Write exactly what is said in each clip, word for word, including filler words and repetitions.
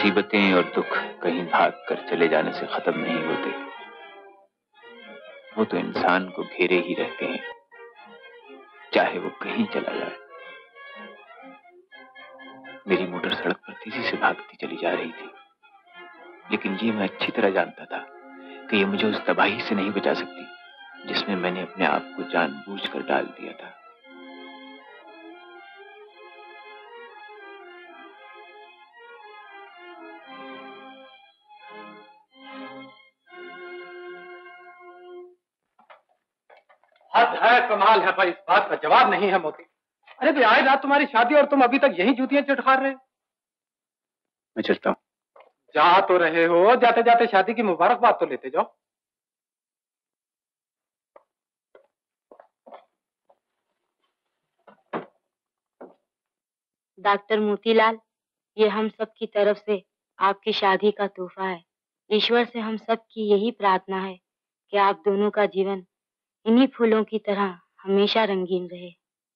मुसीबतें और दुख कहीं भाग कर चले जाने से खत्म नहीं होते, वो तो इंसान को घेरे ही रहते हैं, चाहे वो कहीं चला जाए। मेरी मोटर सड़क पर तेजी से भागती चली जा रही थी, लेकिन ये मैं अच्छी तरह जानता था कि ये मुझे उस तबाही से नहीं बचा सकती जिसमें मैंने अपने आप को जानबूझकर डाल दिया था। हद है, कमाल है भाई, इस बात का जवाब नहीं है मोती। अरे भाई, आज रात तुम्हारी शादी और तुम अभी तक यही जूतियां चटखार रहे। मैं चलता हूँ। जा तो रहे हो, जाते जाते शादी की मुबारकबाद तो लेते जाओ। डॉक्टर मोतीलाल, ये हम सब की तरफ से आपकी शादी का तोहफा है। ईश्वर से हम सब की यही प्रार्थना है कि आप दोनों का जीवन इन्हीं फूलों की तरह हमेशा रंगीन रहे।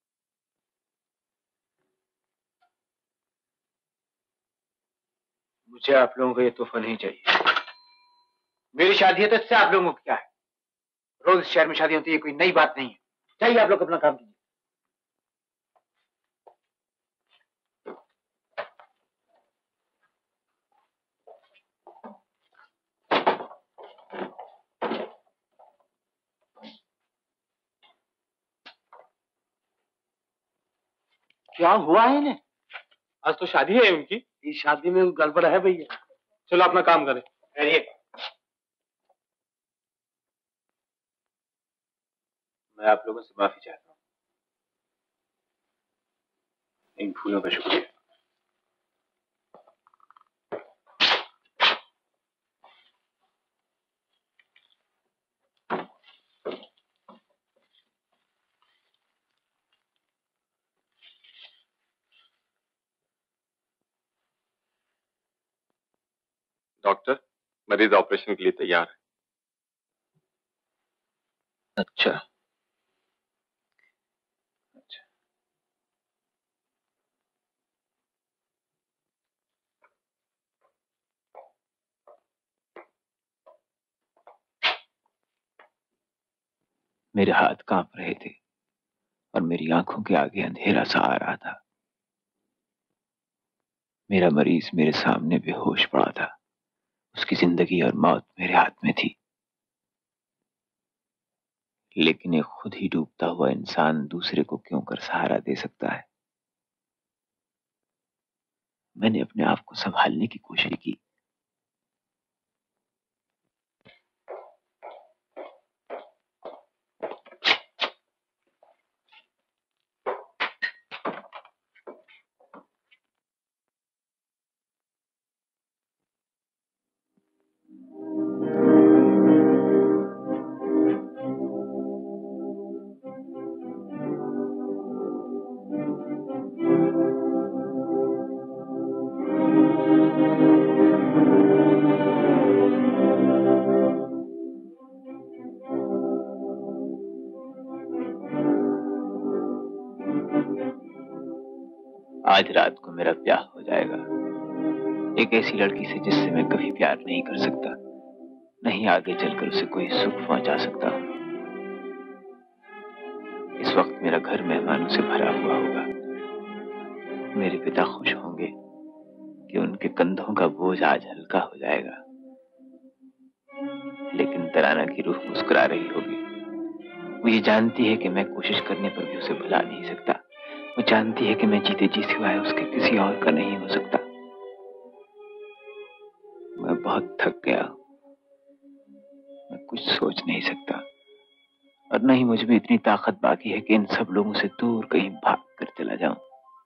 मुझे आप लोगों को ये तोहफा नहीं चाहिए। मेरी शादी है तो इससे आप लोगों को क्या है? रोज शहर में शादी होती है, कोई नई बात नहीं है। चाहिए आप लोग अपना काम कीजिए। क्या हुआ है इन्हें? आज तो शादी है उनकी। इस शादी में गड़बड़ है भैया। चलो अपना काम करें। अरे मैं आप लोगों से माफी चाहता हूँ। इन फूलों का शुक्रिया। डॉक्टर, मरीज ऑपरेशन के लिए तैयार है। अच्छा अच्छा। मेरे हाथ कांप रहे थे और मेरी आंखों के आगे अंधेरा सा आ रहा था। मेरा मरीज मेरे सामने बेहोश पड़ा था। उसकी जिंदगी और मौत मेरे हाथ में थी, लेकिन एक खुद ही डूबता हुआ इंसान दूसरे को क्यों कर सहारा दे सकता है। मैंने अपने आप को संभालने की कोशिश की। आज रात को मेरा ब्याह हो जाएगा एक ऐसी लड़की से जिससे मैं कभी प्यार नहीं कर सकता, नहीं आगे चलकर उसे कोई सुख पहुंचा सकता। इस वक्त मेरा घर मेहमानों से भरा हुआ होगा। मेरे पिता खुश होंगे कि उनके कंधों का बोझ आज हल्का हो जाएगा, लेकिन तराना की रूह मुस्कुरा रही होगी। वो ये जानती है कि मैं कोशिश करने पर भी उसे भुला नहीं सकता। वो जानती है कि मैं जीते जी सिवाय उसके किसी और का नहीं हो सकता। मैं बहुत थक गया। मैं कुछ सोच नहीं सकता और न ही मुझ में इतनी ताकत बाकी है कि इन सब लोगों से दूर कहीं भाग कर चला जाऊं।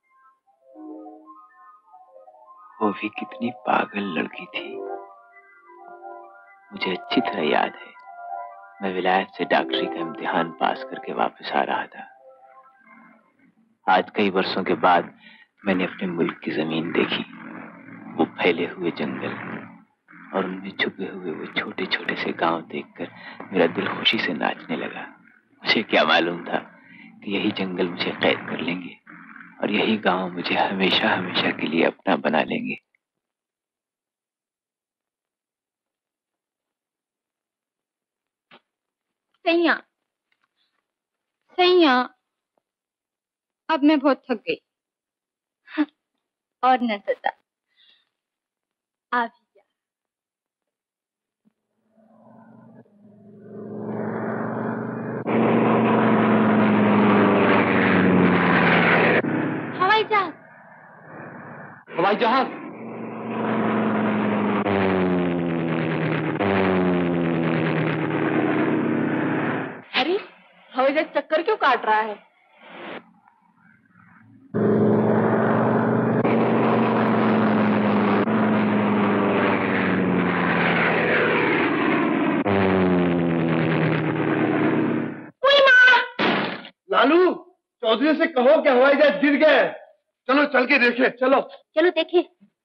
वो भी कितनी पागल लड़की थी। मुझे अच्छी तरह याद है, मैं विलायत से डॉक्टरी का इम्तिहान पास करके वापस आ रहा था। आज कई वर्षों के बाद मैंने अपने मुल्क की जमीन देखी। वो फैले हुए जंगल और उनमें छुपे हुए वो छोटे छोटे से गांव देखकर मेरा दिल खुशी से नाचने लगा। मुझे क्या मालूम था कि यही जंगल मुझे कैद कर लेंगे और यही गांव मुझे हमेशा हमेशा के लिए अपना बना लेंगे। सैया सैया, अब मैं बहुत थक गई और न सता। आ भी जा। हवाई जहाज, हवाई जहाज। अरे हवाई जहाज चक्कर क्यों काट रहा है? लालू, चौधरी से कहो कि हवाई जहाज गिर गए। चलो चल के देखे। चलो चलो देखिए।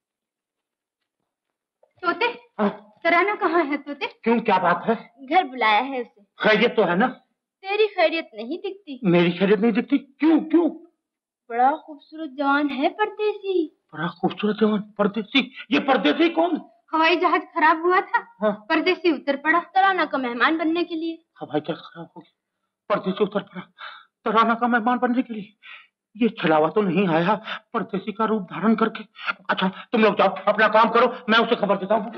तोते, तराना कहाँ है तोते? क्यों, क्या बात है? घर बुलाया है उसे। खैरियत तो है ना? तेरी खैरियत नहीं दिखती। मेरी खैरियत नहीं दिखती? क्यों क्यों? बड़ा खूबसूरत जवान है परदेसी। बड़ा खूबसूरत जवान परदेसी? ये परदेसी कौन? हवाई जहाज खराब हुआ था। हाँ। परदेसी उतर पड़ा तराना का मेहमान बनने के लिए। हवाई जहाज खराब हो गया, परदेसी उतर पड़ा तराना का मेहमान बनने के लिए। ये छलावा तो नहीं आया परदेसी का रूप धारण करके? अच्छा तुम लोग जाओ, अपना काम करो, मैं उसे खबर देता हूँ।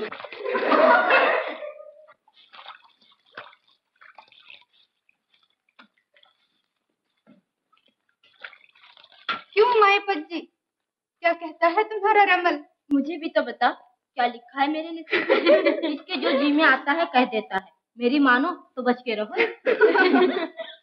क्यों मायापत जी, क्या कहता है तुम्हारा रमल? मुझे भी तो बता, क्या लिखा है मेरे नसीब में? इसके जो जी में आता है कह देता है, मेरी मानो तो बच के रहो।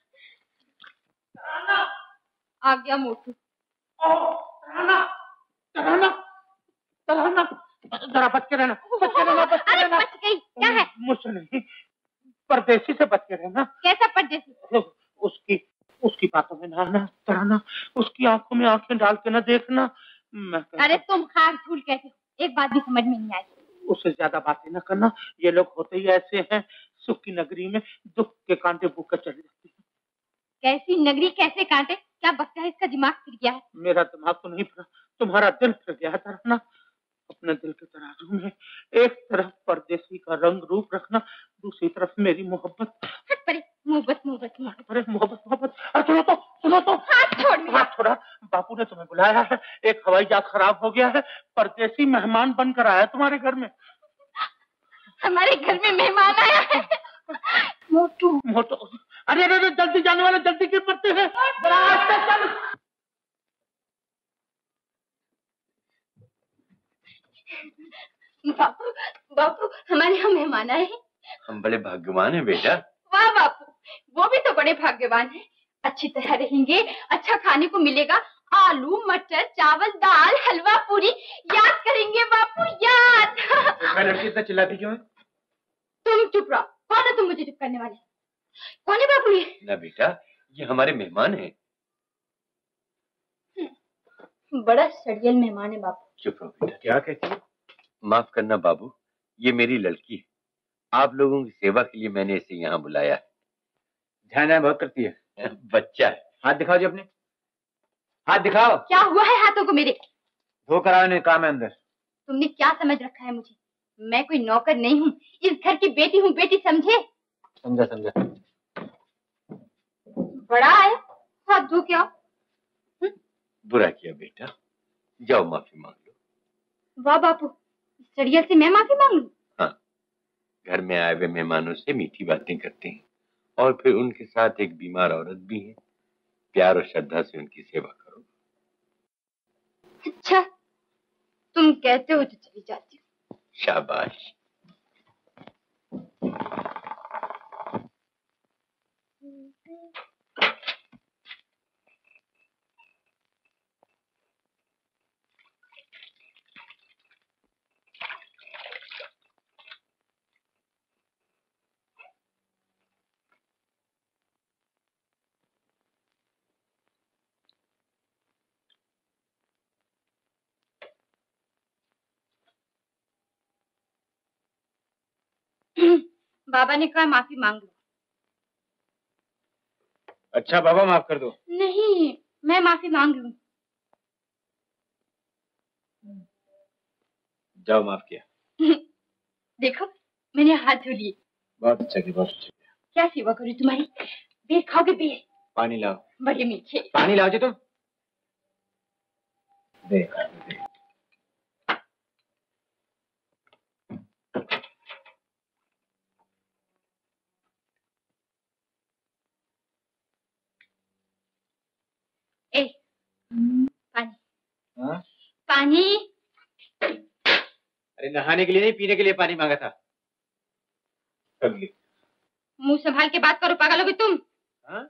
आ गया मोटू। तराना, तराना, तराना, जरा बच के रहना, बच के रहना, बच के रहना। बच गई, क्या है? मुझसे नहीं, परदेसी से बच के रहना। कैसा परदेसी? उसकी उसकी बातों में ना आना तराना, उसकी आंखों में आंखें डाल के ना देखना। मैं अरे तुम खाक झूल कैसे? एक बात भी समझ में नहीं आई। उससे ज्यादा बातें ना करना, ये लोग होते ही ऐसे हैं। सुख की नगरी में दुख के कांटे भूख कर चली जाती है। कैसी नगरी कैसे कांटे? क्या बच्चा है, इसका दिमाग फिर गया है? मेरा दिमाग तो नहीं फिरा, तुम्हारा दिल फिर गया तराना। अपने दिल के तराजू में एक तरफ परदेसी का रंग रूप रखना, दूसरी तरफ मेरी मोहब्बत। हट परे, मोहब्बत मोहब्बत मोहब्बत। अरे मोहब्बत मोहब्बत, अरे सुनो तो सुनो तो। हाथ छोड़ मेरा। हाथ छोड़ा, बापू ने तुम्हें बुलाया है। एक हवाई जहाज खराब हो गया है, परदेसी मेहमान बनकर आया है तुम्हारे घर में। हमारे घर में मेहमान आया है। मोटू मोटू, अरे अरे जल्दी जाने वाले, जल्दी गिर पड़ते हैं। चल। बापू बापू, हमारे यहाँ मेहमान आए हैं। हम बड़े भाग्यवान हैं बेटा। वाह बापू, वो भी तो बड़े भाग्यवान हैं। अच्छी तरह रहेंगे, अच्छा खाने को मिलेगा। आलू मटर चावल दाल हलवा पूरी याद करेंगे बापू, याद। लड़की इतना चिल्लाती क्यों है? तुम चुप रहो। कौन है तुम मुझे चुप करने वाले? कौन है बापू ये? ना बेटा, ये हमारे मेहमान हैं। बड़ा सड़ियल मेहमान है बापू। चुप रहो बेटा। क्या कहती है? माफ करना बाबू, ये मेरी लड़की है। आप लोगों की सेवा के लिए मैंने इसे यहाँ बुलाया है। ध्यान ध्यान बहुत करती है। बच्चा है। हाथ दिखाओ जी अपने, हाथ दिखाओ। क्या हुआ है हाथों को मेरे? धो कर आओ, काम है अंदर। तुमने क्या समझ रखा है मुझे? मैं कोई नौकर नहीं हूँ, इस घर की बेटी हूँ, बेटी समझे? समझा समझा। बड़ा है, हाथ धो के आओ। बुरा किया बेटा, जाओ माफी मांग लो। वाह बापू, सड़ियल से मैं माफी मांग लूं? हाँ, घर में आए हुए मेहमानों से मीठी बातें करते हैं और फिर उनके साथ एक बीमार औरत भी है। प्यार और श्रद्धा से उनकी सेवा करो। अच्छा, तुम कहते हो तो चली जाती हूँ। शाबाश। बाबा ने कहा माफी मांग लो। अच्छा बाबा माफ कर दो। नहीं, मैं माफी मांग लूं। जाओ, माफ किया। देखो, मैंने हाथ धो लिए। बहुत अच्छा किया, बहुत अच्छा किया। क्या सेवा करूं तुम्हारी? बेर खाओगे? बेर पानी लाओ। बड़े मीठे। पानी लाओ जी तुम। देख ए पानी। हाँ? पानी। अरे नहाने के लिए नहीं, पीने के लिए पानी मांगा था। कर ली। मुंह संभाल के बात करो, पागल हो गई तुम? हाँ?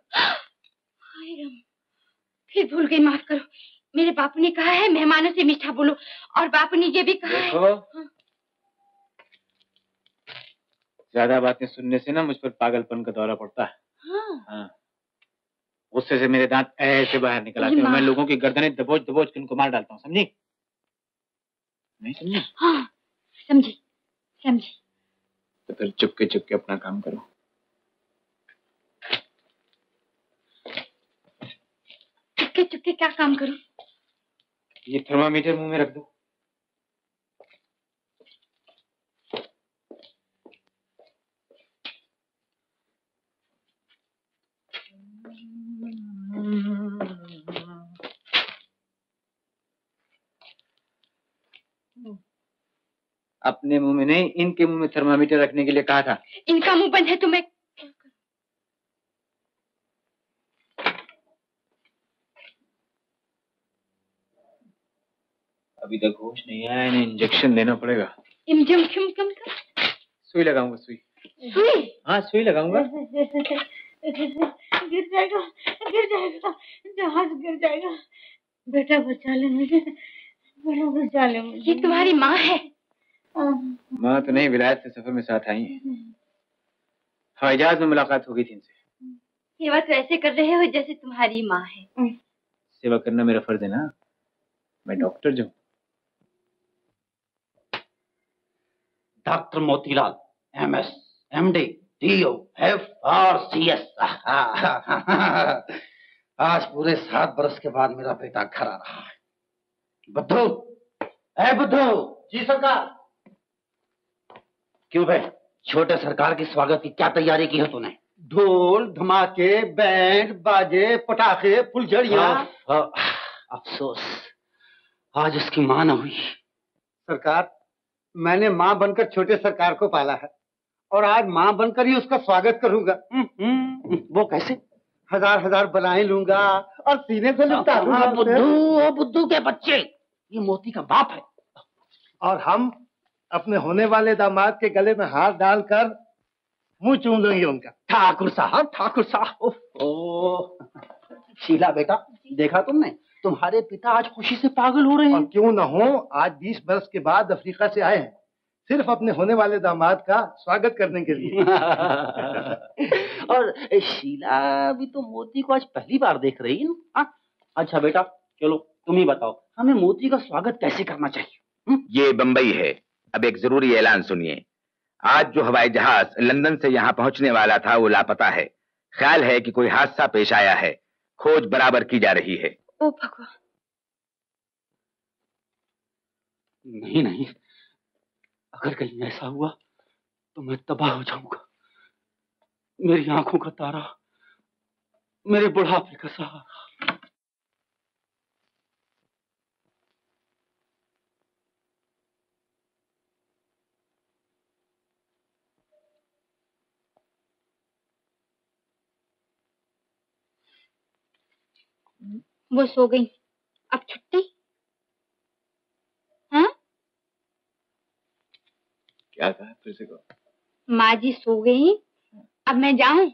फिर भूल गई, माफ करो। मेरे बापू ने कहा है मेहमानों से मीठा बोलो, और बापू ने ये भी कहा देखो, है। हाँ। ज्यादा बातें सुनने से ना मुझ पर पागलपन का दौरा पड़ता है। हाँ। हाँ। गुस्से से मेरे दांत ऐसे बाहर निकल आते हैं। मैं लोगों की गर्दनें दबोच दबोच के उनको मार डालता हूँ, समझी? नहीं समझी? हाँ समझी समझी। तो फिर चुपके चुपके अपना काम करो। चुपके चुपके क्या काम करूं? ये थर्मामीटर मुंह में रख दो। अपने मुंह में नहीं, इनके मुंह में थर्मामीटर रखने के लिए कहा था। इनका मुंह बंद है तो मैं अभी तक होश नहीं आया, इन्हें इंजेक्शन लेना पड़ेगा। इंजेक्शन कम कर। सुई लगाऊंगा, सुई। सुई? हाँ सुई लगाऊंगा। गिर जाएगा, गिर जाएगा, जहाज गिर जाएगा। बेटा बचा ले मुझे, बेटा बचा ले मुझे। ये तुम्हारी माँ है? माँ तो नहीं, विलायत से सफर में साथ आई है। हवाई जहाज में मुलाकात हो गई थी इनसे। सेवा तो ऐसे कर रहे हो जैसे तुम्हारी माँ है। सेवा करना मेरा फर्ज है ना, मैं डॉक्टर जो। Doctor Motilal, M S, M D, D O, F R C S. आज पूरे सात बरस के बाद मेरा बेटा घर आ रहा है। बुद्धू, ए बुद्धू। जी सरकार। क्यों भाई, छोटे सरकार के स्वागत की क्या तैयारी की है तूने? ढोल धमाके, बैंड बाजे, पटाखे, फुलझड़ियां। अफसोस आज उसकी मां न हुई। सरकार, मैंने मां बनकर छोटे सरकार को पाला है और आज मां बनकर ही उसका स्वागत करूंगा। वो कैसे? हजार हजार बलाएं लूंगा और सीने से लिपटा दूंगा। बुद्धू, बुद्धू के बच्चे, ये मोती का बाप है। और हम अपने होने वाले दामाद के गले में हाथ डालकर मुंह चूम लेंगे उनका। ठाकुर साहब, ठाकुर साहब। ओ शीला बेटा, देखा तुमने, तुम्हारे पिता आज खुशी से पागल हो रहे हैं। और क्यों न हो, आज बीस बरस के बाद अफ्रीका से आए हैं, सिर्फ अपने होने वाले दामाद का स्वागत करने के लिए। और शीला भी तो मोती को आज पहली बार देख रही है ना। अच्छा बेटा, चलो तुम ही बताओ, हमें मोती का स्वागत कैसे करना चाहिए? हुँ? ये बंबई है। अब एक जरूरी ऐलान सुनिए। आज जो हवाई जहाज लंदन से यहाँ पहुंचने वाला था वो लापता है। ख्याल है कि कोई हादसा पेश आया है। खोज बराबर की जा रही है। ओ भगवान। नहीं नहीं, अगर कहीं ऐसा हुआ तो मैं तबाह हो जाऊंगा। मेरी आंखों का तारा, मेरे बुढ़ापे का सहारा। वो सो गई, अब छुट्टी? हाँ? क्या कहा फिर से? को माँ जी सो गई, अब मैं जाऊं?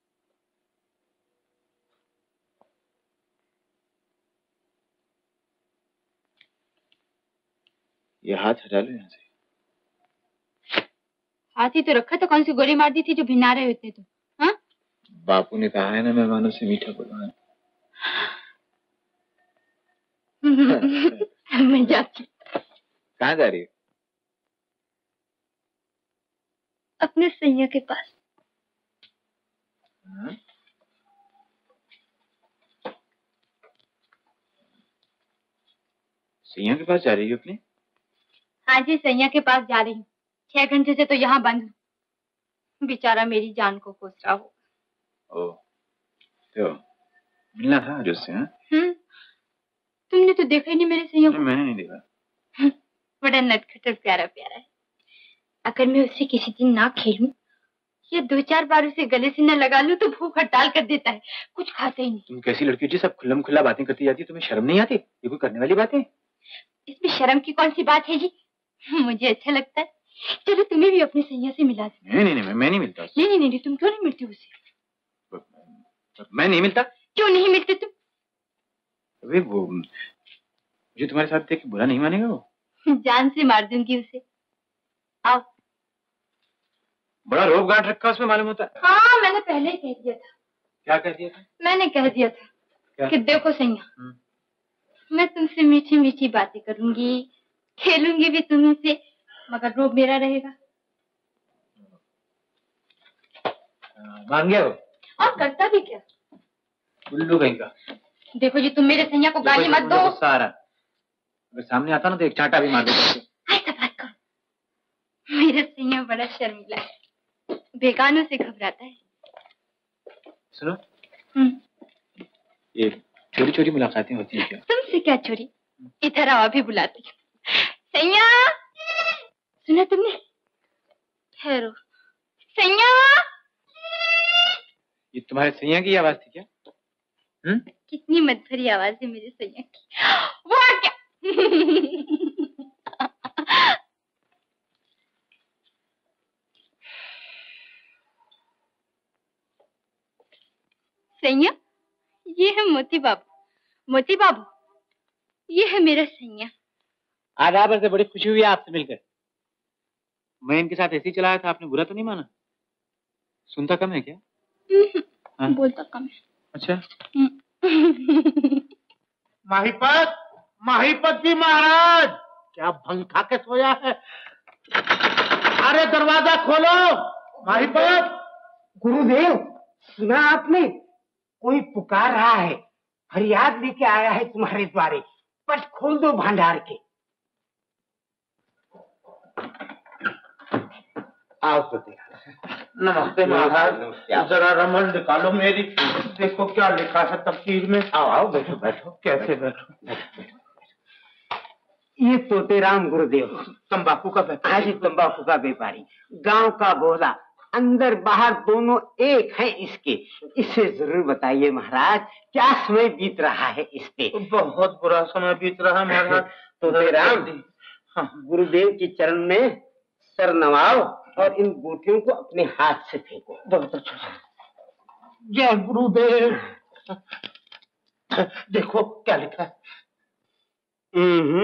ये हाथ हटा लो यहाँ से। हाथ ही तो रखा, तो कौन सी गोली मार दी थी जो भिन्ना रहे होते तो? हाँ? बापू ने कहा है ना मेहमानों से मीठा बोलना है। मैं जाती। कहाँ जा रही है? अपने सैया के पास। हाँ? सैया के पास जा रही है अपनी? हाँ जी, सैया के पास जा रही हूँ। छह घंटे से तो यहाँ बंद हूँ। बेचारा मेरी जान को कोस रहा हो। ओ, तो मिलना था आज उससे? हम्म, तुमने तो देखा ही नहीं मेरे सैया को। मैंने नहीं देखा। बड़ा नटखट प्यारा प्यारा है। अगर मैं उससे किसी दिन ना खेलूं या दो चार बार उसे गले से न लगा लूं तो भूख हड़ताल कर देता है, कुछ खाता ही नहीं। तुम कैसी लड़की हो जी, सब खुल्लम खुल्ला बातें करती जाती है, तुम्हें शर्म नहीं आती? ये कोई करने वाली बात है? इसमें शर्म की कौन सी बात है जी, मुझे अच्छा लगता है। चलो तुम्हें भी अपने सैया से मिला दो। नहीं नहीं नहीं, मैं नहीं मिलता। नहीं नहीं नहीं, तुम क्यों नहीं मिलती उससे? मैं नहीं मिलता। क्यों नहीं मिलते तुम? अबे वो मुझे तुम्हारे साथ देख के बुरा नहीं मानेगा वो? जान से मार दूंगी उसे। आओ। बड़ा रोब गांठ रखा उसमें मालूम होता है। हाँ, मैंने पहले ही कह दिया था। क्या कह दिया था? मैंने कह दिया था क्या? कि देखो सैया, मैं तुमसे मीठी मीठी बातें करूंगी, खेलूंगी भी तुमसे, मगर रोब मेरा रहेगा। मान गया वो? और करता भी क्या? उल्लू कहीं का। देखो जी, तुम मेरे सैया को गाली मत दो। गुस्सा आ रहा, अगर सामने आता ना तो एक चांटा भी मार देता। ऐसा बात करो। मेरा सैया बड़ा शर्मीला है, बेगानों से घबराता है। सुनो, ये चोरी चोरी मुलाकातें होती हैं क्या? तुमसे क्या चोरी, इधर आओ, अभी बुलाती हूँ। सैया, सुना तुमने? ठहरो। सैया, ये तुम्हारे सैया की आवाज थी क्या? हम्म? कितनी मधुरी आवाज है मेरे सैया की। वो आ क्या? सैया, ये है मोती बाबू। मोती बाबू, ये है मेरा सैया। आज आप से बड़ी खुशी हुई आपसे मिलकर। मैं इनके साथ ऐसे ही चलाया था, आपने बुरा तो नहीं माना? सुनता कम है क्या? हाँ? बोलता कम है। अच्छा। माहीपत, माहीपत जी महाराज, क्या भंग खा के सोया है? अरे दरवाजा खोलो। माहीपत। गुरुदेव, सुना आपने? कोई पुकार रहा है, फरियाद लेके आया है तुम्हारे द्वारे, बस खोल दो भंडार के। आओ तो नमस्ते महाराज, जरा रमन निकालो मेरी, देखो क्या लिखा है तफसीर में। आओ आओ, बैठो बैठो। कैसे बैठो? ये तोतेराम गुरुदेव, तंबाकू का व्यापारी। आज तंबाकू का व्यापारी, गांव का बोला, अंदर बाहर दोनों एक हैं इसके। इससे जरूर बताइए महाराज, क्या समय बीत रहा है इस पे? बहुत बुरा समय बीत रहा है महाराज। तोतेराम, गुरुदेव की चरण में सर नवाओ और इन बूटियों को अपने हाथ से फेंको। बहुत अच्छा। जय गुरुदेव। देखो क्या लिखा है। हम्म,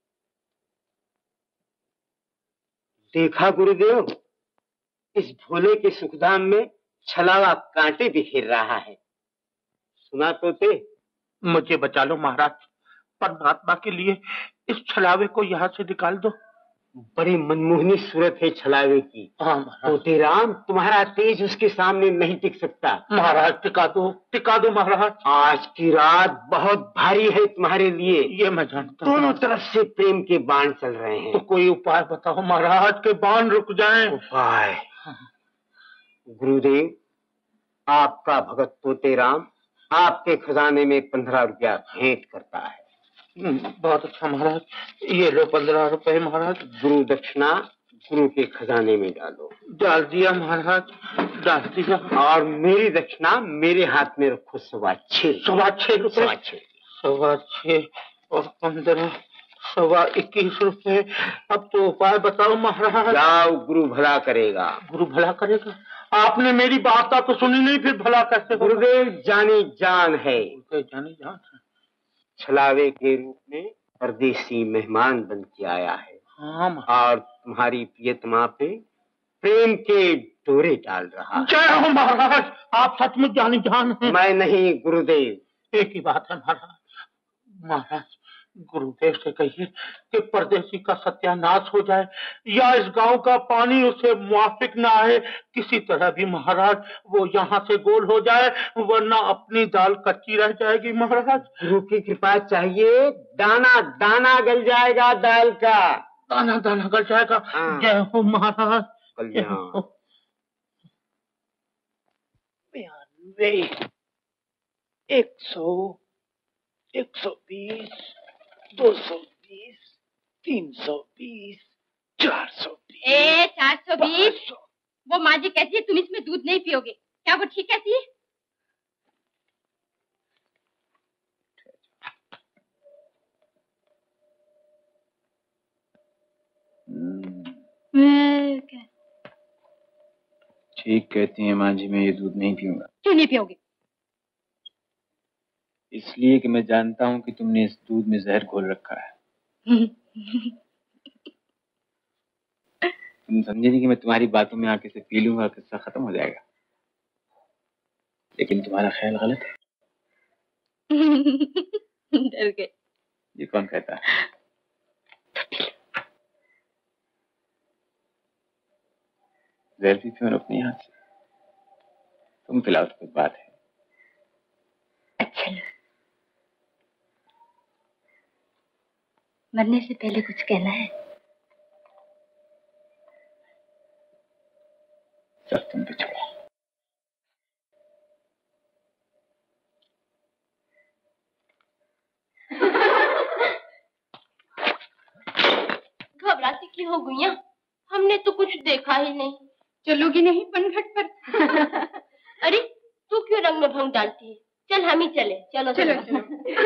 देखा गुरुदेव, इस भोले के सुखधाम में छलावा कांटे बिखेर रहा है। सुना तोते? मुझे बचा लो महाराज, परमात्मा के लिए इस छलावे को यहाँ से निकाल दो। बड़ी मनमोहनी सूरत है छलावे की। हाँ महाराज। तोतेराम, तुम्हारा तेज उसके सामने नहीं टिक सकता। महाराज टिका दो, टिका दो महाराज। आज की रात बहुत भारी है तुम्हारे लिए। ये मैं जानता हूँ। दोनों तरफ से प्रेम के बाण चल रहे हैं। तो कोई उपाय बताओ महाराज, के बाण रुक जाएं। उपाय? गुरुदेव, आपका भगत तोतेराम आपके खजाने में पंद्रह रुपया भेंट करता है। बहुत अच्छा महाराज, ये लो पंद्रह रुपए महाराज। गुरु दक्षिणा गुरु के खजाने में डालो। डाल दिया महाराज, डाल दिया। और मेरी दक्षिणा मेरे हाथ में रखो, सवा छह सवा छह रुपए। सवा छह सवा छह और पंद्रह, सवा इक्कीस रुपए। अब तो उपाय बताओ महाराज। जाओ, गुरु भला करेगा। गुरु भला करेगा? आपने मेरी बात तो सुनी नहीं, फिर भला कैसे? गुरुदेव जानी जान है। जानी जान है। छलावे के रूप में परदेसी मेहमान बन के आया है। हाँ, और तुम्हारी प्रियतमा पे प्रेम के डोरे डाल रहा है। जय हो महाराज, आप सचमुच जानी जान हैं। मैं नहीं गुरुदेव। एक ही बात है महाराज, महाराज गुरुदेव से कहिए कि परदेसी का सत्यानाश हो जाए या इस गांव का पानी उसे मुआफिक ना आए, किसी तरह भी महाराज वो यहाँ से गोल हो जाए, वरना अपनी दाल कच्ची रह जाएगी महाराज। गुरु की कृपा चाहिए, दाना दाना गल जाएगा दाल का। दाना दाना गल जाएगा। जय हो महाराज। कल्याण। वे एक सौ, एक सौ बीस, दो सौ बीस, तीन सौ बीस, चार सौ बीस। ए चार सौ बीस? वो माँ जी कहती है तुम इसमें दूध नहीं पियोगे, क्या वो ठीक कहती है? क्या? ठीक कहती है माँ जी, मैं ये दूध नहीं पीऊंगा। क्यों नहीं पियोगे? इसलिए कि मैं जानता हूँ कि तुमने इस दूध में जहर घोल रखा है। तुम समझे नहीं कि मैं तुम्हारी बातों में आके से पी लूंगा, किस्सा खत्म हो जाएगा। लेकिन तुम्हारा ख्याल गलत है। डर गए। ये कौन कहता है? जहर भी क्यों अपने हाथ से? तुम पिलाओ तो कोई बात है। अच्छा लो। मरने से पहले कुछ कहना है? सब तुम पे छोड़ो। घबराती क्यों हो गई? हमने तो कुछ देखा ही नहीं। चलोगी नहीं पनघट पर? अरे तू क्यों रंग में भंग डालती है? चल हम ही चले। चलो चलो, चलो।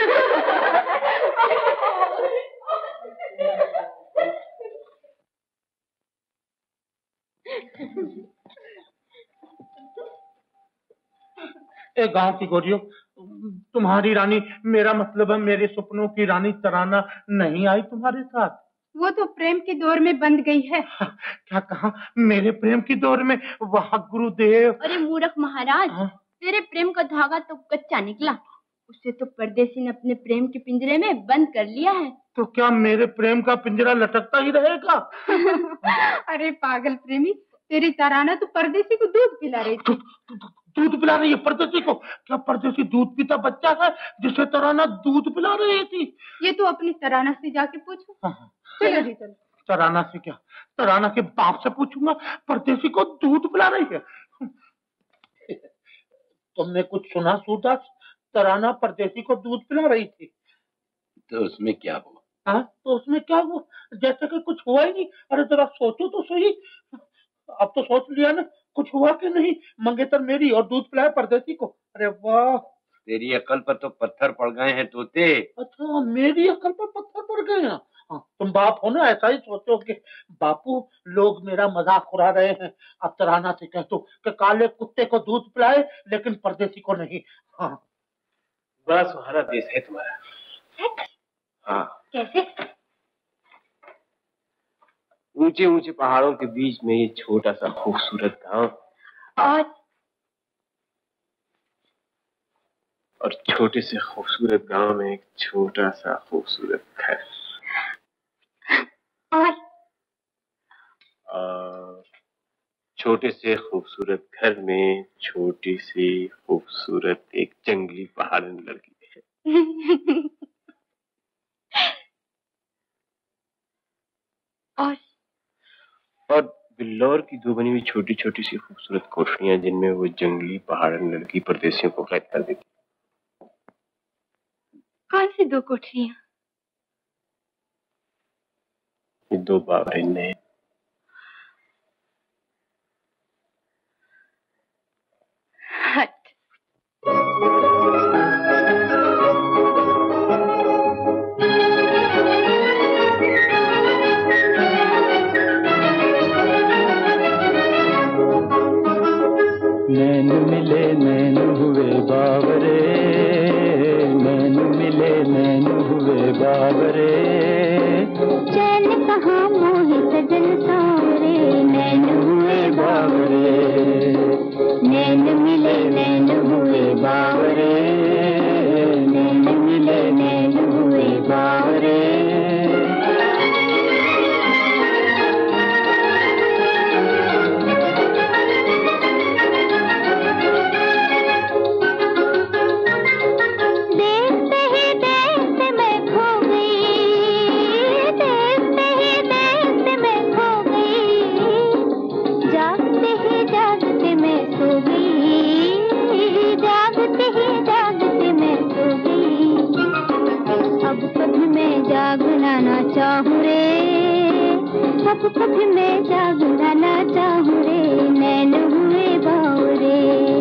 ए गांव की गोरियों, तुम्हारी रानी, मेरा मतलब है मेरे सपनों की रानी तराना नहीं आई तुम्हारे साथ? वो तो प्रेम के दौर में बंध गई है। क्या कहा? मेरे प्रेम की दौर में? वाह गुरुदेव। अरे मूर्ख महाराज, हाँ? तेरे प्रेम का धागा तो कच्चा निकला, उसे तो परदेसी ने अपने प्रेम के पिंजरे में बंद कर लिया है। तो क्या मेरे प्रेम का पिंजरा लटकता ही रहेगा? अरे पागल प्रेमी, तेरी तराना तो परदेसी को दूध पिला रही थी। दूध पिला रही है परदेसी को? क्या परदेसी दूध पीता बच्चा है जिसे तराना दूध पिला रही थी? ये तो अपनी तराना से जाके पूछो। हाँ। चलो जी चलो। तराना से क्या? तराना के बाप से पूछूंगा परदेसी को दूध पिला रही है। तुमने कुछ सुना सूरदास? तराना परदेसी को दूध पिला रही थी। तो उसमें क्या हुआ? हाँ तो उसमें क्या हुआ? जैसे कि कुछ हुआ ही नहीं। अरे जरा सोचो तो सही। अब तो सोच लिया ना, कुछ हुआ कि नहीं? मंगेतर मेरी और दूध पिलाया परदेसी को। अरे वाह, तेरी अकल पर तो पत्थर पड़ गए हैं तोते। अच्छा मेरी अकल पर पत्थर पड़ गए हैं? हाँ, तुम बाप हो ना, ऐसा ही सोचोगे। बापू, लोग मेरा मजाक उड़ा रहे हैं। अब तराना से कह दो कि काले कुत्ते को दूध पिलाए लेकिन परदेसी को नहीं। हाँ, बड़ा सुहाना देश है तुम्हारा। हाँ। कैसे? ऊंचे ऊंचे पहाड़ों के बीच में ये छोटा सा खूबसूरत गांव, और और छोटे से खूबसूरत गांव में एक छोटा सा खूबसूरत घर, और और छोटे से खूबसूरत घर में छोटी सी खूबसूरत एक जंगली पहाड़न लड़की है। और और बिल्लौर की दो बनी हुई छोटी छोटी सी खूबसूरत कोठरियां जिनमें वो जंगली पहाड़न लड़की परदेसियों को कैद कर देती। कौन सी दो कोठरियां? ये दो बावरे ने हट। नैन मिले नैन हुए बावरे, नैन मिले नैन हुए बावरे, चैन कहाँ मोहि सजन सावरे, नैन हुए बावरे, नैन मिले नैन हुए बावरे, नैन मिले नैन हुए बावरे। देखते ही देखते मैं खो गई, जागना चाहूँ रे, कब कब मैं जागना चाहूँ रे, नैन हुए बावरे।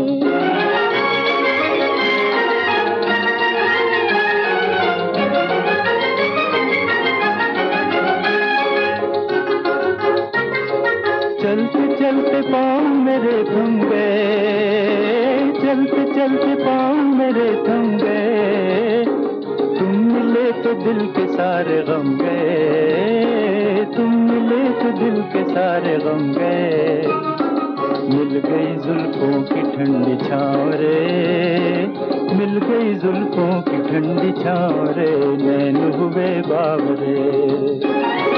चलते चलते पाँव मेरे थम गए, चलते चलते पाँव मेरे थम गए, तुम मिले तो दिल के सारे गम गए, तुम मिले तो दिल के सारे गम गए। मिल गई जुल्फों की ठंडी छाँव रे, मिल गई जुल्फों की ठंडी छाँव रे, नैन हुए बावरे।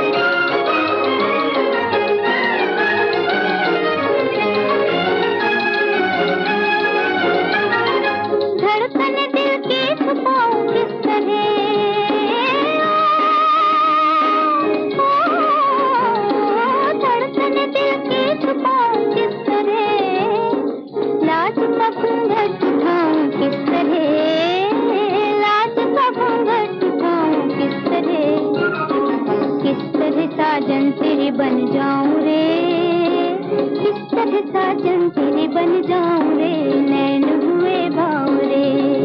साजन तेरे बन जाऊं रे, किस तरह साजन तेरे बन जाऊं रे, नैन हुए बावरे।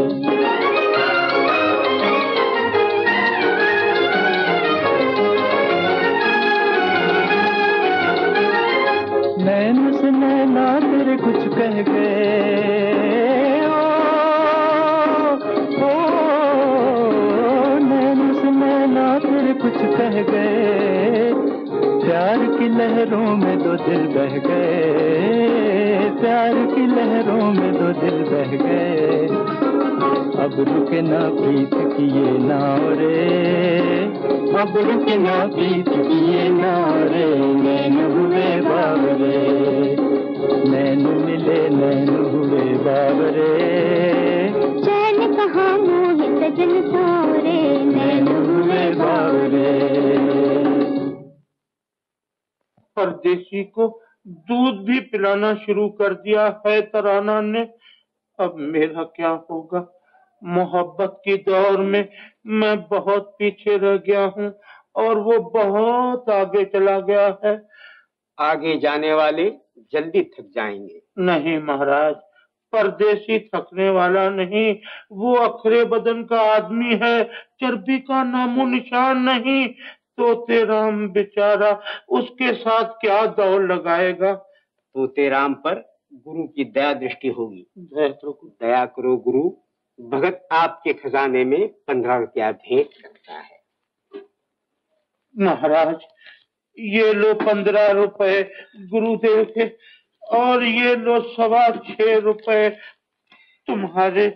नैन से नैना तेरे कुछ कह गए, ओ, ओ, नैन से नैना तेरे कुछ कह गए, प्यार की लहरों में दो दिल बह गए, प्यार की लहरों में दो दिल बह गए। अब रुके ना प्रीत की ये नाव रे, अब रुके ना प्रीत की ये नाव रे, नैन हुए बावरे, नैन मिले नैन हुए बावरे। चैन कहाँ मोहे सजन सावरे, नैन हुए बावरे। परदेसी को दूध भी पिलाना शुरू कर दिया है तराना ने। अब मेरा क्या होगा? मोहब्बत की दौर में मैं बहुत पीछे रह गया हूँ और वो बहुत आगे चला गया है। आगे जाने वाले जल्दी थक जाएंगे। नहीं महाराज, परदेसी थकने वाला नहीं, वो अखरे बदन का आदमी है, चर्बी का नामो निशान नहीं। तोते राम बेचारा, उसके साथ क्या दौड़ लगाएगा? तोते राम पर गुरु की दया दृष्टि होगी। दया करो गुरु, भगत आपके खजाने में पंद्रह रुपया भेंट करता है। महाराज, ये लो पंद्रह रुपए गुरुदेव के, और ये लो सवा छह रुपए तुम्हारे।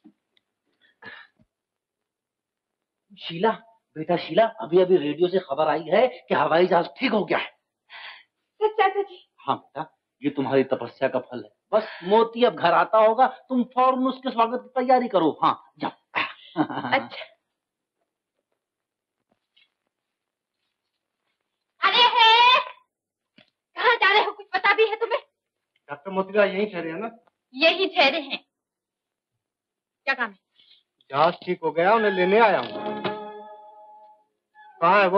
शीला, बेटा शीला, अभी अभी रेडियो से खबर आई है कि हवाई जहाज ठीक हो गया है। सच चाचा जी? हाँ बेटा, ये तुम्हारी तपस्या का फल है। बस मोती अब घर आता होगा, तुम फौरन उसके स्वागत की तैयारी करो। हाँ जाओ। अच्छा। अरे है, कहाँ जा रहे हो? कुछ पता भी है तुम्हें? डॉक्टर मोतीलाल यहीं ठहरे हैं ना? यही ठहरे हैं। क्या काम है? जहाज ठीक हो गया, उन्हें लेने आया हूँ। कहाँ है वो?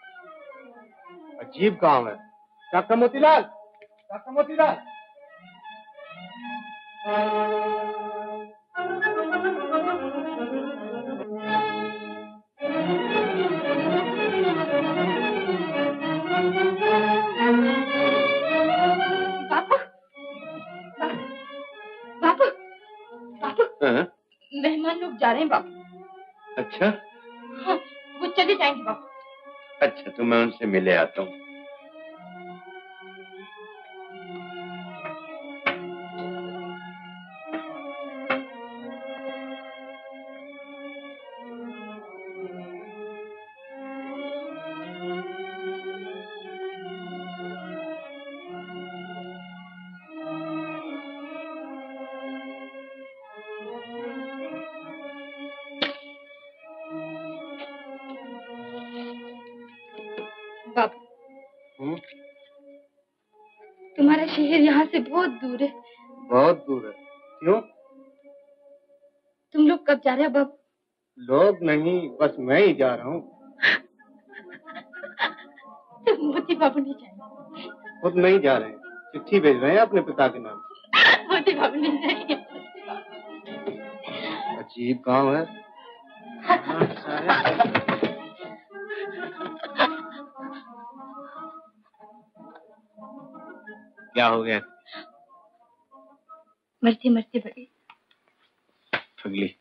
अजीब काम है। Doctor Motilal, doctor Motilal. बापू, बापू, बापू, मेहमान लोग जा रहे हैं बापू। अच्छा? हाँ, वो चले जाएंगे बापू। अच्छा, तो मैं उनसे मिले आता हूँ। बापू, तुम्हारा शहर यहाँ से बहुत दूर है। बहुत दूर है? क्यों? तुम लोग कब जा रहे हो बाबू? लोग नहीं, बस मैं ही जा रहा हूँ। मोती बाबू नहीं चाहिए। खुद नहीं जा रहे हैं, चिट्ठी भेज रहे हैं अपने पिता के नाम। मोती बाबू नहीं चाहिए। अजीब गांव है। क्या हो गया? मरते मरते बड़ी फगली।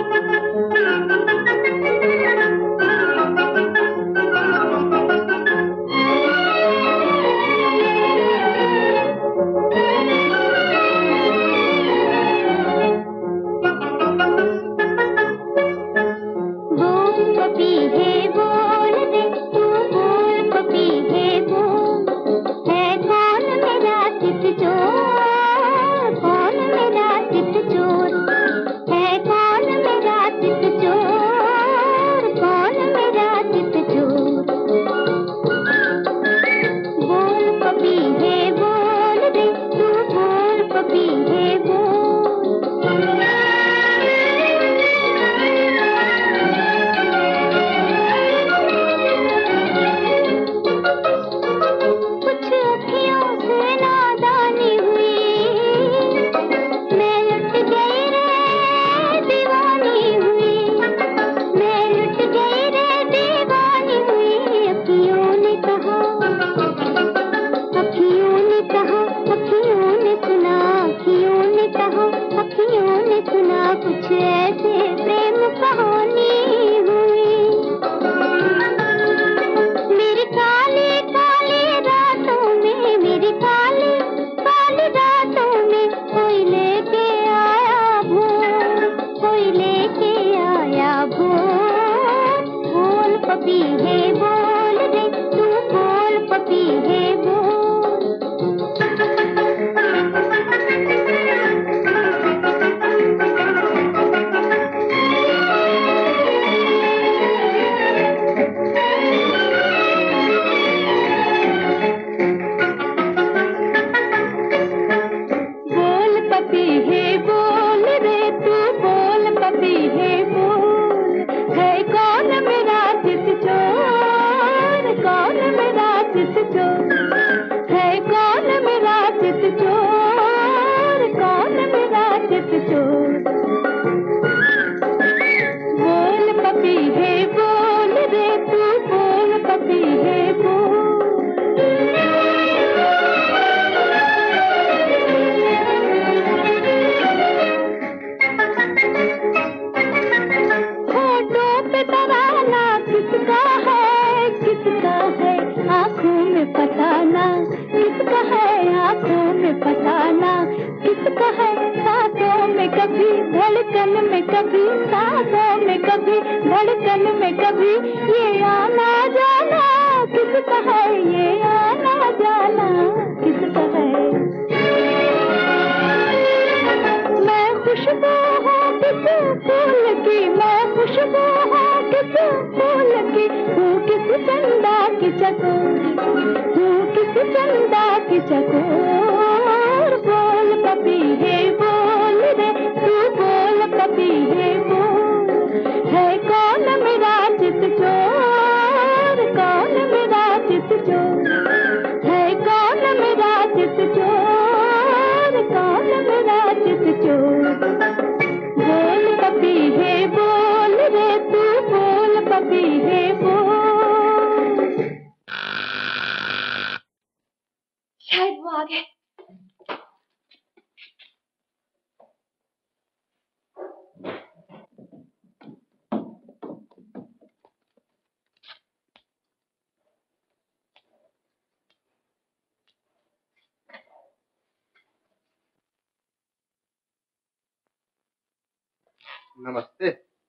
नमस्ते।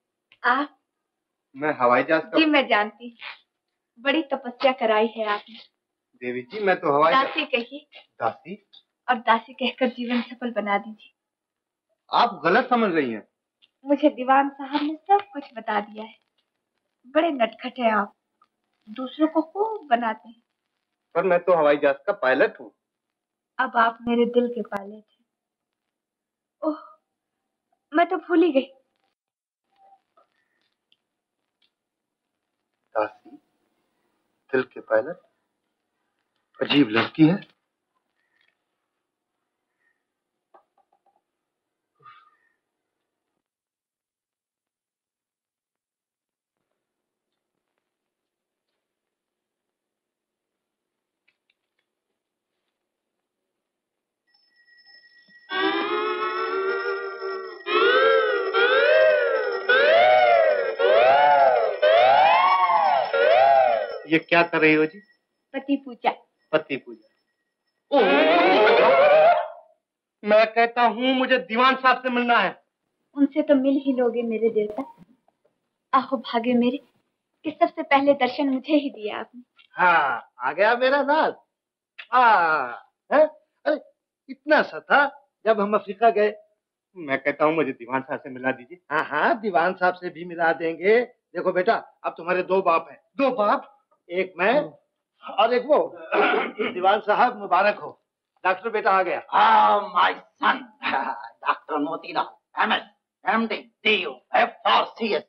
आप? मैं हवाई जहाज का। जी मैं जानती, बड़ी तपस्या कराई है आपने। देवी जी मैं तो हवाई दासी कहिए। दासी? और दासी कहकर जीवन सफल बना दीजिए। आप गलत समझ रही हैं। मुझे दीवान साहब ने सब कुछ बता दिया है। बड़े नटखट हैं आप, दूसरों को खूब बनाते हैं। पर मैं तो हवाई जहाज का पायलट हूँ। अब आप मेरे दिल के पायलट हैं। ओह, मैं तो भूल ही गई। दासी, दिल के पायलट, अजीब लड़की है। ये क्या कर रही हो जी? पति पूजा। पति पूजा। मैं कहता हूँ मुझे दीवान साहब से मिलना है। उनसे तो मिल ही लोगे मेरे देवता। आहो भाग्य मेरे कि सबसे पहले दर्शन मुझे ही दिया आपने। हाँ, आ गया मेरा दास। हाँ, है? अरे इतना सा था जब हम अफ्रीका गए। मैं कहता हूँ मुझे दीवान साहब से मिला दीजिए। हाँ हाँ, दीवान साहब से भी मिला देंगे। देखो बेटा, अब तुम्हारे दो बाप हैं। दो बाप? एक मैं और एक वो। दीवान साहब मुबारक हो। डॉक्टर बेटा आ गया। Ah, my son, doctor Motilal, M S, M D, D U, F R C S.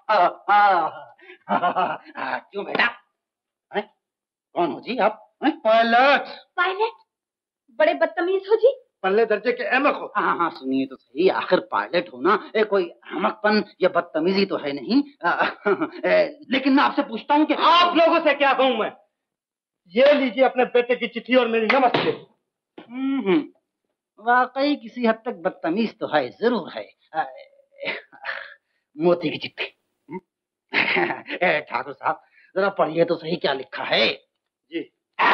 क्यों बेटा? है? कौन हो जी आप? पायलट। पायलट? बड़े बदतमीज हो जी। पहले दर्जे के अहमक हो। हाँ हाँ, सुनिए तो सही, आखिर पायलट हो ना, ए, कोई अहमकपन या बदतमीजी तो है नहीं। आ, ए, लेकिन मैं आपसे पूछता हूँ कि आप लोगों से क्या कहूँ मैं? ये लीजिए अपने बेटे की चिट्ठी और मेरी नमस्ते। हम्म, वाकई किसी हद तक बदतमीज तो है, जरूर है। आ, मोती की चिट्ठी। ठाकुर साहब जरा पढ़िए तो सही क्या लिखा है। जी।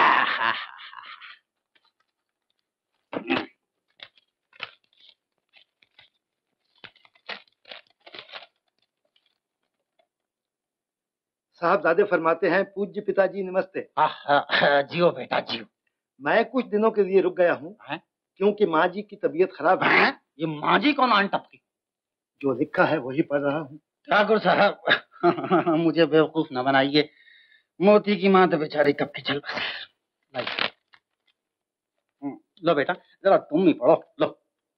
साहबजादे फरमाते हैं, पूज्य पिताजी नमस्ते। जियो बेटा जियो। मैं कुछ दिनों के लिए रुक गया हूँ क्योंकि माँ जी की तबीयत खराब है। ये माँ जी कौन आन टपकी? जो लिखा है वही पढ़ रहा हूँ। ठाकुर साहब मुझे बेवकूफ न बनाइए। मोती की माँ तो बेचारी कब की चल बसे। लो बेटा जरा तुम ही पढ़ो। लो।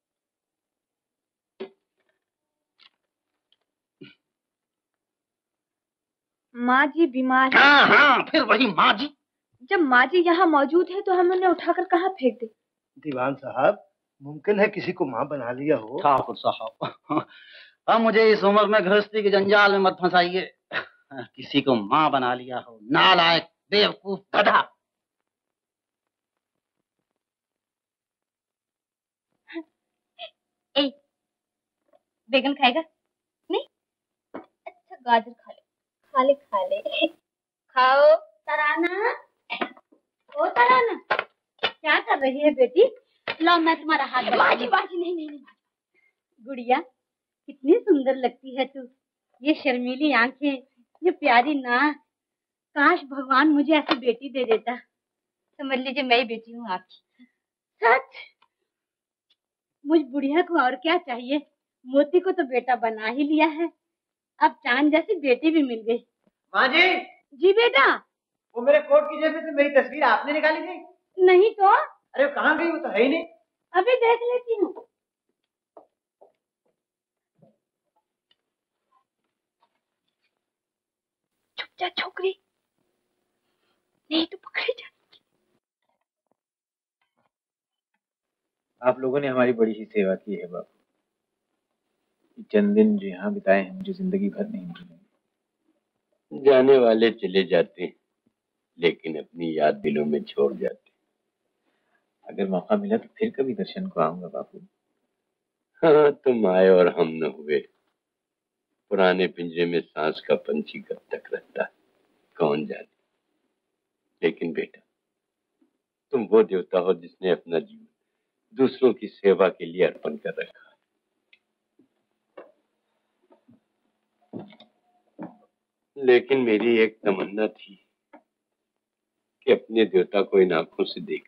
माँ जी बीमार है। हाँ हाँ, फिर वही माँ जी। जब माँ जी यहाँ मौजूद है तो हम उन्हें उठाकर कहाँ फेंक दे? दीवान साहब, मुमकिन है किसी को माँ बना लिया हो। ठाकुर साहब अब मुझे इस उम्र में गृहस्थी के जंजाल में मत फंसाइए। किसी को माँ बना लिया हो, नालायक, बेवकूफ, गधा। ए, बैगन खाएगा? नहीं? अच्छा गाजर खा ले, खा ले खा ले। खाओ। तराना, ओ तराना, क्या कर रही है बेटी? लो मैं तुम्हारा हाथ। बाजी बाजी नहीं नहीं नहीं। गुड़िया कितनी सुंदर लगती है तू। ये शर्मीली आंखें, ये प्यारी नाक। काश भगवान मुझे ऐसी बेटी दे देता। समझ लीजिए मैं ही बेटी हूँ आपकी। सच? मुझ बुढ़िया को और क्या चाहिए? मोती को तो बेटा बना ही लिया है, अब चांद जैसी बेटी भी मिल गई। माँ जी। जी बेटा। वो मेरे कोट की जेब में से मेरी तस्वीर आपने निकाली थी? नहीं तो। अरे कहाँ गई? वो तो है ही नहीं। अभी देख लेती हूँ। छुप जा छोकरी, नहीं तो पकड़ी जा। आप लोगों ने हमारी बड़ी ही सेवा की है बापू। चंद दिन जो यहाँ बिताए हैं मुझे जिंदगी भर नहीं भूलेंगे। जाने वाले चले जाते हैं लेकिन अपनी याद दिलों में छोड़ जाते। अगर मौका मिला तो फिर कभी दर्शन को आऊंगा बापू। हाँ, तुम आए और हम न हुए। पुराने पिंजरे में सांस का पंछी कब तक रहता है कौन जाने। लेकिन बेटा, तुम वो देवता हो जिसने अपना जीवन दूसरों की सेवा के लिए अर्पण कर रखा। लेकिन मेरी एक तमन्ना थी कि अपने देवता को इन आंखों से देखता।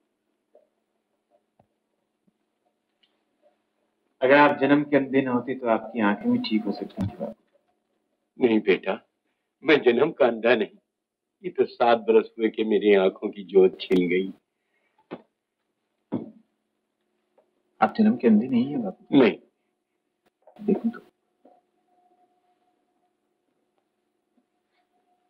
अगर आप जन्म के अंधे न होते तो आपकी आंखें भी ठीक हो सकती थी बापू। नहीं बेटा, मैं जन्म का अंधा नहीं। ये तो सात बरस हुए कि मेरी आंखों की जोत छिन गई। आप जन्म के अंधे नहीं है बापू? नहीं। देखो तो।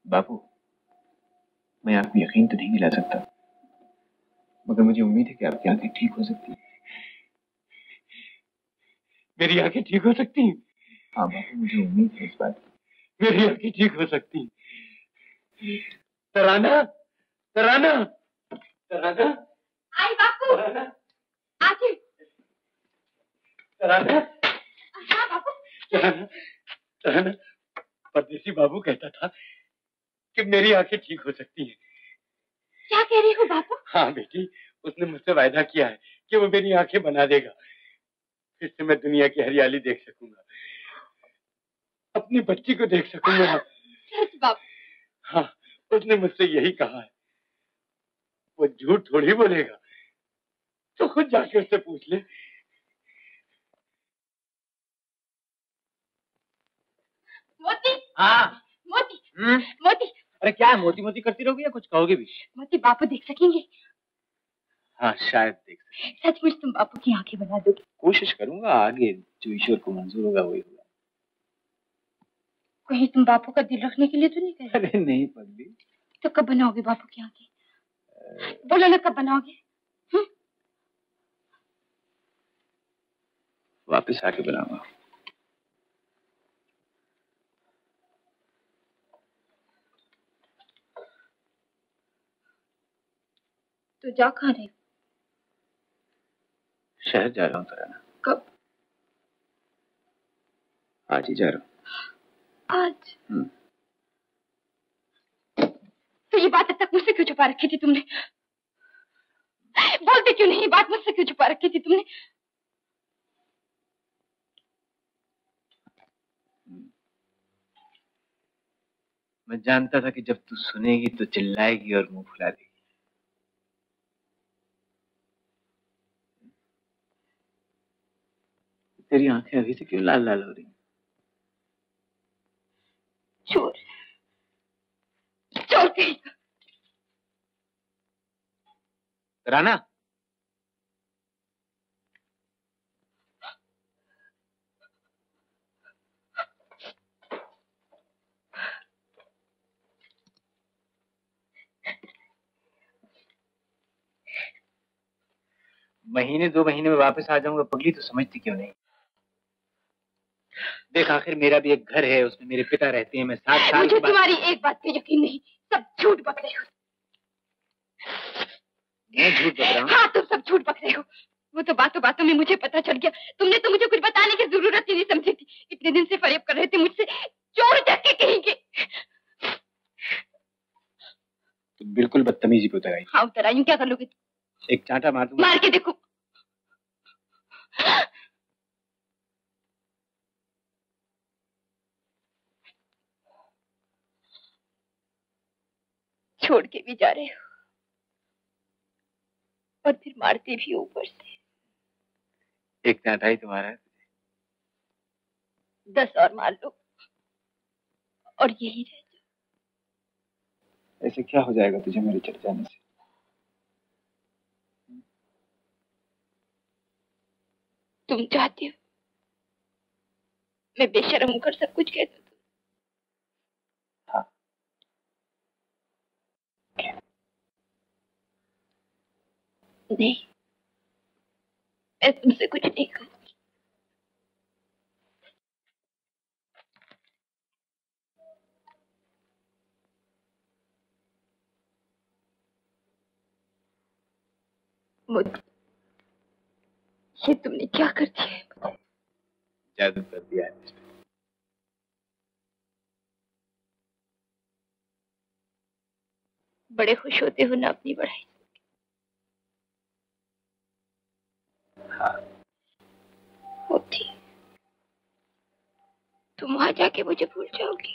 बापू, मैं आप में यकीन तो नहीं दिला सकता, मगर मुझे उम्मीद है कि आपकी आंखें ठीक हो सकती हैं। मेरी आंखें ठीक हो सकती हैं? हाँ बापू, मुझे उम्मीद है इस बात की। मेरी आंखें ठीक हो सकती हैं। तराना, तराना, तराना। आई बापू। आके। तराना। हाँ बापू। तराना, तराना, परदेसी बाबू कहता था कि मेरी आंखें ठीक हो सकती हैं। क्या कह रही हो बापू? हाँ बेटी, उसने मुझसे वायदा किया है कि वो मेरी आंखें बना देगा, फिर से मैं दुनिया की हरियाली देख सकूंगा, अपनी बच्ची को देख सकूंगा। सच बापू? हाँ, उसने मुझसे यही कहा है। वो झूठ थोड़ी बोलेगा, तो खुद जाके उससे पूछ ले। मोती। हाँ। मोती। हम्म। मोती। अरे क्या मोती मोती करती रहोगी या कुछ कहोगे भी? मोती बापू देख सकेंगे? हाँ शायद देख सकें। सचमुच तुम बापू की आंखें बना दोगे? कोशिश करूंगा, आगे जो ईश्वर को मंजूर होगा वही होगा। कहीं तुम बापू का दिल रखने के लिए तो नहीं कह रहे? अरे नहीं पगली। तो कब बनाओगे बापू की आंखें? बोलो ना, कब बनाओगे? हुँ? वापस आके बनाऊंगा। तो जा कहाँ रहे? शहर जा रहा हूँ तराना। कब? आज ही जा रहा हूँ। आज? तो ये बात अब तक मुझसे क्यों छुपा रखी थी तुमने? बोलते क्यों नहीं? बात मुझसे क्यों छुपा रखी थी तुमने? मैं जानता था कि जब तू सुनेगी तो चिल्लाएगी और मुंह फुला देगी। तेरी आंखें अभी से क्यों लाल लाल हो रही? चोर, चोर कहीं का। तराना, महीने दो महीने में वापस आ जाऊंगा पगली, तो समझती क्यों नहीं? देख, आखिर मेरा भी एक घर है, उसमें मेरे पिता रहते हैं। मैं सात साल मुझे के बाद... तुम्हारी एक बात पे यकीन नहीं, सब झूठ बक रहे हो। मैं झूठ बक रहा हूँ? हाँ, तुम सब झूठ बक रहे हो। वो तो बातों बातों में मुझे पता चल गया। तुमने तो मुझे कुछ बताने की जरूरत ही नहीं समझी थी। इतने दिन से फरेब कर रहे थे मुझसे, चोर चक्के कहेंगे। तो बिल्कुल बदतमीजी पे उतर आई। हाँ उतर आई हूँ, क्या कर लोगे? एक चांटा मार दूंगा। मार के देखो। छोड़ के भी जा रहे हो और फिर मारते भी ऊपर से। एक चांटा ही तुम्हारा है। दस और मार लो और यही रह जाओ। ऐसे क्या हो जाएगा तुझे मेरे चले जाने से? तुम चाहते हो मैं बेशर्म होकर सब कुछ कह दूं? हाँ। नहीं, मैं तुमसे कुछ नहीं कहूंगी। मोदी, ये तुमने क्या कर दिया है? जादू कर दिया है। बड़े खुश होते हो ना अपनी बढ़ाई? हाँ। होती। तुम वहां जाके मुझे भूल जाओगी।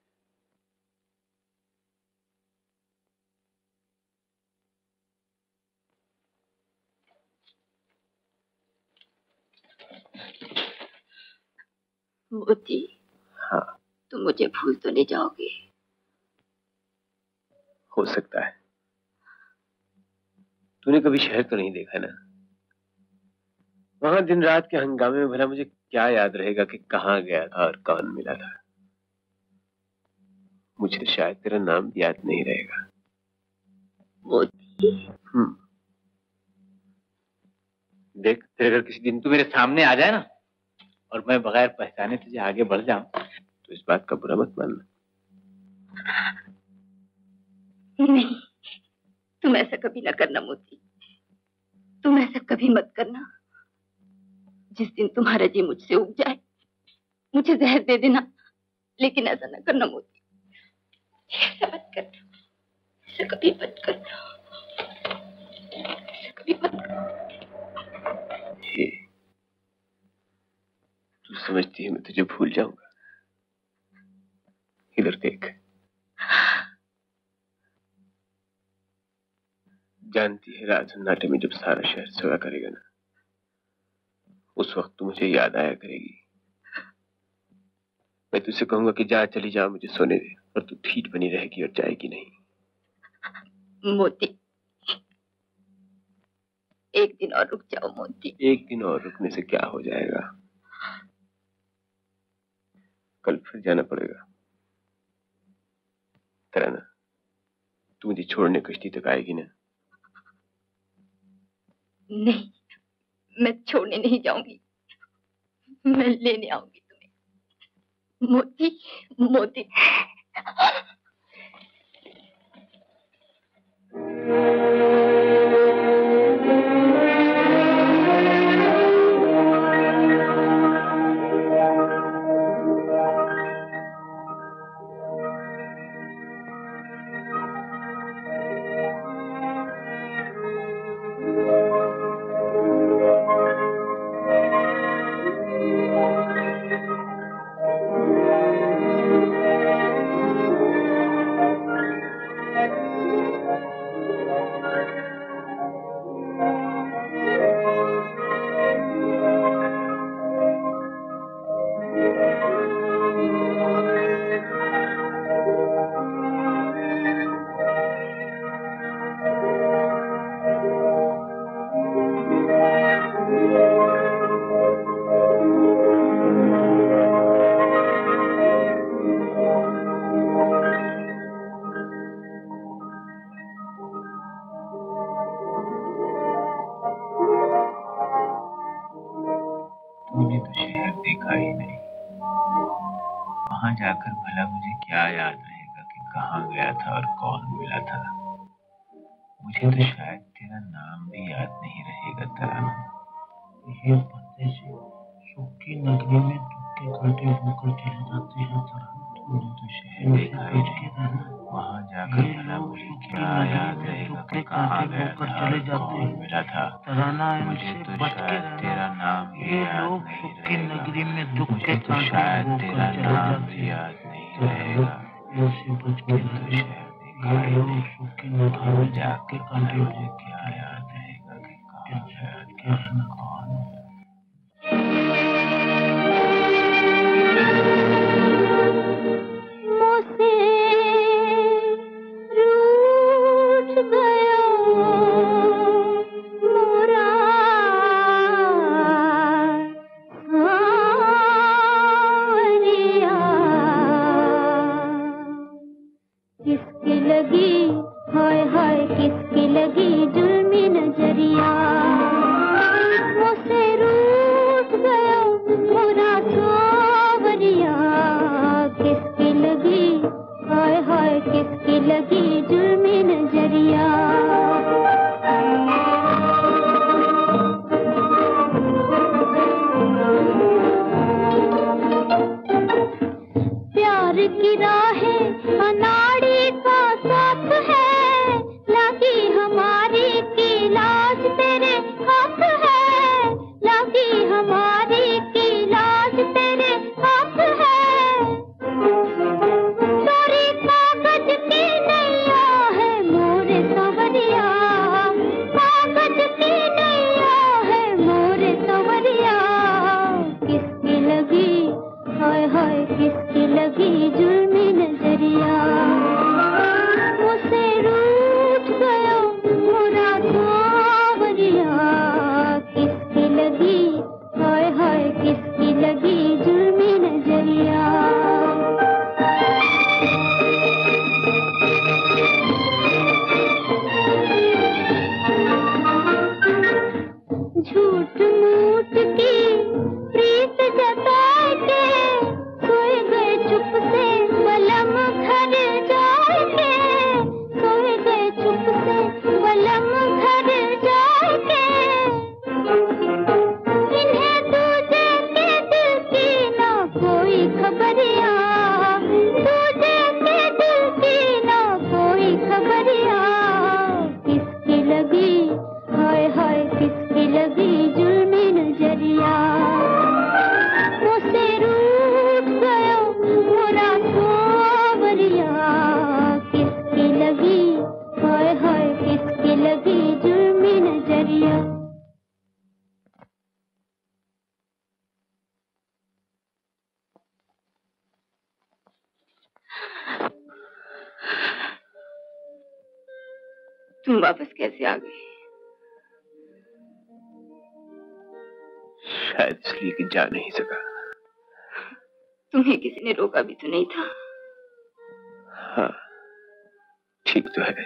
मोती। हाँ। तुम मुझे भूल तो नहीं जाओगे? हो सकता है। तूने कभी शहर तो नहीं देखा ना? वहां दिन रात के हंगामे में भला मुझे क्या याद रहेगा कि कहाँ गया था और कौन मिला था? मुझे तो शायद तेरा नाम भी याद नहीं रहेगा। मोती। हम्म। देख, तेरे अगर किसी दिन तू मेरे सामने आ जाए ना और मैं बगैर पहचाने तुझे आगे बढ़ जाऊं तो इस बात का बुरा मत मानना। नहीं, तुम ऐसा कभी न करना मोती, तुम ऐसा कभी मत करना। जिस दिन तुम्हारा जी मुझसे उग जाए मुझे जहर दे देना, लेकिन ऐसा न करना मोती, ऐसा मत करना, ऐसा कभी मत करना, ऐसा कभी मत करना। तू समझती है मैं तुझे भूल जाऊंगा? इधर देख, जानती है रात सन्नाटे में जब सारा शहर सोया करेगा ना, उस वक्त तू मुझे याद आया करेगी। मैं तुझसे कहूंगा कि जा, चली जा, मुझे सोने दे, और तू ठीक बनी रहेगी और जाएगी नहीं। मोती, एक दिन और रुक जाओ मोती। एक दिन और रुकने से क्या हो जाएगा? कल फिर जाना पड़ेगा। तराना, तू मुझे छोड़ने कश्ती तक आएगी ना? नहीं, मैं छोड़ने नहीं जाऊंगी, मैं लेने आऊंगी तुम्हें। मोती, मोती। जाकर भला मुझे क्या याद रहेगा कि कहाँ गया था और कौन मिला था। मुझे तो शायद तेरा नाम भी याद नहीं रहेगा तराना। ये पर्दे से सुख की नगरी में दुख के कांटे होकर चले जाते हैं तराना। तूने तो शहर देखा ही नहीं, वहाँ जाकर भला मुझे क्या याद रहेगा कि कहाँ गया था और कौन मिला था। तराना, मुझे तो शायद तेरा नाम भी याद नहीं रहेगा। नगरी में दुख मुझे तो शायद तेरा नाम भी याद नहीं रहेगा। तू तो शहर देखा ही नहीं, वहाँ जाकर भला मुझे क्या याद रहेगा कि कहाँ गया था और कौन। किसकी लगी जुल्मी नजरिया। तुम वापस कैसे आ गए? शायद इसलिए कि जा नहीं सका। तुम्हें किसी ने रोका भी तो नहीं था। हाँ, ठीक तो है,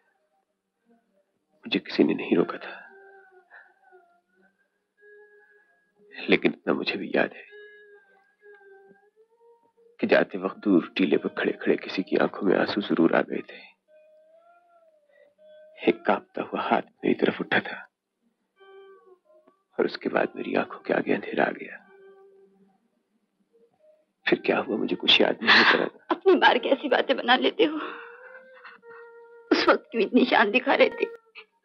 मुझे किसी ने नहीं रोका था, लेकिन इतना मुझे भी याद है कि जाते वक्त दूर टीले पर खड़े खड़े किसी की आंखों में आंसू जरूर आ गए थे। एक कांपता हुआ हाथ मेरी तरफ उठा था और उसके बाद मेरी आंखों के आगे अंधेरा आ गया। फिर क्या हुआ मुझे कुछ याद नहीं हो रहा। अपनी बार कैसी बातें बना लेते हो। उस वक्त क्यों इतनी शान दिखा रहे थे?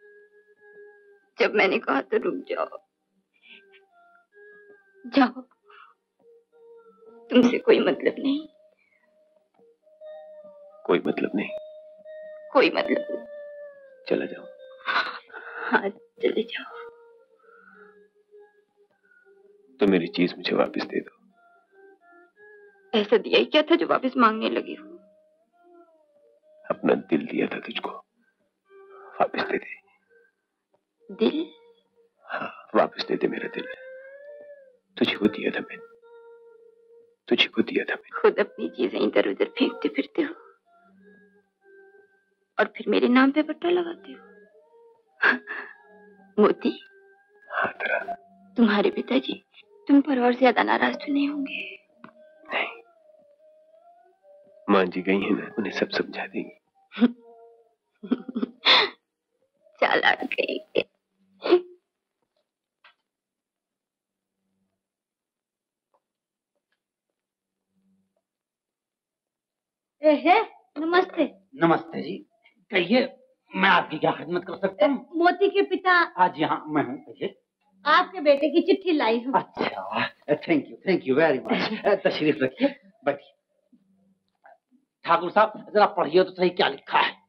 जब मैंने कहा तो रुक जाओ। जाओ, तुमसे कोई मतलब नहीं। कोई मतलब नहीं? कोई मतलब नहीं। चला जाओ। हाँ, चले जाओ। तो मेरी चीज मुझे वापस दे दो। ऐसा दिया ही क्या था जो वापस मांगने लगे हो? अपना दिल दिया था तुझको, वापस दे दे। दिल? हाँ, वापस दे दे मेरा दिल। तुझे को दिया था मैंने, तुझे को दिया था मैंने। खुद अपनी चीजें इधर उधर फेंकते फिरते हो और फिर मेरे नाम पे पट्टा लगाते हो। मोती? हाँ तराना। तुम्हारे पिताजी तुम पर और ज्यादा नाराज तो नहीं होंगे? नहीं, मां जी गई है ना, उन्हें सब समझा देंगी। चालाक कहेंगे। है नमस्ते। नमस्ते जी, कहिए मैं आपकी क्या खिदमत कर सकता हूँ? मोती के पिता। हाँ जी हाँ, मैं हूँ। कहिए। आपके बेटे की चिट्ठी लाई हूँ। अच्छा, thank you thank you very much. तशरीफ रखिए, बैठिए। ठाकुर साहब जरा पढ़िए तो सही क्या लिखा है।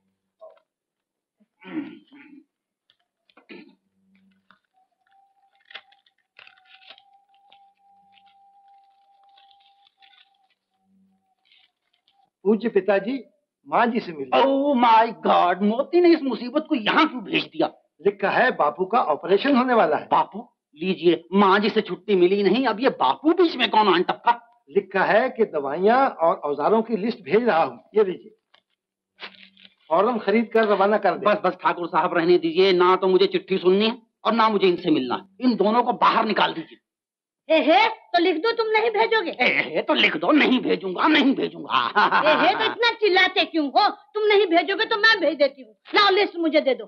पूज्य पिताजी, माँ जी से मिलिए। ओह माय गॉड, मोती ने इस मुसीबत को यहाँ क्यों भेज दिया? लिखा है बापू का ऑपरेशन होने वाला है। बापू? लीजिए, माँ जी से छुट्टी मिली नहीं, अब ये बापू बीच में कौन आन टपका? लिखा है कि दवाइयाँ और औजारों की लिस्ट भेज रहा हूँ, ये लीजिए, फौरन खरीद कर रवाना कर दे। बस बस ठाकुर साहब रहने दीजिए, ना तो मुझे चिट्ठी सुननी है और ना मुझे इनसे मिलना। इन दोनों को बाहर निकाल दीजिए। ए है तो लिख दो, तुम नहीं भेजोगे? ए है तो लिख दो, नहीं भेजूंगा नहीं भेजूंगा। ए है तो इतना चिल्लाते क्यों हो? तुम नहीं भेजोगे तो मैं भेज देती हूँ। लाओ लिस्ट मुझे दे दो।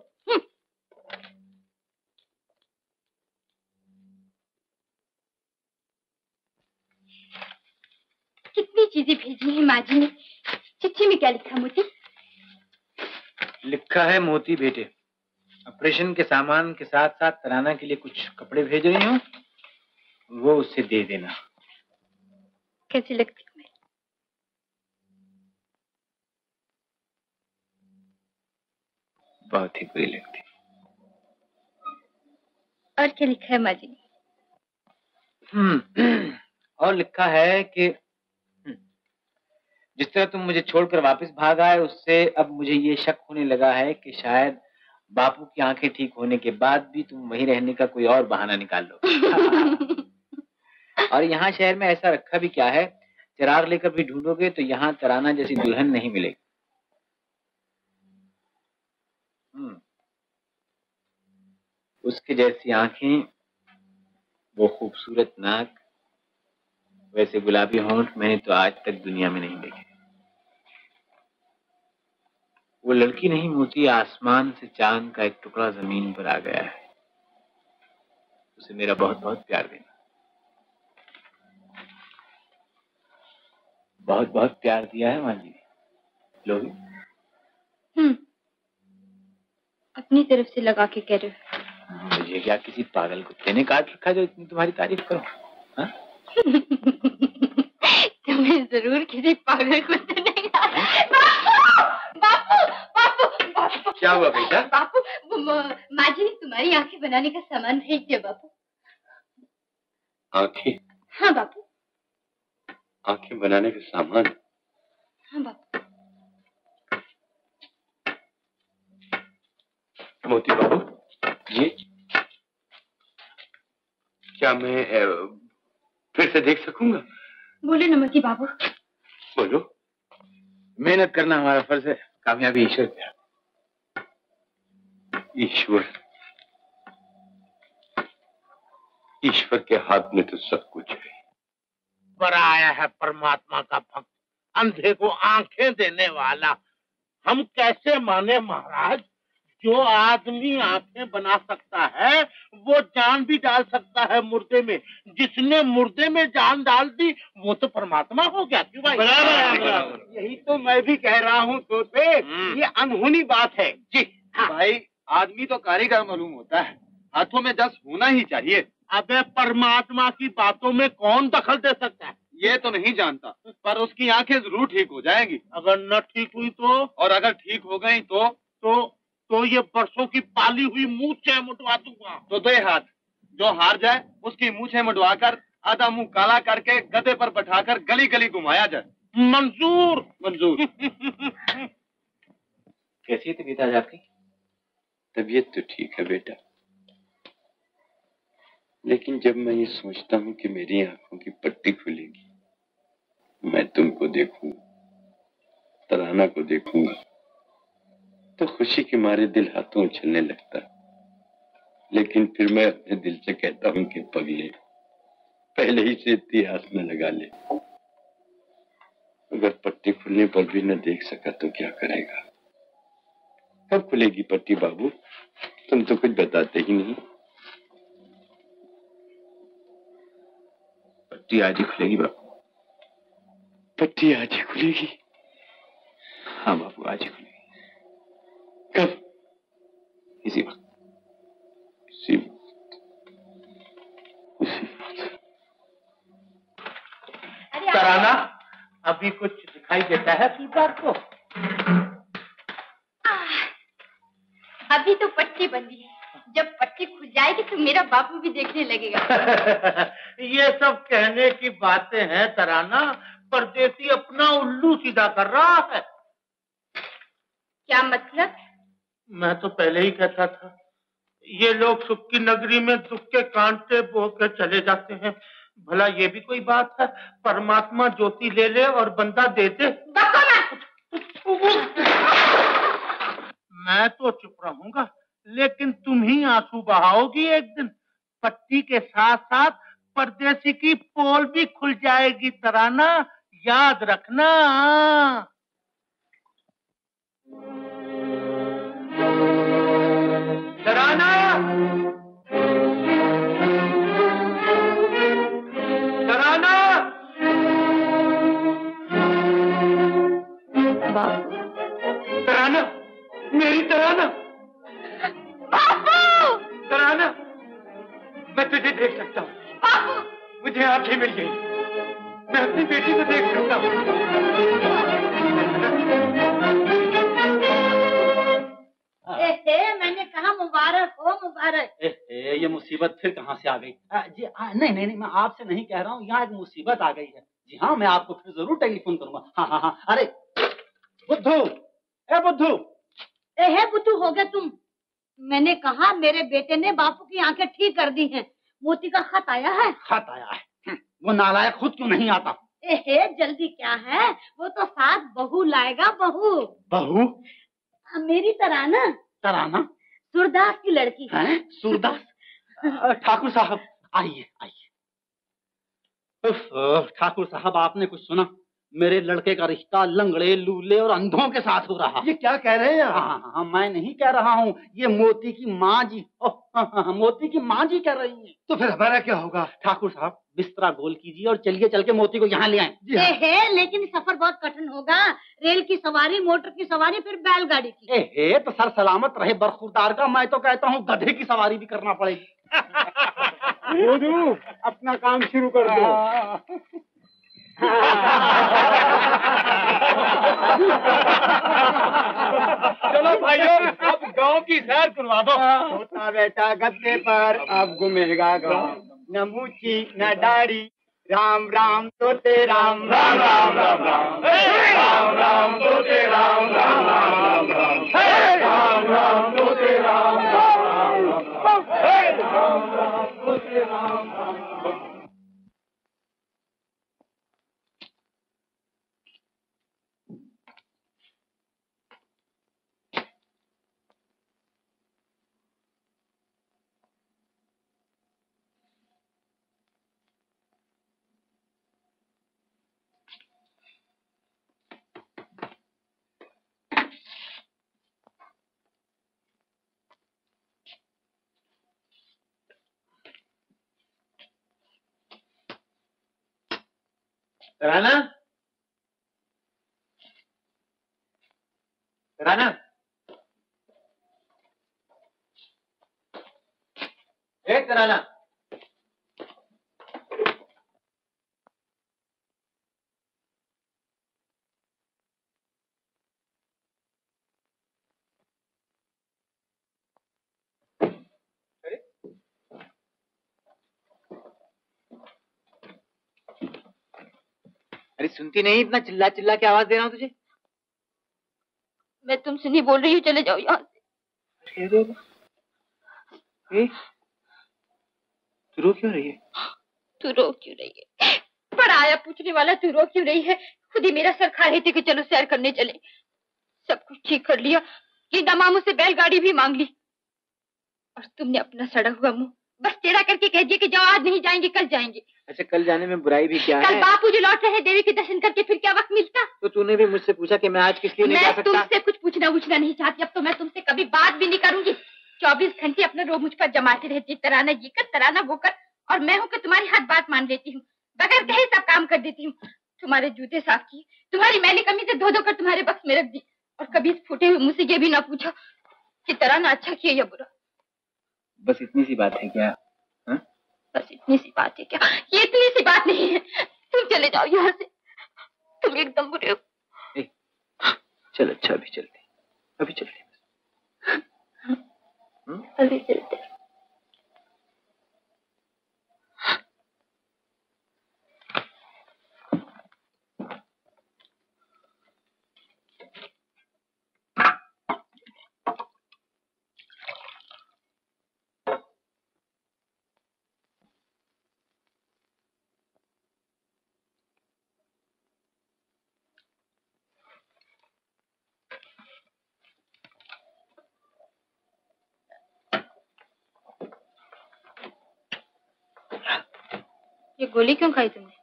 कितनी चीजें भेजी है माँ जी ने। चिट्ठी में क्या लिखा मोती? लिखा है मोती बेटे, ऑपरेशन के सामान के साथ साथ तराना के लिए कुछ कपड़े भेज रही हूँ, वो उससे दे देना। कैसी लगती हूँ मैं? बहुत ही बुरी लगती। और क्या लिखा है माँ जी? हम्म, और लिखा है कि जिस तरह तुम मुझे छोड़कर वापस भाग आए, उससे अब मुझे ये शक होने लगा है कि शायद बापू की आंखें ठीक होने के बाद भी तुम वहीं रहने का कोई और बहाना निकाल लो। और यहाँ शहर में ऐसा रखा भी क्या है, चिराग लेकर भी ढूंढोगे तो यहाँ तराना जैसी दुल्हन नहीं मिलेगी। हम्म, उसके जैसी आंखें, वो खूबसूरत नाक, वैसे गुलाबी होंठ मैंने तो आज तक दुनिया में नहीं देखे। वो लड़की नहीं मोती, आसमान से चांद का एक टुकड़ा जमीन पर आ गया है। उसे मेरा बहुत बहुत प्यार देना। बहुत बहुत प्यार दिया है माँ जी। लोगी? हम्म, अपनी तरफ से लगा के कह रहे हो। मुझे क्या किसी पागल कुत्ते ने काट रखा जो इतनी तुम्हारी तारीफ करो? हाँ? तुम्हें जरूर किसी पागल कुत्ते ने काटा। बापू, बापू, बापू। क्या हुआ बेटा? बापू, माँ जी तुम्हारी आंखें बनाने का सामान भेज दिया बापू। आंखें? हाँ बापू। आंखें बनाने का सामान? हाँ बापू। मोती बाबू जी, क्या मैं ए, फिर से देख सकूंगा? बोले न मोती बाबू। बोलो। मेहनत करना हमारा फर्ज है, कामयाबी ईश्वर पे है। ईश्वर, ईश्वर के हाथ में तो सब कुछ है। पर आया है परमात्मा का भक्त, अंधे को आंखें देने वाला। हम कैसे माने महाराज? जो आदमी आंखें बना सकता है वो जान भी डाल सकता है मुर्दे में। जिसने मुर्दे में जान डाल दी वो तो परमात्मा हो गया। क्यों भाई? बराबर बराबर, यही तो मैं भी कह रहा हूँ तोते, ये अनहोनी बात है जी। हाँ। भाई आदमी तो कारीगर मालूम होता है, हाथों में दस होना ही चाहिए। अबे परमात्मा की बातों में कौन दखल दे सकता है? ये तो नहीं जानता, पर उसकी आंखें जरूर ठीक हो जाएंगी। अगर न ठीक हुई तो? और अगर ठीक हो गई तो तो तो ये बरसों की पाली हुई मूंछें मुंडवा दूंगा। तो दे हाथ, जो हार जाए उसकी मूंछें मुंडवाकर आधा मुंह काला करके गधे पर बैठाकर गली गली घुमाया जाए। मंजूर मंजूर। कैसी तबीयत आज आपकी? तबीयत तो ठीक है बेटा, लेकिन जब मैं ये सोचता हूँ कि मेरी आंखों की पट्टी खुलेगी, मैं तुमको देखूंगा, तराना को देखूंगा, तो खुशी के मारे दिल हाथों उछलने लगता। लेकिन फिर मैं अपने दिल से कहता हूँ कि पगले, पहले ही से इतनी आस न लगा ले। अगर पट्टी खुलने पर भी न देख सका तो क्या करेगा? कब खुलेगी पट्टी बाबू? तुम तो कुछ बताते ही नहीं। पट्टी आज ही खुलेगी बाबू। पट्टी आज ही खुलेगी? हाँ बाबू, आज ही खुलेगी। कब? इसी वक्त। इसी वक्त, इसी वक्त। तराना, अभी कुछ दिखाई देता है सूरदार को? अभी तो पट्टी बंदी है, जब पट्टी खुल जाएगी तो मेरा बापू भी देखने लगेगा। ये सब कहने की बातें हैं तराना, परदेसी अपना उल्लू सीधा कर रहा है। क्या मतलब? मैं तो पहले ही कहता था, ये लोग सुख की नगरी में दुख के कांटे बो के चले जाते हैं। भला ये भी कोई बात है? परमात्मा ज्योति ले ले और बंदा दे दे। मैं तो चुप रहूंगा, लेकिन तुम ही आंसू बहाओगी एक दिन। पट्टी के साथ साथ परदेसी की पोल भी खुल जाएगी तराना, याद रखना। तराना, तराना, बाबू, तराना, मेरी तराना, बाबू, तराना, मैं तुझे देख सकता हूँ। बाबू, मुझे आंखें मिल गई, मैं अपनी बेटी को देख सकता हूँ। ए, मैंने कहा मुबारक हो मुबारक। ए, ए, ये मुसीबत फिर कहाँ से आ गई? आ, जी आ, नहीं नहीं नहीं, मैं आपसे नहीं कह रहा हूँ, यहाँ एक मुसीबत आ गई है। जी हाँ, मैं आपको फिर जरूर टेलीफोन करूंगा। हाँ हाँ हाँ। अरे बुद्धू, ए बुद्धू, ए है बुद्धू, हो गया तुम? मैंने कहा मेरे बेटे ने बापू की आंखें ठीक कर दी हैं। मोती का खत आया है? खत आया है? वो नालायक खुद क्यों नहीं आता? ए, जल्दी क्या है, वो तो साथ बहू लाएगा। बहू? बहू? मेरी तराना। तराना? सूरदास की लड़की है। सूरदास? ठाकुर साहब आइए आइए। ठाकुर साहब, आपने कुछ सुना? मेरे लड़के का रिश्ता लंगड़े लूले और अंधों के साथ हो रहा। ये क्या कह रहे हैं? हाँ हाँ, मैं नहीं कह रहा हूँ, ये मोती की माँ जी, हाँ, हाँ, मोती की माँ जी कह रही हैं। तो फिर हमारा क्या होगा? ठाकुर साहब, बिस्तरा गोल कीजिए और चलिए चल के मोती को यहाँ ले आए। हाँ। लेकिन सफर बहुत कठिन होगा, रेल की सवारी, मोटर की सवारी, फिर बैलगाड़ी की। ए, तो सर सलामत रहे बरखुरदार का। मैं तो कहता हूँ गधे की सवारी भी करना पड़ेगी। अपना काम शुरू कर दो। चलो भाइयों, अब गांव की सैर करवा दो। छोटा बेटा गद्दे पर अब घूमेगा गाँव, न मूछी न दाढ़ी, राम राम तोते राम, राम राम राम राम, राम राम तोते राम, राम राम राम राम, राम राम राम होते राम राम राम राम होते राम राम। तराना, तराना, ए तराना, अरे सुनती नहीं, इतना चिल्ला चिल्ला के आवाज दे रहा हूँ तुझे। मैं तुमसे नहीं बोल रही हूँ, चले जाओ यहाँ से। ए, तू रो क्यों रही है? तू रो क्यों रही है? पर आया पूछने वाला तू रो क्यों रही है? खुद ही मेरा सर खा रही थी कि चलो सैर करने चले। सब कुछ ठीक कर लिया, ये दमामू से बैलगाड़ी भी मांग ली, और तुमने अपना सड़ा हुआ मुंह बस टेढ़ा करके कह दिया कि जाओ, आज नहीं जाएंगे, कल जाएंगे। अच्छा, कल जाने में बुराई भी क्या कल है? बापू जी लौट रहे हैं, देवी के दर्शन करके फिर क्या वक्त मिलता? तो तूने भी मुझसे पूछा कि मैं आज किस लिए नहीं जा सकता? मैं तुमसे कुछ पूछना पूछना नहीं चाहती, अब तो मैं तुमसे कभी बात भी नहीं करूंगी। चौबीस घंटे अपना रोब मुझ पर जमाती रहती, तराना ये कर, तराना वो कर, और मैं हूँ कि तुम्हारी हर बात मान लेती हूँ, बगैर कहे सब काम कर देती हूँ। तुम्हारे जूते साफ किए, तुम्हारी मैली कमीजें धो धो कर तुम्हारे बक्स में रख दी, और कभी इस फूटे हुए मुझसे ये भी ना पूछा कि तराना अच्छा किया या बुरा। बस इतनी सी बात है क्या? हा? बस इतनी सी बात है क्या? ये इतनी सी बात नहीं है। तुम चले जाओ यहाँ से, तुम एकदम बुरे हो। ए, चल अच्छा, अभी चलते, अभी चलते, अभी चलते। ये गोली क्यों खाई तुमने?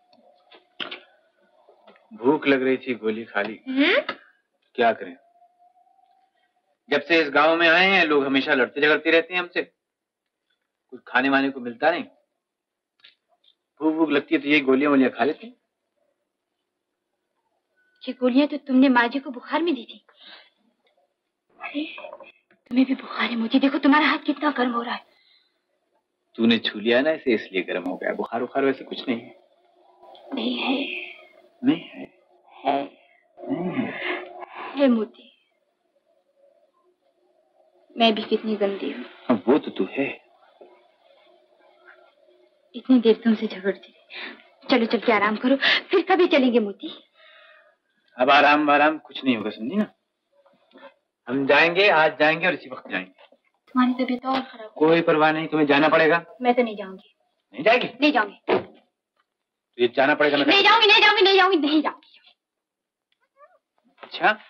भूख लग रही थी, गोली खा ली। क्या करें, जब से इस गांव में आए हैं लोग हमेशा लड़ते झगड़ते रहते हैं हमसे, कुछ खाने वाने को मिलता नहीं। भूख भूख लगती है तो ये गोलियां वोलियां खा लेते हैं। ये गोलियां तो तुमने माँ जी को बुखार में दी थी। अरे तुम्हें भी बुखार है मोती, देखो तुम्हारा हाथ कितना गर्म हो रहा है। तूने छू लिया ना इसे, इसलिए गर्म हो गया। बुखार बुखार वैसे कुछ नहीं है। नहीं है? नहीं है, है नहीं है, है मोती। मैं भी कितनी गंदी हूँ। हाँ, वो तो तू है। इतनी देर तुमसे झगड़ती थी, चलो चल के आराम करो, फिर कभी चलेंगे मोती। अब आराम आराम कुछ नहीं होगा, समझी ना? हम जाएंगे, आज जाएंगे और इसी वक्त जाएंगे। तुम्हारी तबीयत और खराब। कोई परवाह नहीं, तुम्हें जाना पड़ेगा। मैं तो नहीं जाऊंगी। नहीं जाएगी? नहीं जाऊंगी। तो ये जाना पड़ेगा। मैं नहीं जाऊंगी, नहीं जाऊंगी, नहीं जाऊंगी, नहीं जाऊंगी। अच्छा,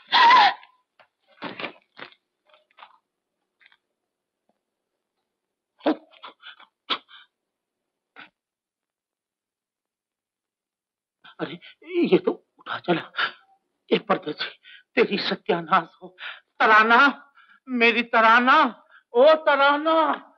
अरे ये तो उठा चला। एक परदेसी, तेरी सत्यानाश हो। तराना, मेरी तराना, ओ तराना।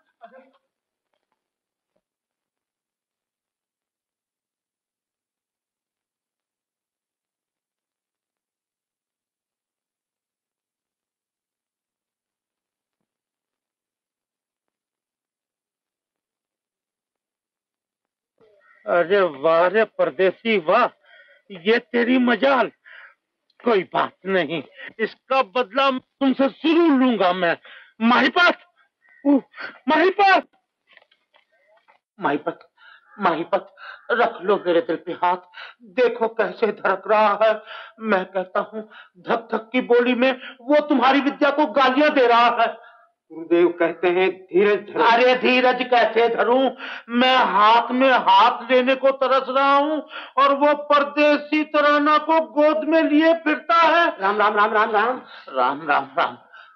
अरे वाह रे परदेसी वाह, ये तेरी मजाल। कोई बात नहीं, इसका बदला तुमसे जरूर लूंगा मैं। माहीपत, माहीपत, माहीपत, माहीपत, रख लो मेरे दिल पे हाथ। देखो कैसे धड़क रहा है। मैं कहता हूँ धक धक की बोली में वो तुम्हारी विद्या को गालियां दे रहा है। गुरुदेव कहते हैं धीरज धरो। अरे धीरज कैसे धरूं? मैं हाथ में हाथ लेने को तरस रहा हूँ और वो परदेसी तराना को गोद में लिए फिरता है। राम राम राम राम राम राम राम राम।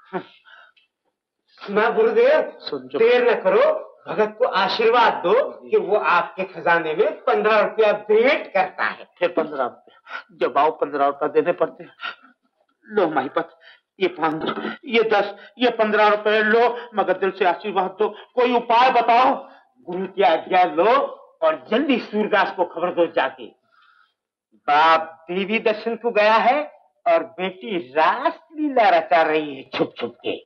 सुना गुरुदेव, देर न करो, भगत को आशीर्वाद दो कि वो आपके खजाने में पंद्रह रुपया भेंट करता है। फिर पंद्रह रुपया जब आओ पंद्रह रुपया देने पड़ते। लो माईपत, ये पांच, ये दस, ये पंद्रह रुपए लो, मगर दिल से आशीर्वाद दो, कोई उपाय बताओ। गुरु की आज्ञा लो और जल्दी सूरदास को खबर दो जाके। बाप देवी दर्शन को गया है और बेटी रास लीला रचा रही है छुप छुप के।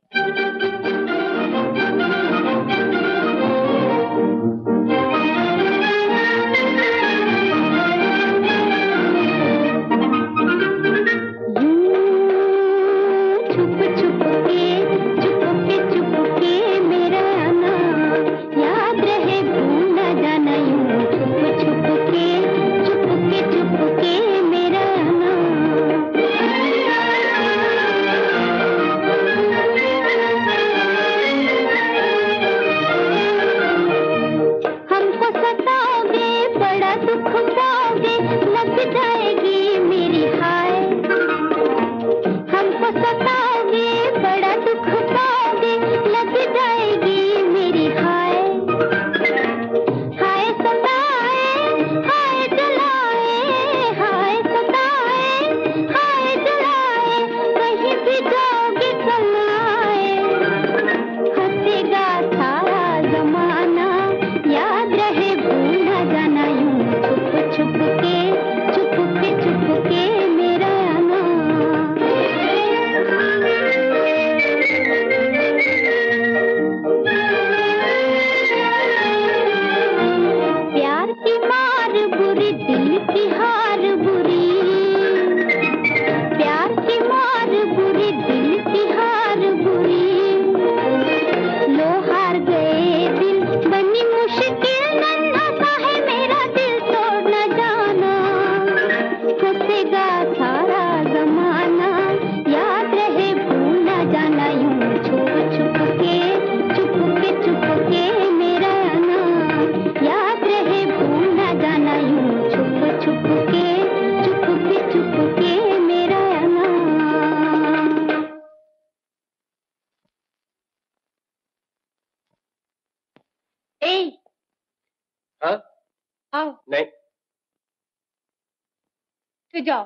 जाओ।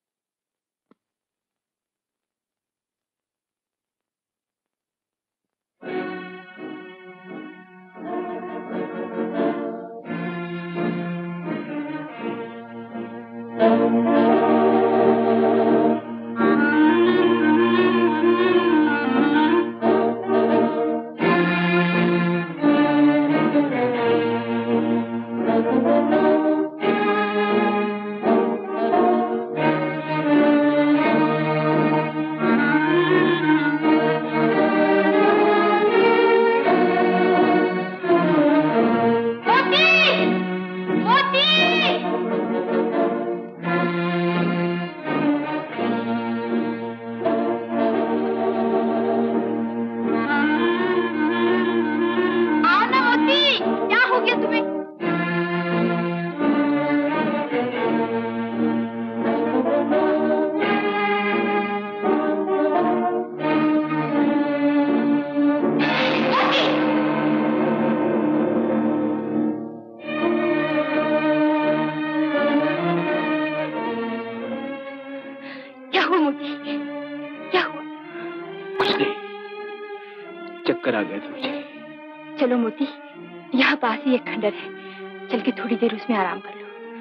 चक्कर आ गया था मुझे। चलो मोती, यहाँ पास ही एक खंडर है, चल के थोड़ी देर उसमें आराम कर लो।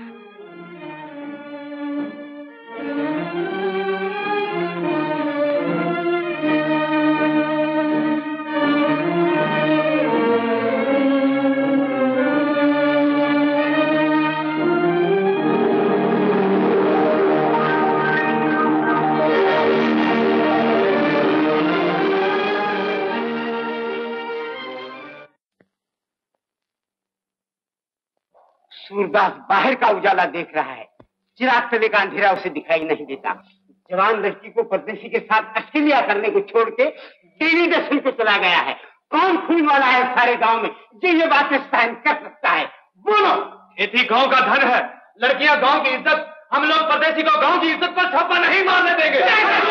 सूरदास बाहर का उजाला देख रहा है, चिराग तले का अंधेरा उसे दिखाई नहीं देता। जवान लड़की को परदेसी के साथ ऑस्ट्रेलिया करने को छोड़ के देवी दर्शन को चला गया है। कौन खून वाला है सारे गांव में जो ये बातें सहन कर सकता है? बोलो। खेती गांव का धन है, लड़कियां गांव की इज्जत, हम लोग परदेसी को गांव की इज्जत पर छापा नहीं मारने देंगे।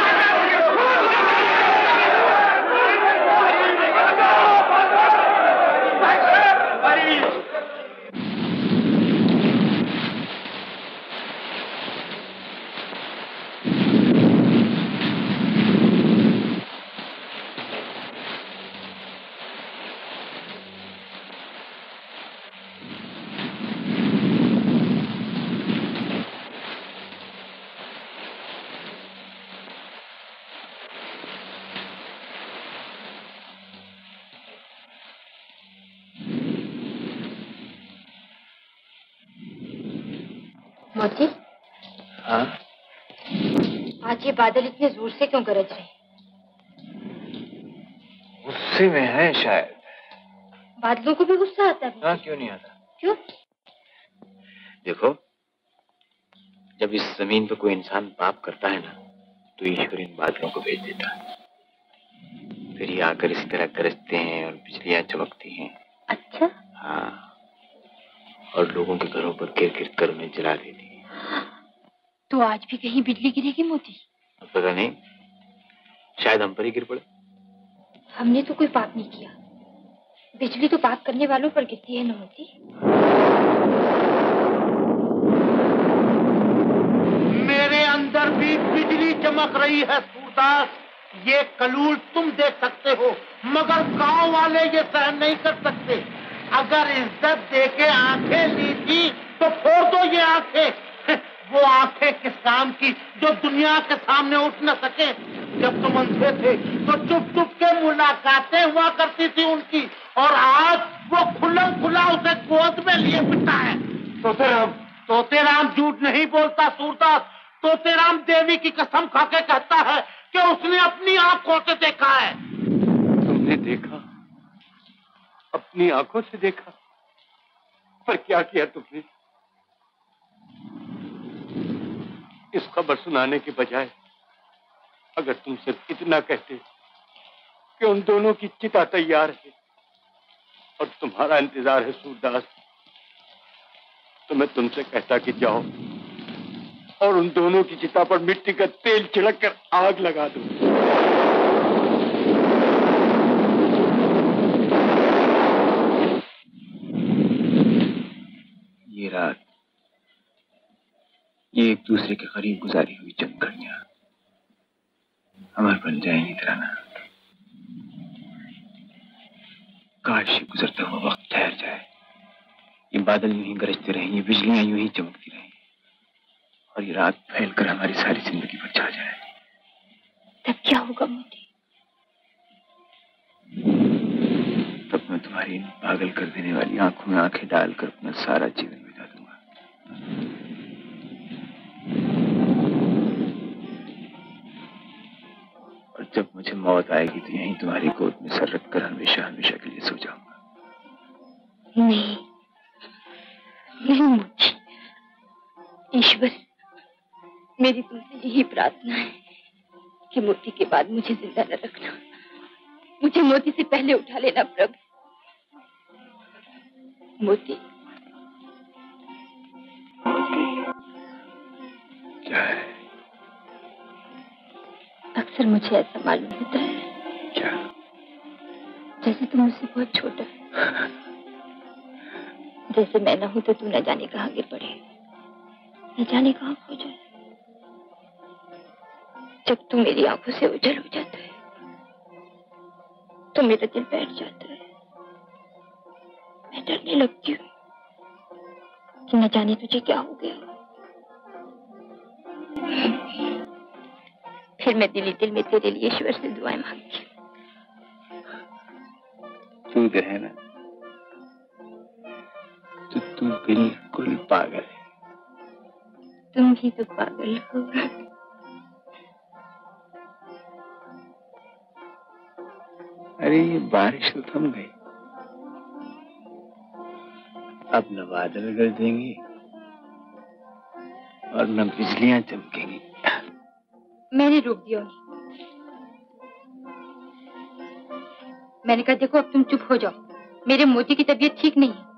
मोती, हाँ? आज ये बादल इतने जोर से क्यों गरज रहे? गुस्से में है शायद। बादलों को भी गुस्सा आता है? हाँ, क्यों नहीं आता? क्यों? देखो, जब इस जमीन पर कोई इंसान पाप करता है ना, तो ईश्वर इन बादलों को भेज देता है। फिर ये आकर इसी तरह गरजते हैं और बिजलियां चमकती हैं। अच्छा? हाँ, और लोगों के घरों पर गिर गिर कर उन्हें जला देती है। तो आज भी कहीं बिजली गिरेगी मोती? पता नहीं, शायद हम पर ही गिर पड़े। हमने तो कोई पाप नहीं किया। बिजली तो पाप करने वालों पर गिरती है ना मोती। मेरे अंदर भी बिजली चमक रही है सूरदास। ये कलूल तुम देख सकते हो, मगर गांव वाले ये सहन नहीं कर सकते। अगर इज्जत देके आंखें ली थी तो फोड़ दो ये आंखें। वो आंखें किस काम की जो दुनिया के सामने उठ न सके। जब तुम अंधे थे तो चुप चुप के मुलाकातें हुआ करती थी उनकी, और आज वो खुल्लम खुला उसे गोद में लिए फिरता है। तोतेराम तोतेराम झूठ नहीं बोलता सूरदास। तोतेराम देवी की कसम खाके कहता है कि उसने अपनी आंखों से देखा है। तुमने देखा? अपनी आंखों से देखा? पर क्या किया तुमने? इस खबर सुनाने के बजाय अगर तुम सिर्फ इतना कहते कि उन दोनों की चिता तैयार है और तुम्हारा इंतजार है सूरदास, तो मैं तुमसे कहता कि जाओ और उन दोनों की चिता पर मिट्टी का तेल छिड़क कर आग लगा दो। ये रात, ये एक दूसरे के करीब गुजारी हुई चंद घड़ियां अमर बन जाएंगी तराना। काश ये गुजरता हुआ वक्त ठहर जाए, ये बादल यूं ही गरजते रहें, ये बिजलियां यूं ही चमकती रहें, और ये रात फैलकर हमारी सारी जिंदगी पर छा जाए। तब क्या होगा मोती? तब मैं तुम्हारी पागल कर देने वाली आंखों में आंखें डालकर अपना सारा जीवन बिता दूंगा। और जब मुझे मौत आएगी तो यहीं तुम्हारी गोद में सर रखकर हमेशा हमेशा के लिए सो जाऊंगा। नहीं नहीं मोती, ईश्वर, मेरी तुमसे यही प्रार्थना है कि मोती के बाद मुझे जिंदा न रखना। मुझे मोती से पहले उठा लेना प्रभु। मोती, मोती, क्या है? अक्सर मुझे ऐसा मालूम होता है। क्या? जैसे तुम मुझसे बहुत छोटा है। जैसे मैं न हूं तो तू न जाने कहाँ गिर पड़े, न जाने कहाँ खो जाए। जब तू मेरी आंखों से ओझल हो जाता है तो मेरा दिल बैठ जाता है। मैं डरने लगती हूँ कि न जाने तुझे क्या हो गया। फिर मैं दिली दिल में तेरे लिए ईश्वर से दुआएं मांगती हूँ। तू तो है ना, तो तू बिल्कुल पागल है। तुम ही तो पागल हो। अरे ये बारिश तो थम गई, अब न बादल गरजेंगे और न बिजलियां चमकेंगी। मैंने रोक दिया उन्हें। मैंने कहा देखो अब तुम चुप हो जाओ, मेरे मोती की तबीयत ठीक नहीं है,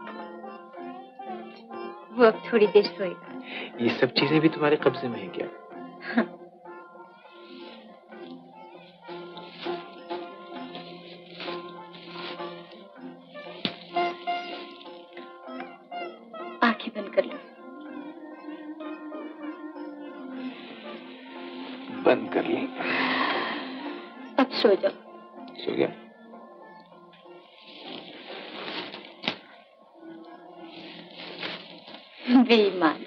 वो अब थोड़ी देर सोएगा। ये सब चीजें भी तुम्हारे कब्जे में है क्या? हाँ। आंखें बंद कर लो। बंद कर ली। अब सो जाओ। सो गया। बेईमान।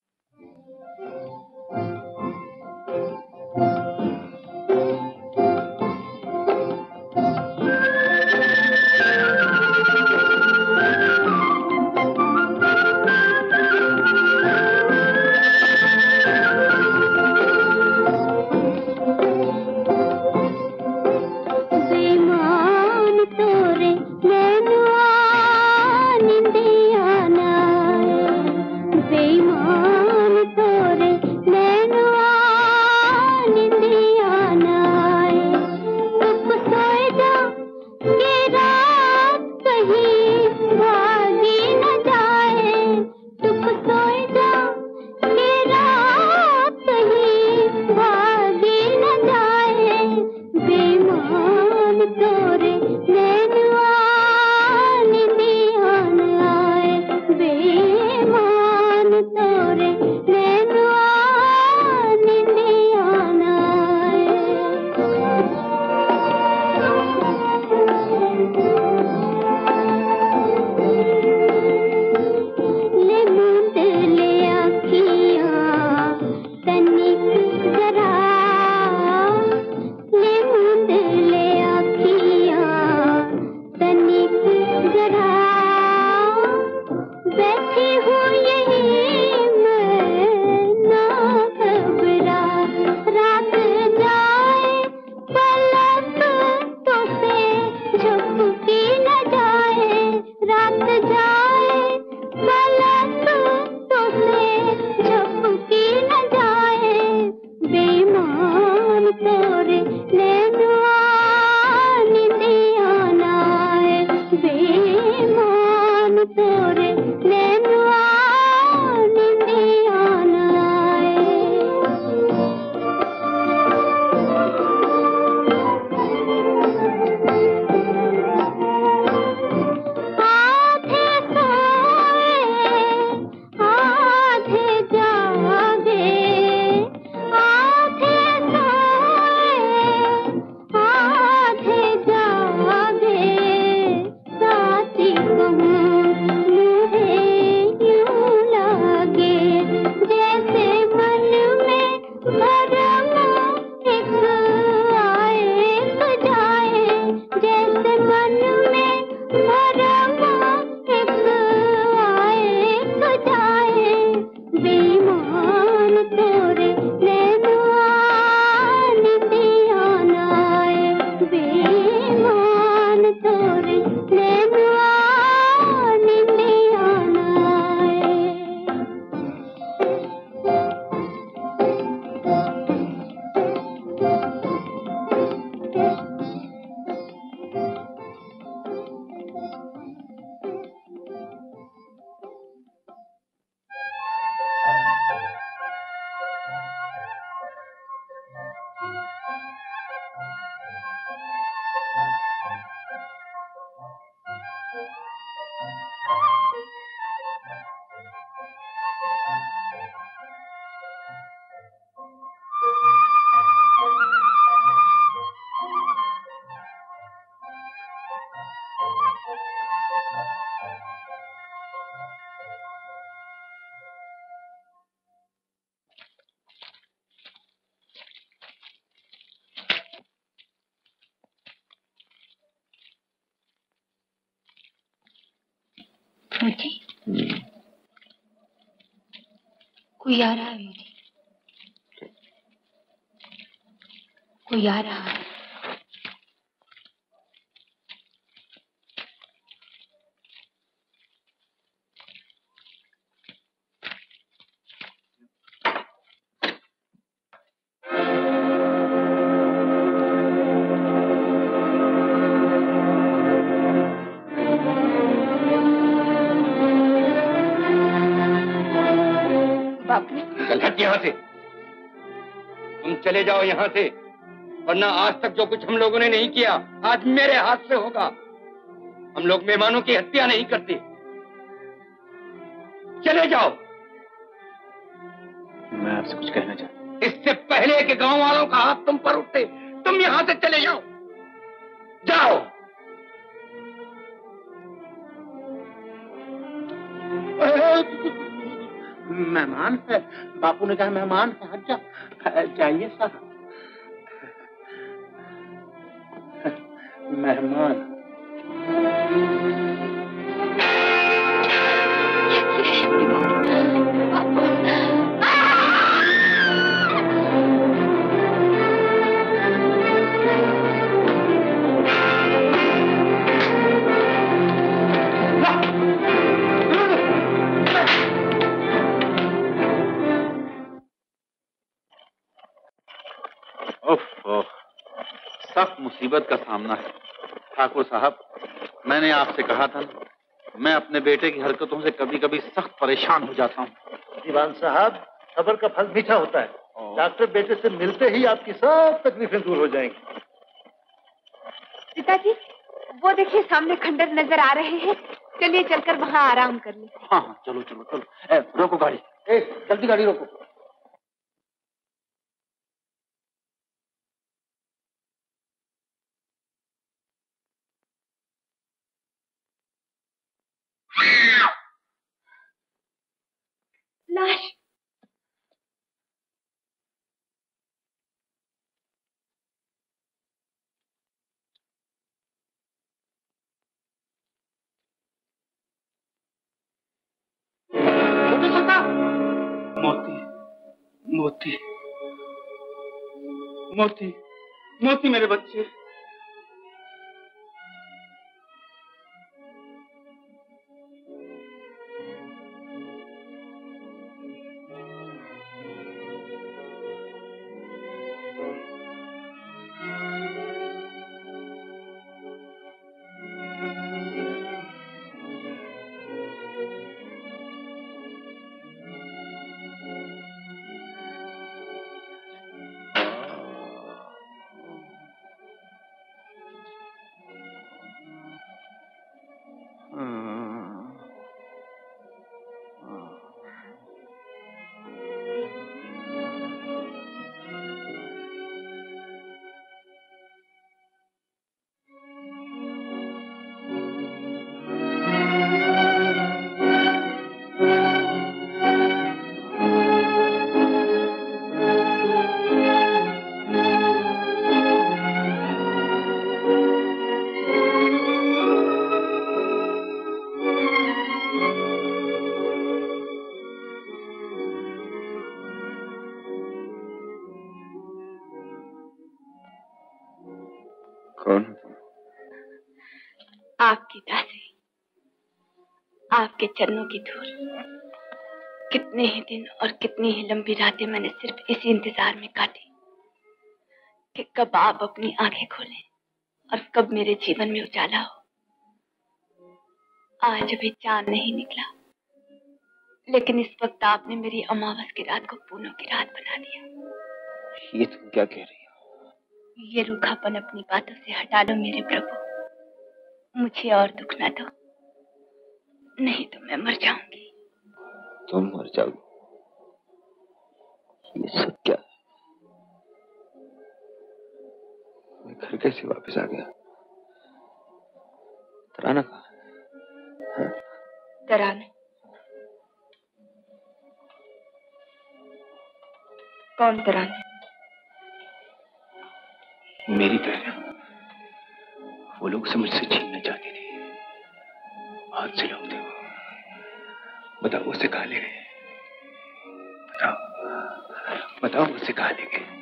मुझे कोई आ रहा है, मुझे कोई आ रहा है। बापू। चल हट यहाँ से, तुम चले जाओ यहाँ से, वरना आज तक जो कुछ हम लोगों ने नहीं किया आज मेरे हाथ से होगा। हम लोग मेहमानों की हत्या नहीं करते। चले जाओ। मैं आपसे कुछ कहना चाहता हूँ। इससे पहले कि गांव वालों का हाथ तुम पर उठे, तुम यहां से चले जाओ। जाओ। मेहमान है, बापू ने कहा मेहमान है, हट जा। जाइए साहब। मेहमान। सख्त मुसीबत का सामना है ठाकुर साहब। मैंने आपसे कहा था, मैं अपने बेटे की हरकतों से कभी कभी सख्त परेशान हो जाता हूँ। दीवान साहब, सब्र का फल मीठा होता है। डॉक्टर बेटे से मिलते ही आपकी सब तकलीफें दूर हो जाएंगी। पिताजी, वो देखिए सामने खंडर नजर आ रहे हैं, चलिए चलकर वहाँ आराम कर ले। हाँ हाँ चलो चलो चलो। ए, रोको गाड़ी। ए, जल्दी गाड़ी रोको। लाश। मोती मोती मोती मोती मेरे बच्चे। आपकी दासी, आपके चरणों की धूल। कितने ही दिन और कितनी ही लंबी रातें मैंने सिर्फ इसी इंतजार में काटी कि कब आप अपनी आंखें खोलें और कब मेरे जीवन में उजाला हो। आज अभी चांद नहीं निकला, लेकिन इस वक्त आपने मेरी अमावस की रात को पूनम की रात बना दिया। ये तुम क्या कह रही हो? ये रूखापन अपनी बातों से हटा लो मेरे प्रभु। मुझे और दुख ना दो, नहीं तो मैं मर जाऊंगी। तुम मर जाओगी? ये सब क्या? मैं घर कैसे वापस आ गया? तराना कहाँ है? तराना? कौन तराना? मेरी तरह वो लोग से मुझसे छीनना चाहते थे, हाथ से लोग थे वो। बताओ उसे कहाँ ले गए? बताओ बताओ उसे कहाँ ले गए?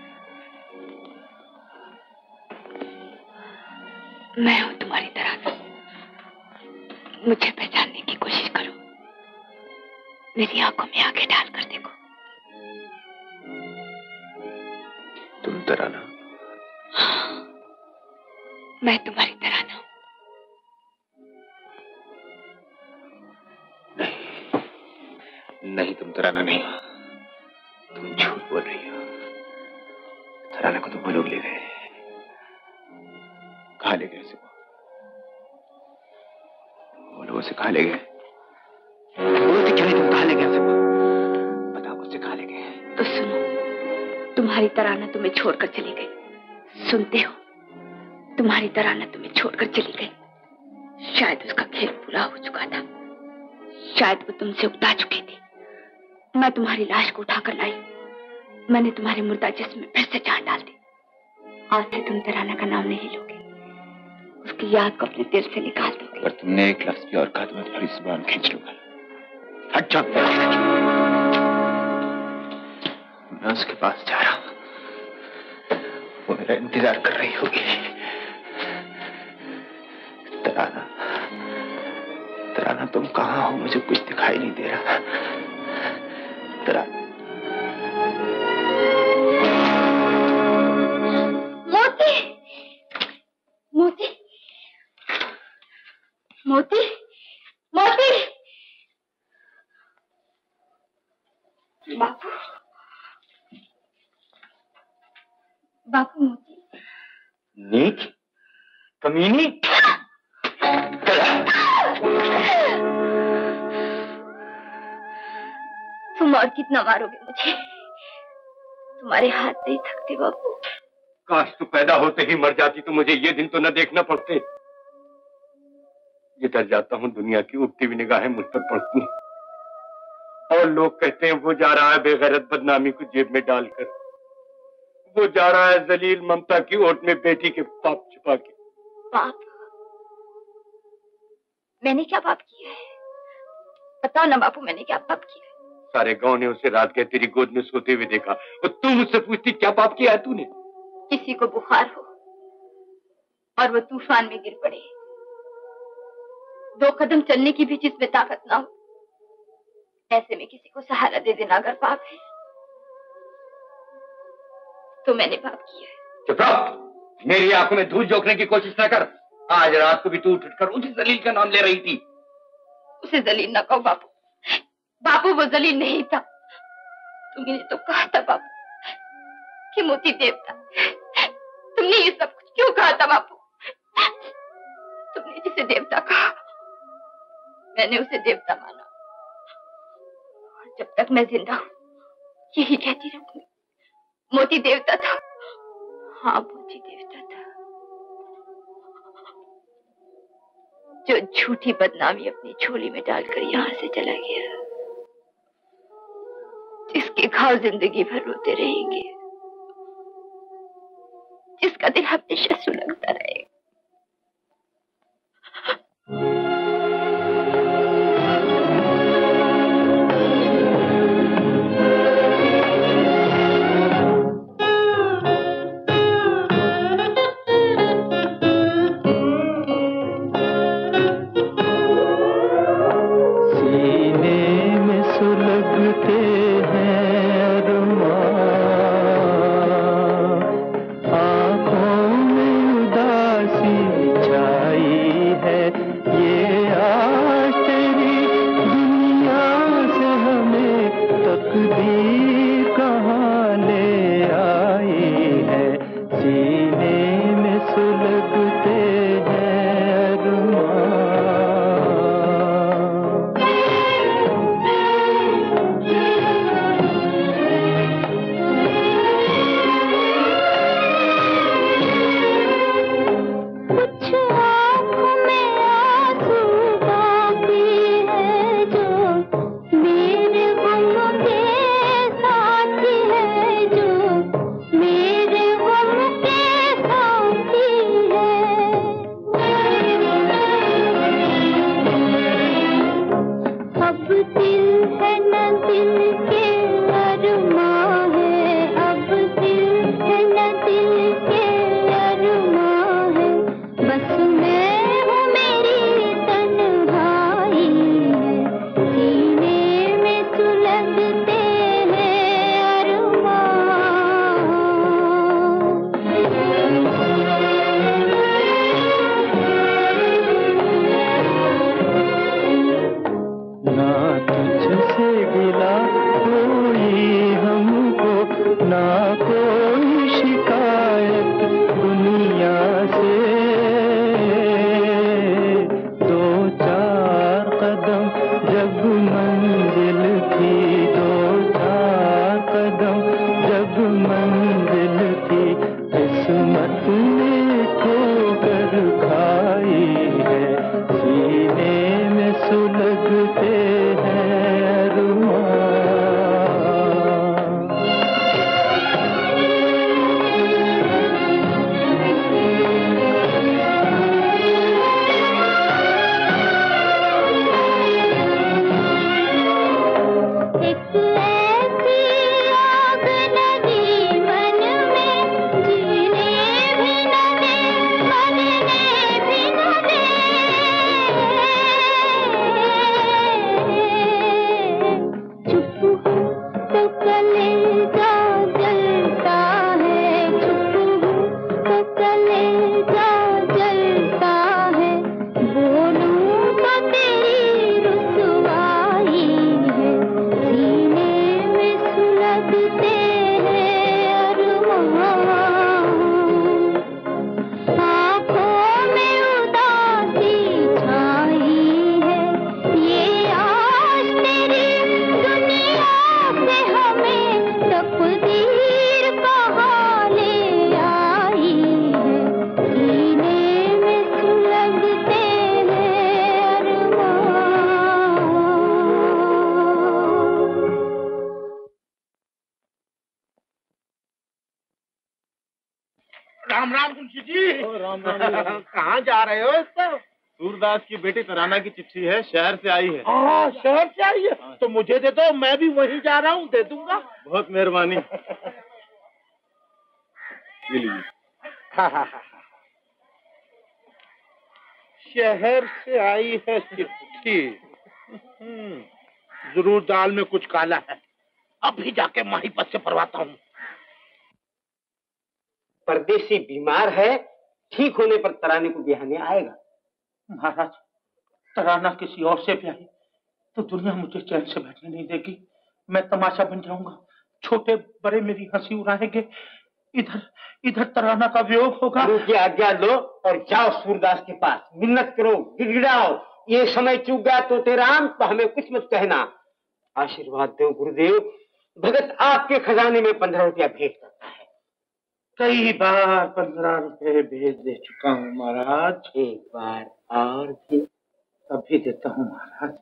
मैं हूं तुम्हारी तरह। मुझे पहचानने की कोशिश करो, मेरी आंखों में आंखें डालकर देखो। तुम तराना? मैं तुम्हारी तरह ना हूं। नहीं नहीं, तुम तराना नहीं। तुम झूठ बोल रही हो। तराना को तो वो लोग ले गए। कहाँ ले गए उसे? वो लोग उसे कहाँ ले गए? बोलते क्यों नहीं तुम? कहाँ ले गए उसे? बताओ उसे कहाँ ले गए? तो सुनो, तुम्हारी तराना तुम्हें छोड़कर चली गई। सुनते हो? तुम्हारी तराना तुम्हें छोड़कर चली गई। शायद उसका खेल पूरा हो चुका था। शायद वो तुमसे उकता चुकी थी। मैं तुम्हारी लाश को उठाकर लाई। मैंने तुम्हारे मुर्दा जिस्म में फिर से जान डाल दी। आज से तुम तराना का नाम नहीं लोगे, उसकी याद को अपने दिल से निकाल दोगे। अगर तुमने एक लफ्ज भी और कहा तो मैं तुम्हारी जुबान खींच लूंगा। हट जाओ। मैं उसके पास जा रहा हूँ। वो मेरा इंतजार कर रही होगी। तराना, तराना तुम कहाँ हो? मुझे कुछ दिखाई नहीं दे रहा। तराना। मोती, मोती, मोती, मोती। बापू, बापू मोती। नीच, कमीनी। तुम और कितना मारोगे मुझे? तुम्हारे हाथ नहीं थकते बापू। काश तू पैदा होते ही मर जाती तो मुझे ये दिन तो न देखना पड़ते। जिधर जाता हूँ दुनिया की उठती हुई निगाहें मुझ पर पड़ती हैं और लोग कहते हैं वो जा रहा है बेगैरत बदनामी को जेब में डालकर, वो जा रहा है जलील ममता की ओट में बेटी के पाप छुपा के। पाप? मैंने क्या पाप किया है? बताओ ना बापू, मैंने क्या पाप किया है? सारे गांव ने उसे रात के तेरी गोद में सोते हुए देखा और तू मुझसे पूछती क्या पाप किया है तूने? किसी को बुखार हो और वो तूफान में गिर पड़े, दो कदम चलने की भी जिसमें ताकत ना हो, ऐसे में किसी को सहारा दे देना अगर पाप है तो मैंने पाप किया है। चुप रहो, मेरी आंखों में धूल झोंकने की कोशिश न कर। आज रात को भी तू उठकर उसी जलील का नाम ले रही थी। उसे जलील न कहो बापू, बापू वो जलील नहीं था। तुमने तो कहा था बापू कि मोती देवता। तुमने ये सब कुछ क्यों कहा था बापू? तुमने जिसे देवता कहा मैंने उसे देवता माना और जब तक मैं जिंदा हूं यही कहती रहूंगी, मोती देवता था। हाँ मोती देवता था, जो झूठी बदनामी अपनी झोली में डालकर यहाँ से चला गया, जिसके घाव जिंदगी भर रोते रहेंगे, जिसका दिल हमेशा सुलगता रहेगा। आँखों में उदास कलेजा जलता है, चुप हूँ तो कलेजा जलता है, बोलूं तो तेरी रुसवाई है, सीने में सुलगते हैं अरमान, आँखों में उदासी छाई है, ये आज तेरी दुनिया से हमें तकदीर कहाँ ले आई है, सीने में सुलगते हैं अरमान। राम राम तुलसी जी। राम राम। कहाँ जा रहे हो इस पर? सूरदास की बेटी तराना की चिट्ठी है, शहर से आई है। हाँ, शहर से आई है तो मुझे दे दो, मैं भी वहीं जा रहा हूँ, दे दूंगा। बहुत मेहरबानी। ये लीजिए। हाँ हाँ हाँ। शहर से आई है चिट्ठी। हम्म, जरूर दाल में कुछ काला है। अभी जाके माही पद से परवाता हूँ। परदेसी बीमार है, ठीक होने पर तराने को बिहाने आएगा। महाराज, तराना किसी और से ब्याही तो दुनिया मुझे चैन से बैठने नहीं देगी। मैं तमाशा बन जाऊंगा, छोटे बड़े मेरी हंसी उड़ाएंगे, इधर इधर तराना का वियोग होगा। गुरु की आज्ञा लो और जाओ सूरदास के पास, मिन्नत करो, गिड़गिड़ाओ। ये समय चूक गया तो तेराम तो हमें कुछ मत कहना। आशीर्वाद दो गुरुदेव, भगत आपके खजाने में पंद्रह रुपया भेंट करता है। कई बार पंद्रह रुपए भेज दे चुका हूँ महाराज। एक बार और भी अभी देता हूँ महाराज।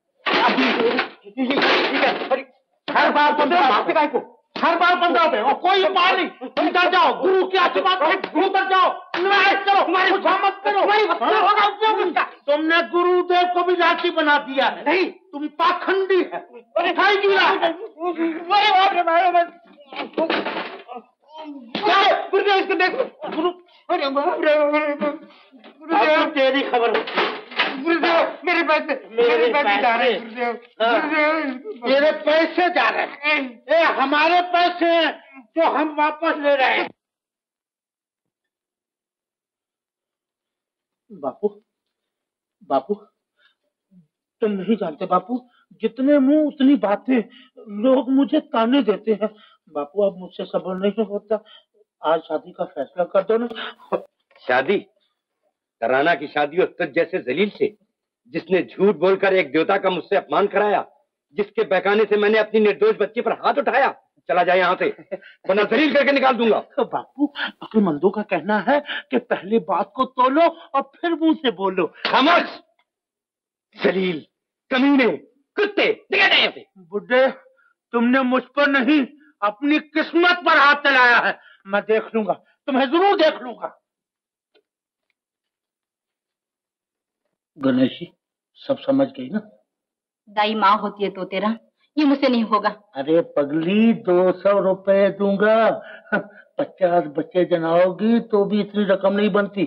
हर बार पंद्रह को हर बार पंद्रह रुपए और कोई उपाय नहीं। उधर जाओ, गुरु की आशीर्वाद है, उधर जाओ, करो, मत करो। तुमने गुरुदेव को भी लाठी बना दिया है। नहीं, तुम पाखंडी है। उठाई गिरा गुरुदेव इसको देखो। गुरु गुरुदेव तेरी खबर। गुरुदेव मेरे पैसे मेरे पैसे जा रहे हैं। गुरुदेव तेरे पैसे जा रहे हैं, ये हमारे पैसे हैं जो हम वापस ले रहे हैं। बापू बापू तुम नहीं जानते बापू, जितने मुंह उतनी बातें, लोग मुझे ताने देते हैं। बापू अब मुझसे सब्र नहीं होता, आज शादी का फैसला कर दो ना। शादी? तराना की शादी उस तुझ जैसे जलील से, जिसने झूठ बोलकर एक देवता का मुझसे अपमान कराया, जिसके बहकाने से मैंने अपनी निर्दोष बच्ची पर हाथ उठाया। चला जाए यहाँ से, वरना जलील करके निकाल दूंगा। तो बापू, अक्लमंदों का कहना है कि पहले बात को तोलो और फिर मुंह से बोलो। खामोश, जलील, कमीने, कुत्ते, निकल जाए यहाँ से। बुड्ढे, तुमने मुझ पर नहीं अपनी किस्मत पर हाथ चलाया है। मैं देख लूंगा, तुम्हें जरूर देख लूंगा। गणेशी, सब समझ गई ना? दाई माँ होती है तो तेरा, ये मुझसे नहीं होगा। अरे पगली, दो सौ रुपए दूंगा। पचास बच्चे जनाओगी तो भी इतनी रकम नहीं बनती।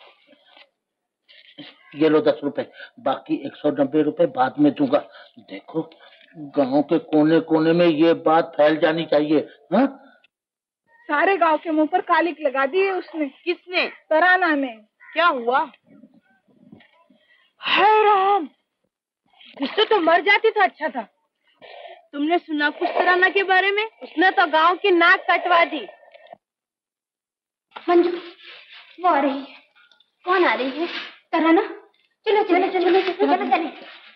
ये लो दस रुपए, बाकी एक सौ नब्बे रुपए बाद में दूंगा। देखो, गांव के कोने कोने में ये बात फैल जानी चाहिए। हाँ? सारे गांव के मुंह पर कालिक लगा दी है उसने। किसने? तराना ने। क्या हुआ? हाय राम, उससे तो मर जाती तो अच्छा था। तुमने सुना कुछ तराना के बारे में? उसने तो गांव की नाक कटवा दी। मंजू, वो आ रही है। कौन आ रही है? तराना। चलो चलो चलो चलो चलो चलो।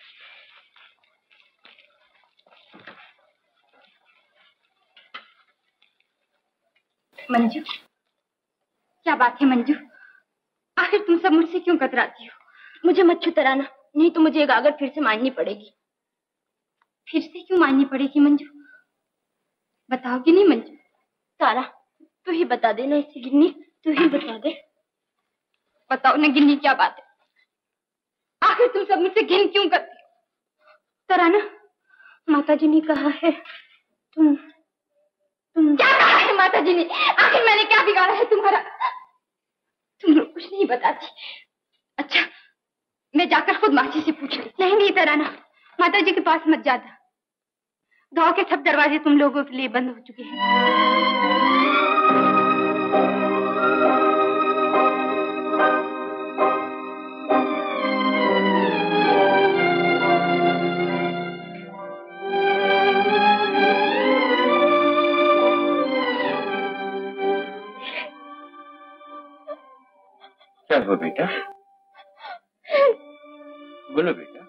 मंजू, क्या बात है मंजू? आखिर तुम सब मुझसे क्यों कतराती हो? मुझे मत छू तराना, नहीं तो मुझे गागर फिर से मारनी पड़ेगी। फिर से क्यों मारनी पड़ेगी मंजू? बताओगी नहीं मंजू? तारा, तू ही बता देना इसे। गिन्नी, तू ही बता दे। बताओ ना गिन्नी, क्या बात है? आखिर तुम सब मुझसे घिन क्यों करती हो? तराना, माता जी ने कहा है तुम तुम क्या कहा है माता जी ने? आखिर मैंने क्या बिगाड़ा है तुम्हारा? तुम लोग कुछ नहीं बताती। अच्छा, मैं जाकर खुद माँ जी से पूछ ली। नहीं नहीं तराना, माता जी के पास मत जाता। गांव के सब दरवाजे तुम लोगों के लिए बंद हो चुके हैं। क्या हुआ बेटा? बोलो बेटा।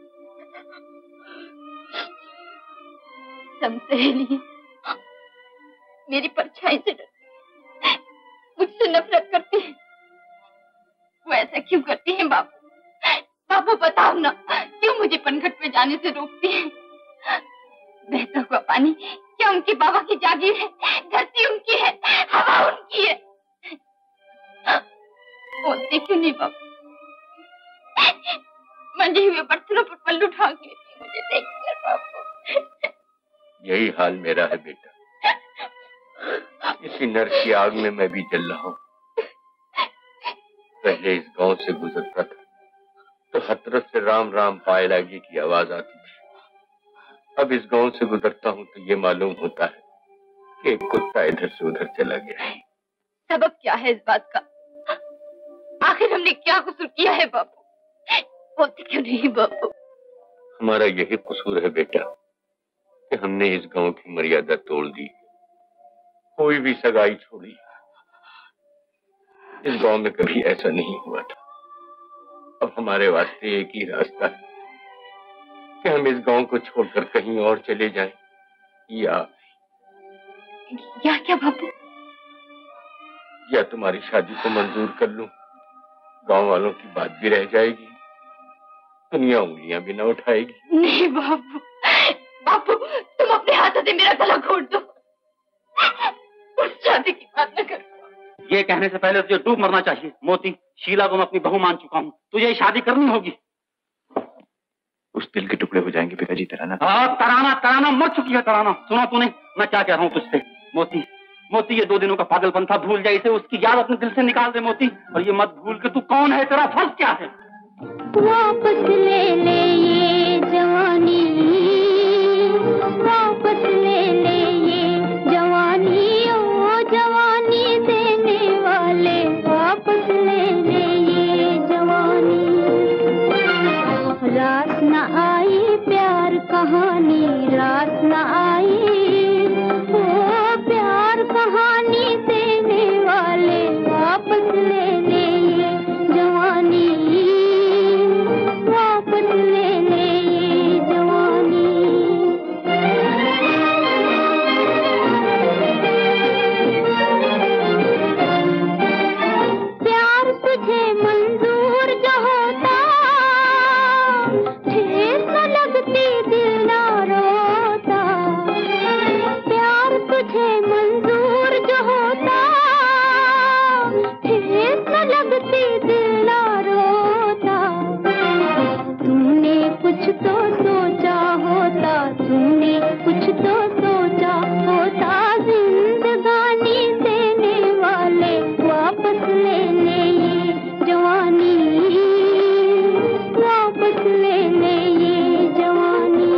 सब सहेली मेरी परछाई से डरती है, मुझसे नफरत करती है। वो ऐसा क्यों करती है बापू? बापू बताओ ना, क्यों मुझे पनघट में जाने से रोकती है? बहता हुआ पानी क्या उनके बाबा की जागीर है? धरती उनकी है, हवा उनकी है। बोलते क्यों नहीं बापू? मंजे हुए बर्तनों पर पल्लू ढांक लेती मुझे देखकर बापू। यही हाल मेरा है बेटा। इसी नर्क की आग में मैं भी जल रहा हूँ। पहले इस गांव से गुजरता था तो हर तरफ से राम राम पाए लागे की आवाज आती थी। अब इस गांव से गुजरता हूँ तो ये मालूम होता है कि एक कुत्ता इधर से उधर चला गया है। सबब क्या है इस बात का? आखिर हमने क्या कसूर किया है बापू? बोलते क्यों नहीं बापू? हमारा यही कसूर है बेटा कि हमने इस गांव की मर्यादा तोड़ दी, कोई भी सगाई छोड़ी। इस गांव में कभी ऐसा नहीं हुआ था। अब हमारे वास्ते एक ही रास्ता है कि हम इस गांव को छोड़कर कहीं और चले जाएं, या या क्या बापू? या तुम्हारी शादी को मंजूर कर लूं, गांव वालों की बात भी रह जाएगी, दुनिया उंगलियां भी न उठाएगी। नहीं बापू, बापू तुम अपने हाथों से मेरा गला घोट दो। उस शादी की बात न करो। ये कहने से पहले तुझे डूब मरना चाहिए। मोती, शीला को मैं अपनी बहू मान चुका हूँ, तुझे शादी करनी होगी। उस दिल के टुकड़े हो जाएंगे पिताजी। तराना हाँ, तराना तराना मर चुकी है। तराना सुना तूने मैं क्या कह रहा हूँ तुझसे? मोती मोती ये दो दिनों का पागलपन था, भूल जा इसे। उसकी याद अपने दिल से निकाल दे मोती। और ये मत भूल कि तू कौन है, तेरा फर्ज क्या है। वापस ले ले ये जवानी, वापस ले ले ये जवानी, ओ जवानी देने वाले, वापस ले ले ये जवानी। रास न आई प्यार कहानी, रास न आई ओ प्यार कहानी देने वाले, वापस ले ले ये जवानी, वापस ले ले ये जवानी। प्यार तुझे मंजूर जो होता, ठेस न लगती दिल ना रोता। प्यार तुझे मंजूर जो होता, ठेस न लगती दिल ना रोता। तूने कुछ तो सोचा होता, तूने कुछ तो सोचा होता, जिंदगानी देने वाले, वापस ले ले ये जवानी, वापस ले ले ये जवानी।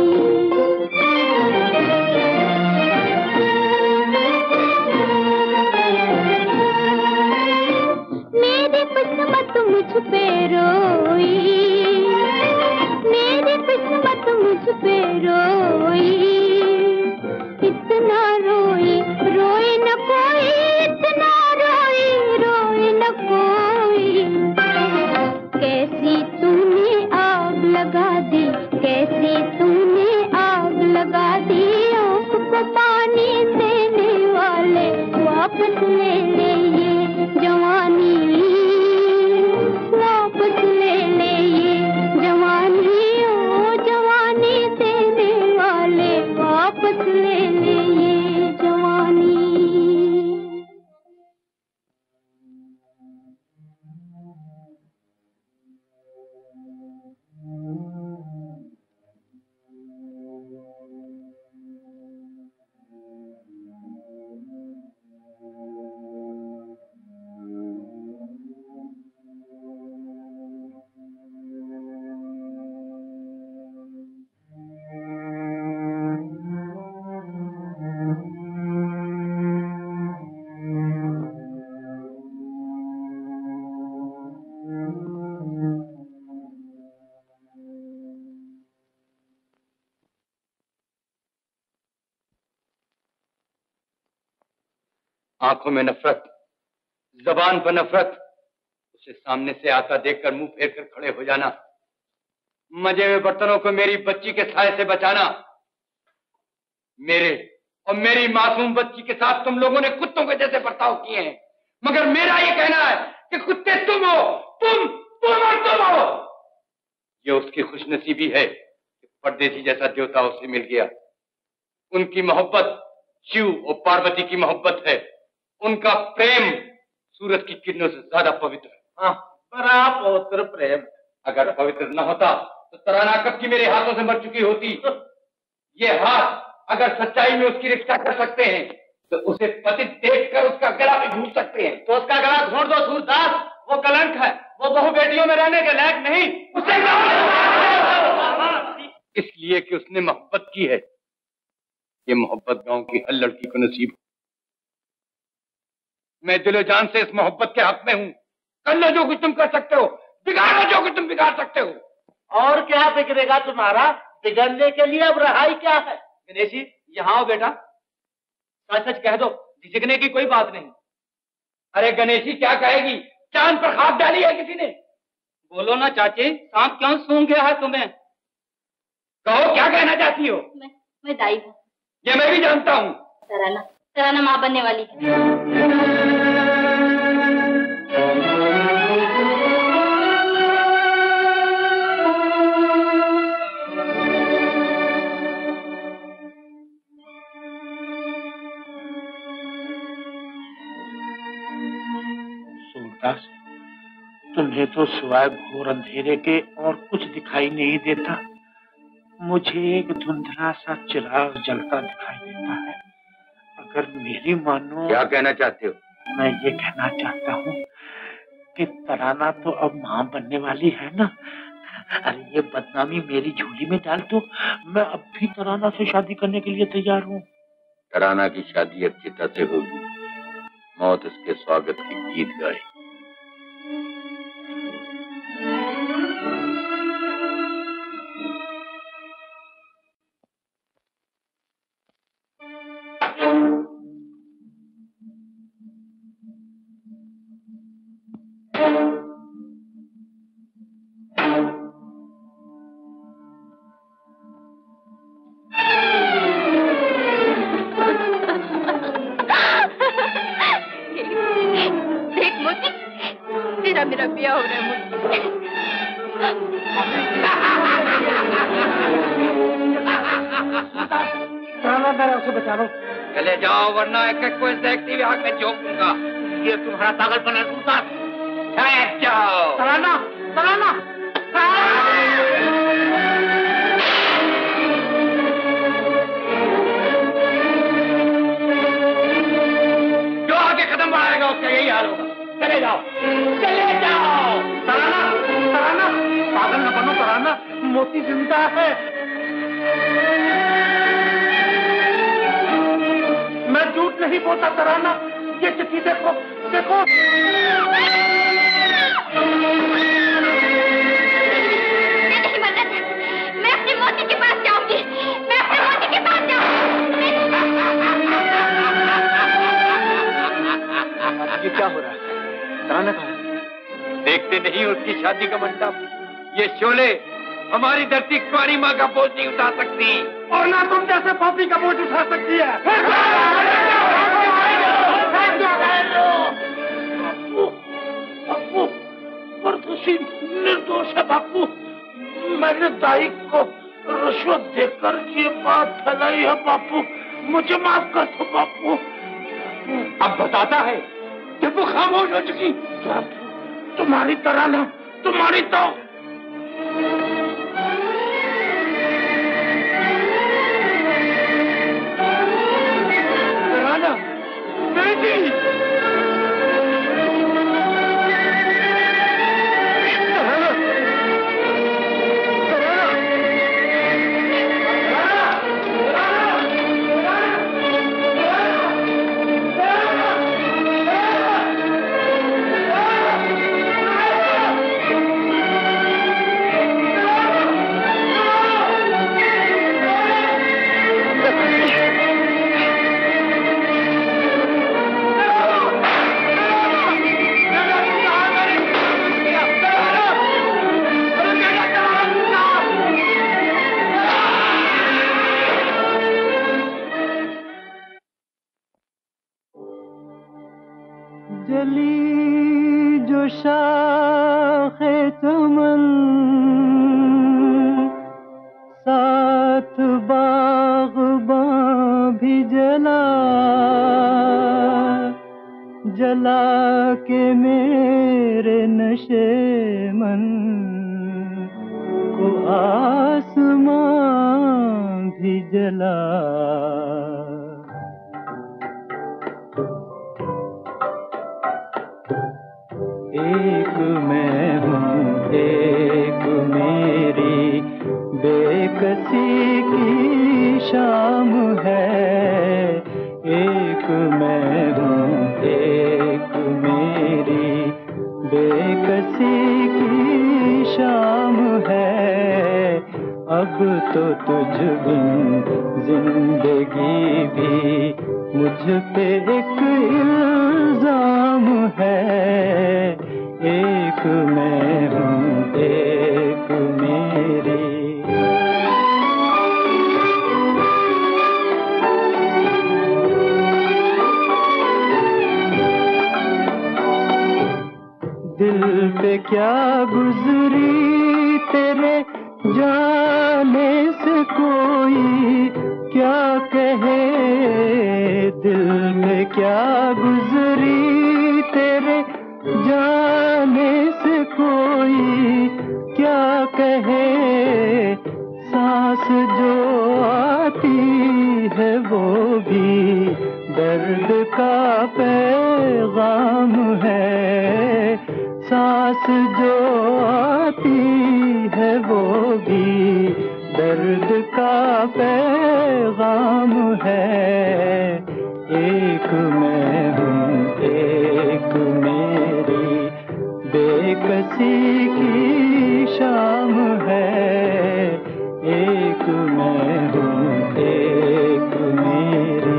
मेरी किस्मत मुझ पे रोई, मेरी किस्मत मुझ पे रोई, इतना रोई रोई न कोई, इतना रोई रोई न कोई। कैसी तूने आग लगा दी, कैसी तूने आग लगा दी, आँख को पानी देने वाले, वापस ले ले ये जवानी, वापस ले ले ये जवानी, ओ जवानी देने वाले, वापस ले ले ये जवानी। आंखों में नफरत, जबान पर नफरत, उसे सामने से आता देखकर मुंह फेर कर खड़े हो जाना, मजे में बर्तनों को मेरी बच्ची के साए से बचाना। मेरे और मेरी मासूम बच्ची के साथ तुम लोगों ने कुत्तों के जैसे बर्ताव किए हैं, मगर मेरा ये कहना है कि कुत्ते तुम हो, तुम तुम और तुम हो। ये उसकी खुशनसीबी है कि परदेसी जैसा देवता उसे मिल गया। उनकी मोहब्बत शिव और पार्वती की मोहब्बत है। उनका प्रेम सूरज की किरणों से ज्यादा पवित्र है। हाँ, बड़ा पवित्र प्रेम। अगर पवित्र न होता तो तराना कब की मेरे हाथों से मर चुकी होती। ये हाथ अगर सच्चाई में उसकी रक्षा कर सकते हैं तो उसे पतित देखकर उसका गला भी घूट सकते हैं। तो उसका गला घोट दो सूरदास, वो कलंक है, वो बहु बेटियों में रहने के लायक नहीं। उसे इसलिए कि उसने मोहब्बत की है। ये मोहब्बत गांव की हर लड़की को नसीब। मैं दिलो जान से इस मोहब्बत के हक में हूँ। कर लो जो कुछ तुम कर सकते हो, बिगाड़ लो जो कुछ तुम बिगाड़ सकते हो। और क्या बिगड़ेगा तुम्हारा? बिगड़ने के लिए अब रहाई क्या है? गणेश जी यहाँ आओ बेटा, सच सच कह दो, झिझकने की कोई बात नहीं। अरे गणेश जी क्या कहेगी? चांद पर खाद डाली है किसी ने? बोलो ना चाची, सांप क्यों सूंघ गया है तुम्हें? कहो क्या कहना चाहती हो? मैं मैं दाई हूँ। ये मैं भी जानता हूँ। तराना तराना माँ बनने वाली है। सूरदास, तुम्हें तो सिवाय घोर अंधेरे के और कुछ दिखाई नहीं देता। मुझे एक धुंधला सा चिराग जलता दिखाई देता है। अगर मेरी मानो। क्या कहना चाहते हो? मैं ये कहना चाहता हूँ कि तराना तो अब माँ बनने वाली है ना। अरे ये बदनामी मेरी झोली में डाल दो, मैं अब भी तराना से शादी करने के लिए तैयार हूँ। तराना की शादी अच्छी तरह से होगी। मौत उसके स्वागत की गीत गाए। मेरा ब्याह हो रहा है मुझसे। उसे बचा लो। चले जाओ वरना एक एक को इस देखती हुई आग में झोंक दूंगा। ये तुम्हारा पागलपन है सूरदास। शायद जाओ। तराना, तराना। जो आगे कदम बढ़ाएगा उसका यही हाल होगा। चले जाओ, चले जाओ। तराना, तराना, पागल न बनो तराना, मोती जिंदा है। मैं झूठ नहीं बोलता तराना, ये चिट्ठी देखो, देखो। नहीं मन्नत, मैं अपनी मोती के पास जाऊंगी, मैं अपनी मोती के पास जाऊंगी। ये क्या हो रहा है? तराना कहाँ है? देखते नहीं उसकी शादी का मंडप? ये शोले हमारी धरती कुंवारी माँ का बोझ नहीं उठा सकती, और ना तुम जैसे पापी का बोझ उठा सकती है। बापू, परदोषी निर्दोष है बापू। मैंने दाई को रिश्वत देकर ये बात फैलाई है बापू, मुझे माफ कर दो बापू। अब बताता है कि वो खामोश हो चुकी। तुम्हारी तरह ना, तुम्हारी तो तराना, बेटी। जली जो शाखे चमन साथ बाग़बां भी जला, जला के मेरे नशे मन को आसमां भी जला। एक मैं हूँ एक मेरी बेकसी की शाम है, एक मैं हूँ एक मेरी बेकसी की शाम है। अब तो तुझ बिन जिंदगी भी मुझ पे एक इल्जाम है, एक मैं हूँ एक मेरी। दिल पे क्या गुजरी तेरे जाने से कोई क्या कहे, दिल पे क्या गुजरी तेरे जाने से कोई क्या कहे। सांस जो आती है वो भी दर्द का पैगाम है, सांस जो आती है वो भी दर्द का पैगाम है। एक मैं हूँ एक मेरी बेकसी की शाम है, एक मैं हूँ एक मेरी।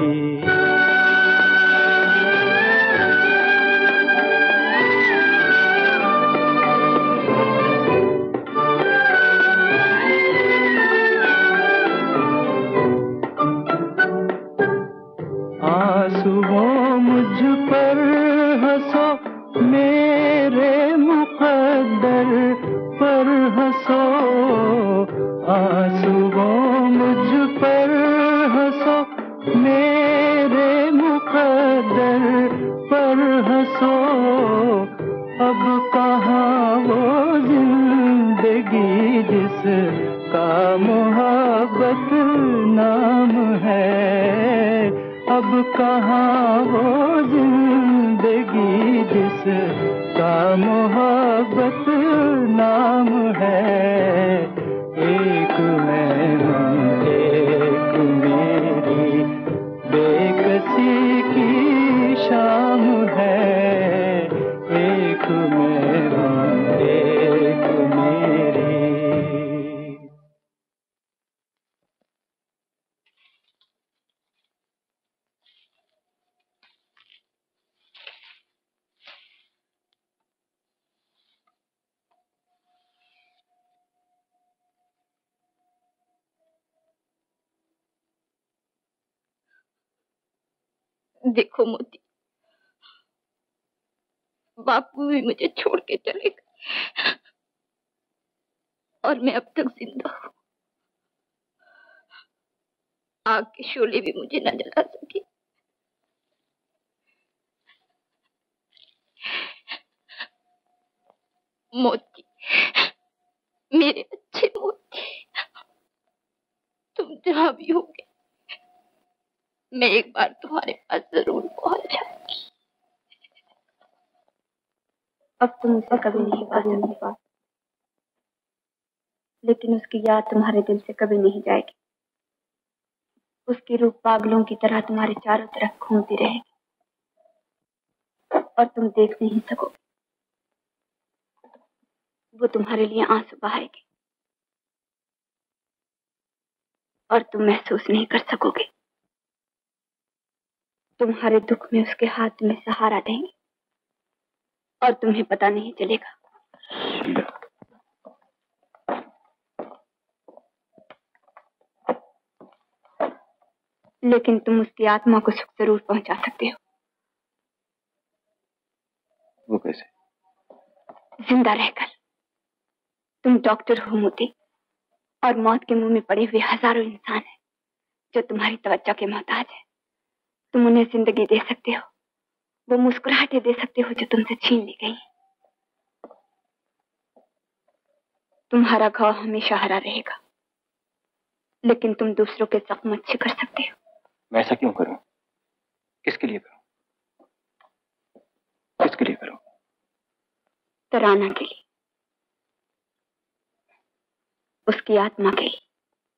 आंसुओं मुझ पर हंसो मेरे मुक़द्दर पर हंसो, आंसुओं मुझ पर हंसो मेरे मुक़द्दर पर हंसो। अब कहाँ वो जिंदगी जिसका मोहब्बत नाम है, अब कहाँ वो जिंदगी जिसका मोहब्बत नाम है। एक मैं हूँ एक मेरी बेकसी की शाम है, एक मैं हूँ एक मेरी। देखो मोती, बापू भी मुझे छोड़ के चले गए और मैं अब तक जिंदा हूँ। आग के शोले भी मुझे न जला सके। मोती, मेरे अच्छे मोती, तुम जहाँ भी होगे मैं एक बार तुम्हारे पास जरूर पहुंच जाऊंगी। अब तुम उसे कभी नहीं पा सकते, लेकिन उसकी याद तुम्हारे दिल से कभी नहीं जाएगी। उसकी रूप पागलों की तरह तुम्हारे चारों तरफ घूमती रहेगी और तुम देख नहीं सकोगे। वो तुम्हारे लिए आंसू बहाएगी और तुम महसूस नहीं कर सकोगे। तुम्हारे दुख में उसके हाथ तुम्हें सहारा देंगे और तुम्हें पता नहीं चलेगा। लेकिन तुम उसकी आत्मा को सुख जरूर पहुंचा सकते हो। वो कैसे? जिंदा रहकर। तुम डॉक्टर हो मोती, और मौत के मुंह में पड़े हुए हजारों इंसान हैं जो तुम्हारी तवज्जो के मोहताज है। तुम उन्हें जिंदगी दे सकते हो, वो मुस्कुराहटें दे सकते हो जो तुमसे छीन ली गई। तुम्हारा घाव हमेशा हरा रहेगा, लेकिन तुम दूसरों के जख्म अच्छे कर सकते हो। मैं ऐसा क्यों करूं? किसके लिए करूं? किसके लिए करूं? तराना के लिए, उसकी आत्मा के लिए।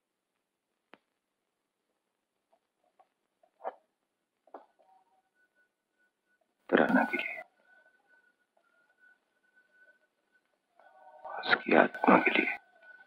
तराना के लिए, उसकी आत्मा के लिए।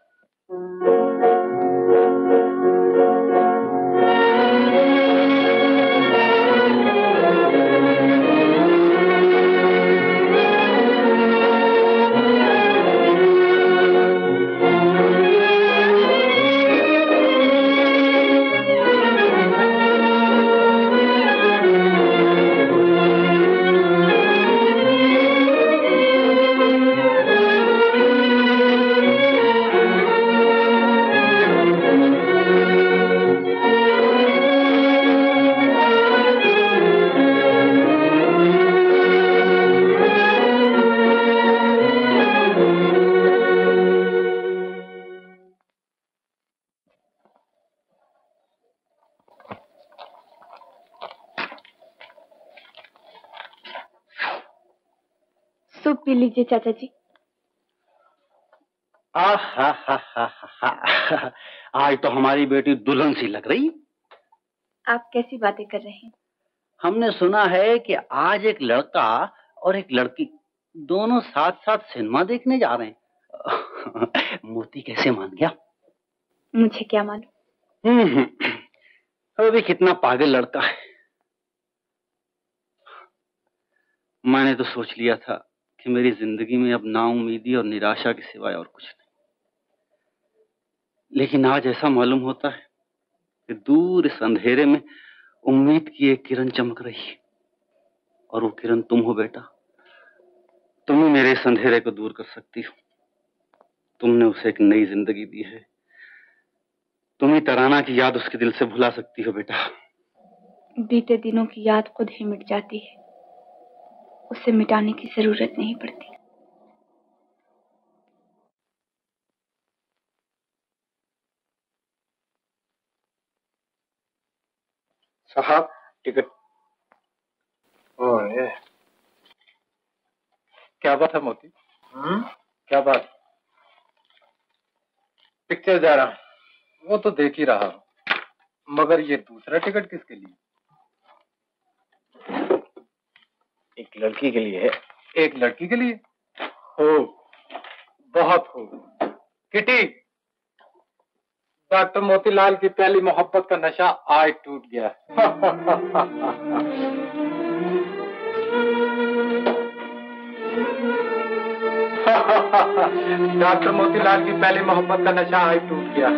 सूप पी लीजिए चाचा जी। आ हा हा हा हा, आज तो हमारी बेटी दुल्हन सी लग रही। आप कैसी बातें कर रहे हैं? हमने सुना है कि आज एक लड़का और एक लड़की दोनों साथ साथ सिनेमा देखने जा रहे हैं। मोती कैसे मान गया? मुझे क्या मालूम। हम्म, वो भी कितना पागल लड़का है। मैंने तो सोच लिया था कि मेरी जिंदगी में अब नाउम्मीदी और निराशा के सिवाय और कुछ नहीं, लेकिन आज ऐसा मालूम होता है कि दूर इस अंधेरे में उम्मीद की एक किरण चमक रही है, और वो किरण तुम हो बेटा। तुम ही मेरे इस अंधेरे को दूर कर सकती हो। तुमने उसे एक नई जिंदगी दी है। तुम ही तराना की याद उसके दिल से भुला सकती हो बेटा। बीते दिनों की याद खुद ही मिट जाती है, उसे मिटाने की जरूरत नहीं पड़ती। साहब टिकट। ओह ये क्या बात है मोती? हम्म, क्या बात? पिक्चर जा रहा हूं। वो तो देख ही रहा हूं, मगर ये दूसरा टिकट किसके लिए? एक लड़की के लिए है। एक लड़की के लिए? खूब, बहुत खूब। किटी, डॉक्टर मोतीलाल की पहली मोहब्बत का नशा आज टूट गया। डॉक्टर मोतीलाल की पहली मोहब्बत का नशा आज टूट गया।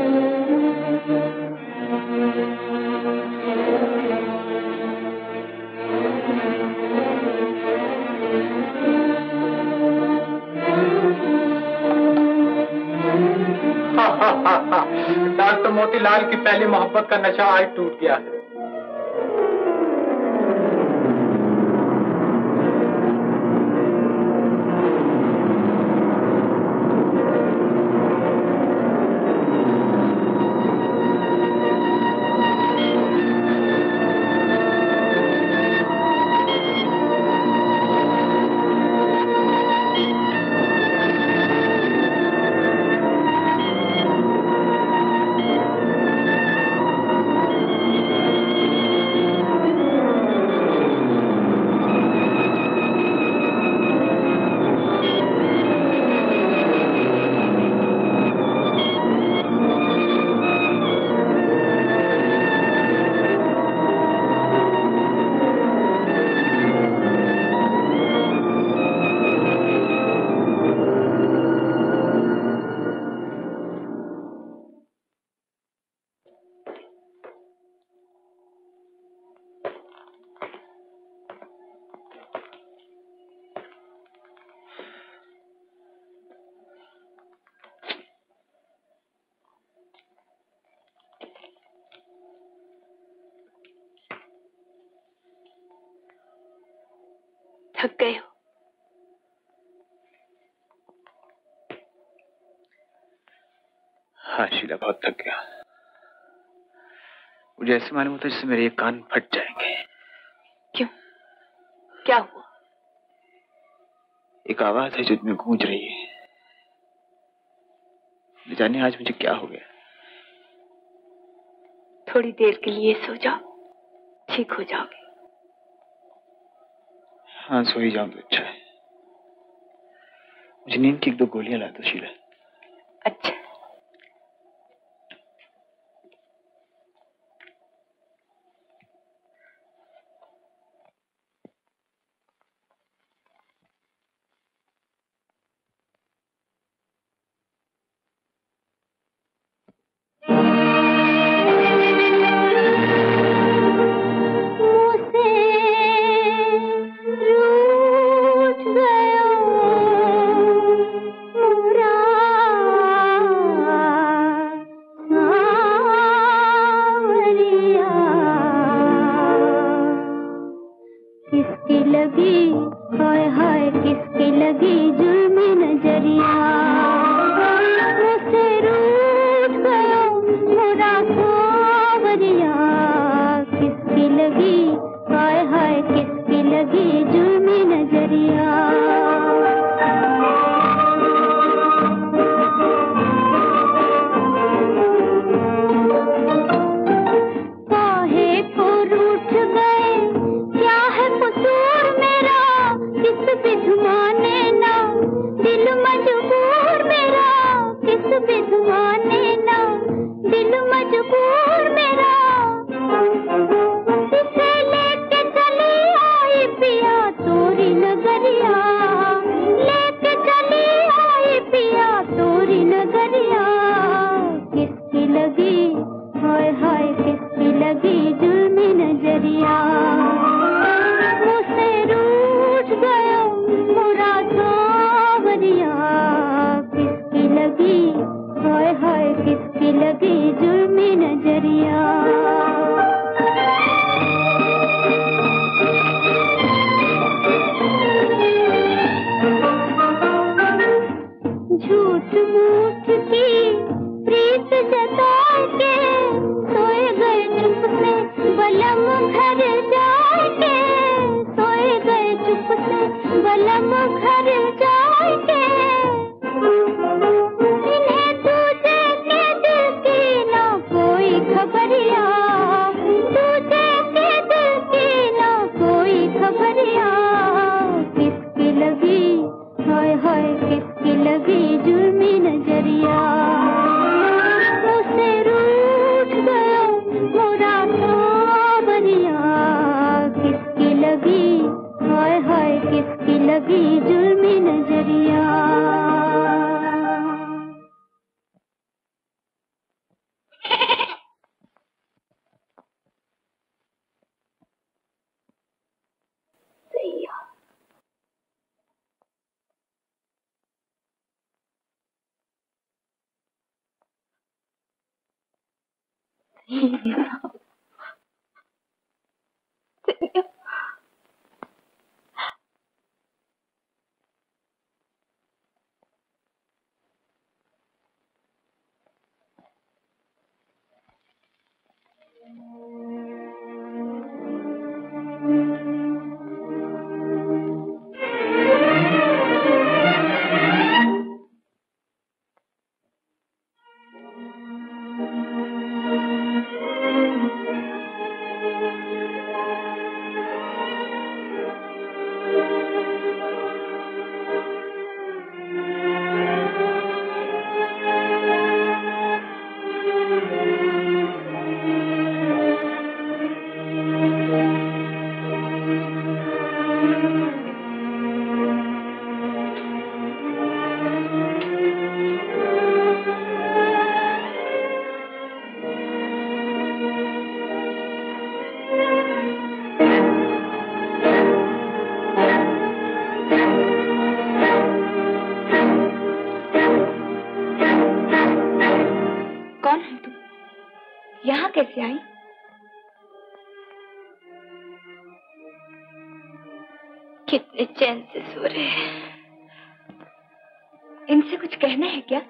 डॉक्टर मोतीलाल की पहली मोहब्बत का नशा आज टूट गया है। थक गए हो। हाँ शीला, बहुत थक गया। मुझे ऐसे मालूम होता है जैसे मेरे ये कान फट जाएंगे। क्यों, क्या हुआ? एक आवाज है जो इतनी गूंज रही है। न जाने आज मुझे क्या हो गया। थोड़ी देर के लिए सो जाओ, ठीक हो जाओगे। हाँ, सो ही जाऊं तो अच्छा है। मुझे नींद की एक दो गोलियां ला दो शीला। अच्छा। कैसे आई? कितने चैन से सो रहे हैं। इनसे कुछ कहना है क्या?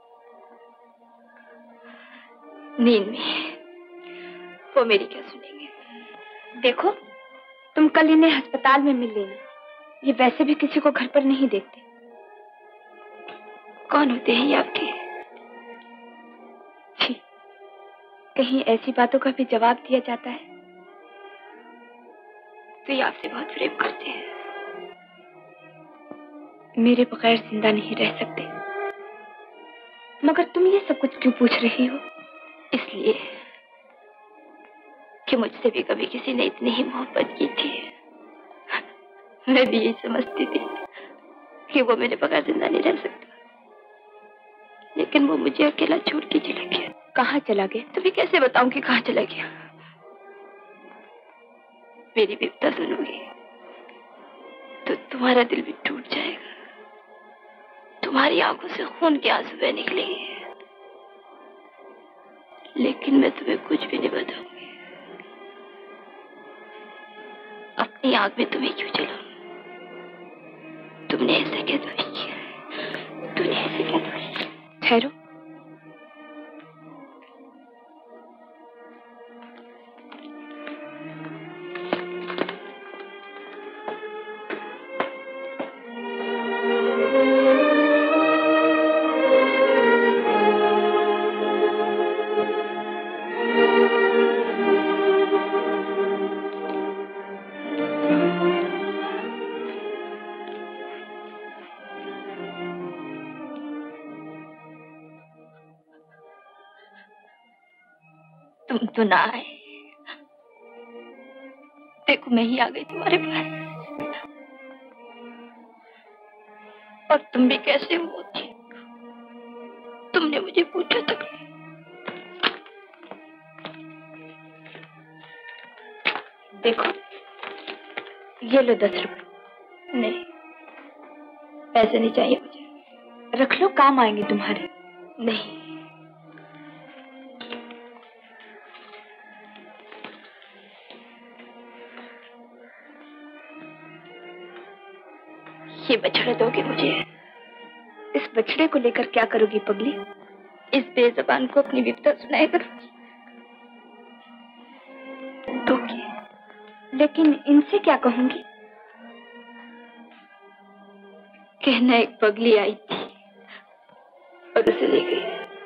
नींद में वो मेरी क्या सुनेंगे। देखो, तुम कल इन्हें अस्पताल में मिल लेना। ये वैसे भी किसी को घर पर नहीं देखते। कौन होते हैं ये आपके? छी, कहीं ऐसी बातों का भी जवाब दिया जाता है तो ये आपसे बहुत प्रेम करते हैं। मेरे बगैर जिंदा नहीं रह सकते। मगर तुम ये सब कुछ क्यों पूछ रही हो? इसलिए कि मुझसे भी कभी किसी ने इतनी ही मोहब्बत की थी। मैं भी यही समझती थी कि वो मेरे बगैर जिंदा नहीं रह सकता, लेकिन वो मुझे अकेला छोड़ के चला गया। कहाँ चला गया? तुम्हें कैसे बताऊं कि कहाँ चला गया? मेरी विपदा सुनोगी तो तुम्हारा दिल भी टूट जाएगा। तुम्हारी आंखों से खून के आंसू बह निकलेंगे, लेकिन मैं तुम्हें कुछ भी नहीं बताऊंगी। अपनी आंख में तुम्हें क्यों जलाऊं? तुमने ऐसा क्या दोष किया? तुमने ऐसा क्या दोष किया? ठहरो, तो ना आए। देखो, मैं ही आ गई तुम्हारे पास। और तुम भी कैसे हो? तुमने मुझे पूछा तक नहीं। देखो, ये लो दस रुपए। नहीं, पैसे नहीं चाहिए मुझे। रख लो, काम आएंगे तुम्हारे। नहीं, ये बछड़ा दोगे मुझे? इस बछड़े को लेकर क्या करोगी पगली? इस बेज़बान को अपनी विपदा सुनाया करोगी? दोगी, लेकिन इनसे क्या कहूंगी? कहना एक पगली आई थी और उसे ले गई।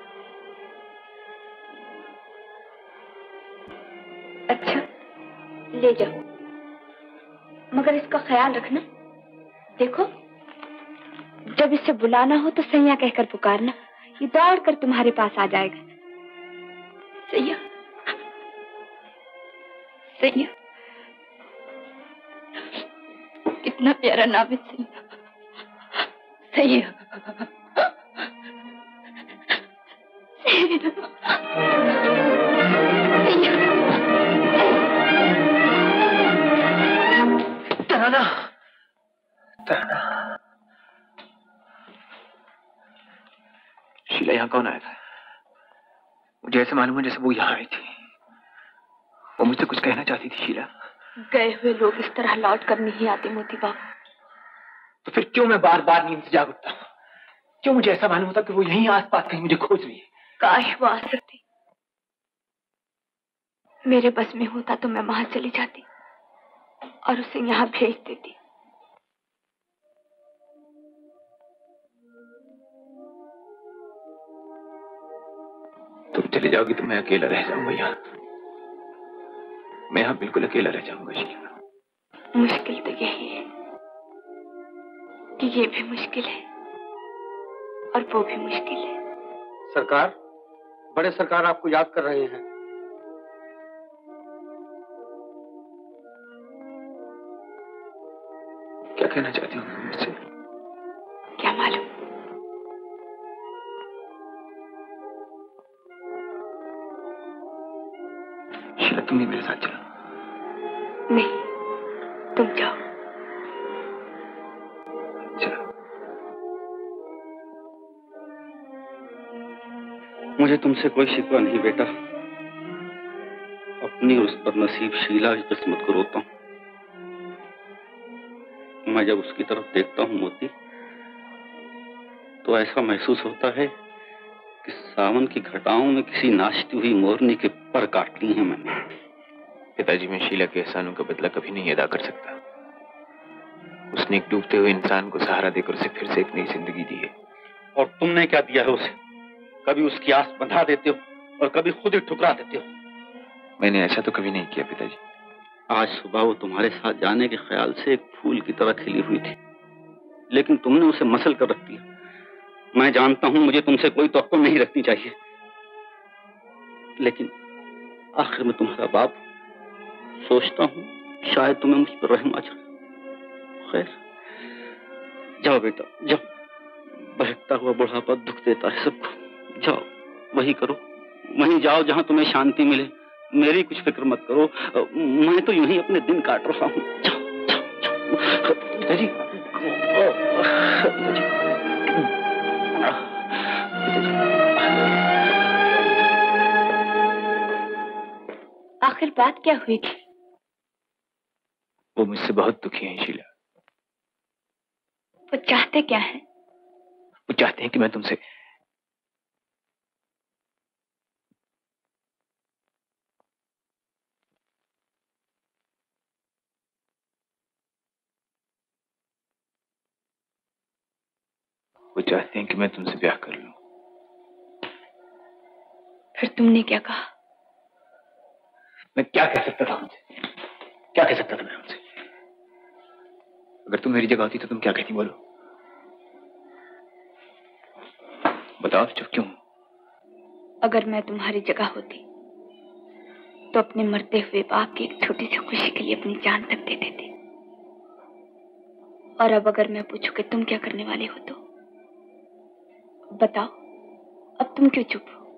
अच्छा, ले जाओ, मगर इसका ख्याल रखना। देखो, जब इसे बुलाना हो तो सैया कहकर पुकारना। ये दौड़ कर तुम्हारे पास आ जाएगा। सैया, सैया, कितना प्यारा नाम है सैया। सैया, तराना, तराना। शीला यहाँ कौन आया था? मुझे ऐसे मालूम है जैसे वो यहाँ आई थी। वो मुझसे कुछ कहना चाहती थी। शीला, गए हुए लोग इस तरह लौट कर नहीं आते मोती बाबू। तो फिर क्यों मैं बार बार नींद से जाग उठता हूँ? क्यों मुझे ऐसा मालूम होता कि वो यहीं आसपास कहीं मुझे खोज रही है? काश वो आ सकती। मेरे बस में होता तो मैं वहां चली जाती और उसे यहाँ भेज देती। तुम चली जाओगी तो मैं अकेला रह जाऊंगा यहाँ। मैं यहाँ बिल्कुल अकेला रह जाऊंगा शीला। मुश्किल तो यही है कि ये भी मुश्किल है और वो भी मुश्किल है। सरकार, बड़े सरकार आपको याद कर रहे हैं। क्या कहना चाहती हूँ मुझसे? क्या मालूम। शीला, तुम ही मेरे साथ चलो। नहीं, तुम जाओ। चलो। मुझे तुमसे कोई शिकवा नहीं बेटा। अपनी उस पर नसीब शीला की किस्मत को रोता हूं। मैं जब उसकी तरफ देखता हूँ मोती, तो ऐसा महसूस होता है कि सावन की घटाओं में किसी नाचती हुई मोरनी के पर काट ली हैं मैंने। पिताजी, मैं शीला के एहसानों का बदला कभी नहीं अदा कर सकता। उसने एक डूबते हुए इंसान को सहारा देकर उसे फिर से एक नई जिंदगी दी है। और तुमने क्या दिया है उसे? कभी उसकी आस बंधा देते हो और कभी खुद ही ठुकरा देते हो। मैंने ऐसा तो कभी नहीं किया पिताजी। आज सुबह वो तुम्हारे साथ जाने के ख्याल से एक फूल की तरह खिली हुई थी, लेकिन तुमने उसे मसल कर रख दिया। मैं जानता हूं मुझे तुमसे कोई तवक्को नहीं रखनी चाहिए, लेकिन आखिर में तुम्हारा बाप सोचता हूं शायद तुम्हें मुझ पर रहम आ जाए। खैर, जाओ बेटा जाओ, बहकता हुआ बुढ़ापा दुख देता है सबको। जाओ वही करो, वहीं जाओ जहां तुम्हें शांति मिले। मेरी कुछ फिक्र मत करो, मैं तो यूं ही अपने दिन काट रहा हूं। जाओ जाओ जाओ पिताजी। आखिर बात क्या हुई थी? वो मुझसे बहुत दुखी हैं शीला। वो चाहते क्या हैं? वो चाहते हैं कि मैं तुमसे वो चाहते हैं कि मैं तुमसे ब्याह कर लूं। फिर तुमने क्या कहा? मैं क्या कह सकता था उनसे? क्या कह सकता था मैं उनसे? अगर तुम मेरी जगह होती तो तुम क्या कहती? बोलो, बताओ चुप क्यों? अगर मैं तुम्हारी जगह होती तो अपने मरते हुए बाप की एक छोटी सी खुशी के लिए अपनी जान तक दे देती। और अब अगर मैं पूछूं कि तुम क्या करने वाले हो, तो बताओ, अब तुम क्यों चुप हो?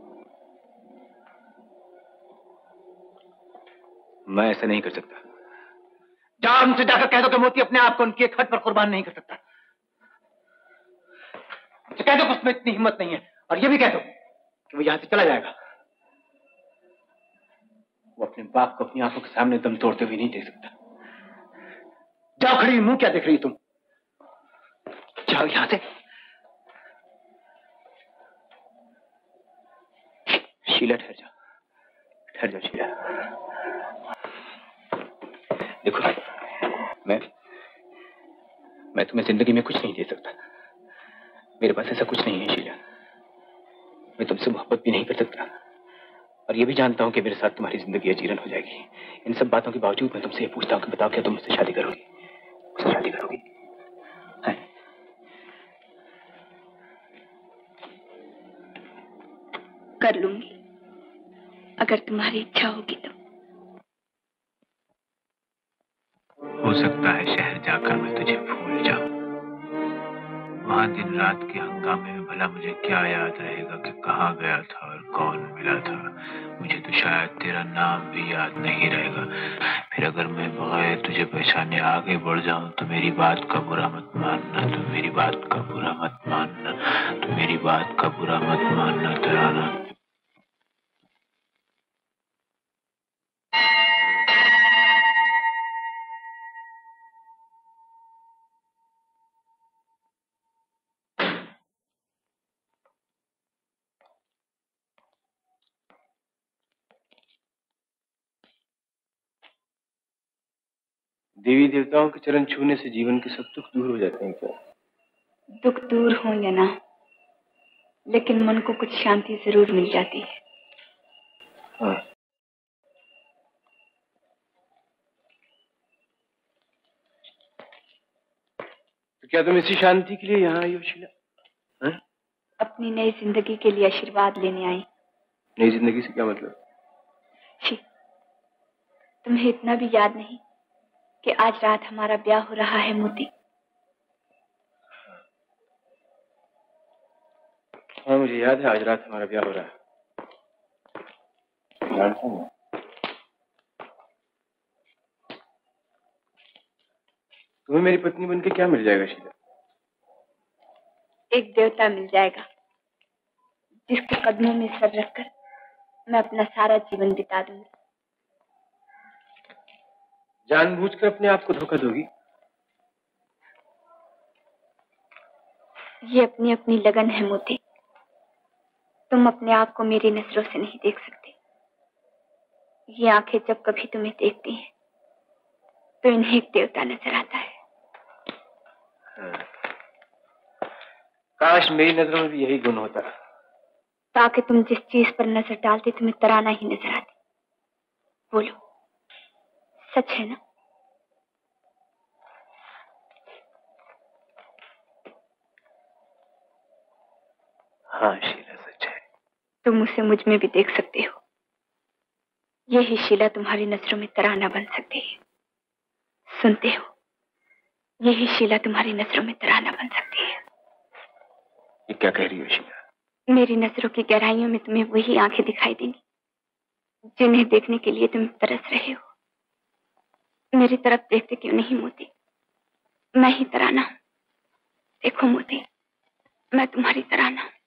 मैं ऐसा नहीं कर सकता। जाओ उनसे जाकर कह दो कि मोती अपने आप को उनकी एक हद पर कुर्बान नहीं कर सकता। कह दो कि उसमें इतनी हिम्मत नहीं है, और ये भी कह दो कि वो यहां से चला जाएगा। वो अपने बाप को अपनी आंखों के सामने दम तोड़ते हुए नहीं देख सकता। जाओ, खड़ी मुंह क्या देख रही तुम? जाओ यहां से। शीला ठहर जाओ, ठहर जाओ शीला। देखो, मैं मैं तुम्हें जिंदगी में कुछ नहीं दे सकता। मेरे पास ऐसा कुछ नहीं है शीला। मैं तुमसे मोहब्बत भी नहीं कर सकता, और ये भी जानता हूं कि मेरे साथ तुम्हारी जिंदगी अजीरन हो जाएगी। इन सब बातों के बावजूद मैं तुमसे ये पूछता हूं कि बताओ, क्या तुम मुझसे शादी करोगी? मुझसे शादी करोगी? कर लूंगी, अगर तुम्हारी इच्छा होगी तो। हो सकता है शहर जाकर मैं तुझे भूल जाऊं। वहां दिन रात के हंगामे में भला मुझे क्या याद रहेगा कि कहाँ गया था और कौन मिला था। मुझे तो शायद तेरा नाम भी याद नहीं रहेगा। फिर अगर मैं बगैर तुझे पहचाने आगे बढ़ जाऊं तो मेरी बात का बुरा मत मानना, तो मेरी बात का बुरा मत मानना, तो मेरी बात का बुरा मत मानना तराना। देवी देवताओं के चरण छूने से जीवन के सब दुख दूर हो जाते हैं क्या? दुख दूर हो या ना, लेकिन मन को कुछ शांति जरूर मिल जाती है। हाँ। तो क्या तुम इसी शांति के लिए यहाँ आई हो शीला? हाँ? अपनी नई जिंदगी के लिए आशीर्वाद लेने आई। नई जिंदगी से क्या मतलब? छी, तुम्हें इतना भी याद नहीं कि आज रात हमारा ब्याह हो रहा है मोती? हाँ मुझे याद है, आज रात हमारा ब्याह हो रहा है। जानता हूँ। तुम्हें मेरी पत्नी बनके क्या मिल जाएगा शीला? एक देवता मिल जाएगा जिसके कदमों में सर रखकर मैं अपना सारा जीवन बिता दूंगी। जानबूझकर अपने आप को धोखा दोगी? ये अपनी अपनी लगन है मोती। तुम अपने आप को मेरी नजरों से नहीं देख सकते। ये आंखें जब कभी तुम्हें देखती हैं तो इन्हें एक देवता नजर आता है। काश मेरी नजरों में भी यही गुण होता, ताकि तुम जिस चीज पर नजर डालते तुम्हें तराना ही नजर आती। बोलो, सच है ना? हाँ शीला, सच है। तुम उसे मुझ में भी देख सकते हो। यही शीला तुम्हारी नजरों में तराना बन सकती है। सुनते हो? यही शीला तुम्हारी नजरों में तराना बन सकती है। ये क्या कह रही हो शीला? मेरी नजरों की गहराइयों में तुम्हें वही आंखें दिखाई देंगी जिन्हें देखने के लिए तुम तरस रहे हो। मेरी तरफ देखते क्यों नहीं मोती? मैं ही तराना हूं। देखो मोती, मैं तुम्हारी तराना हूं।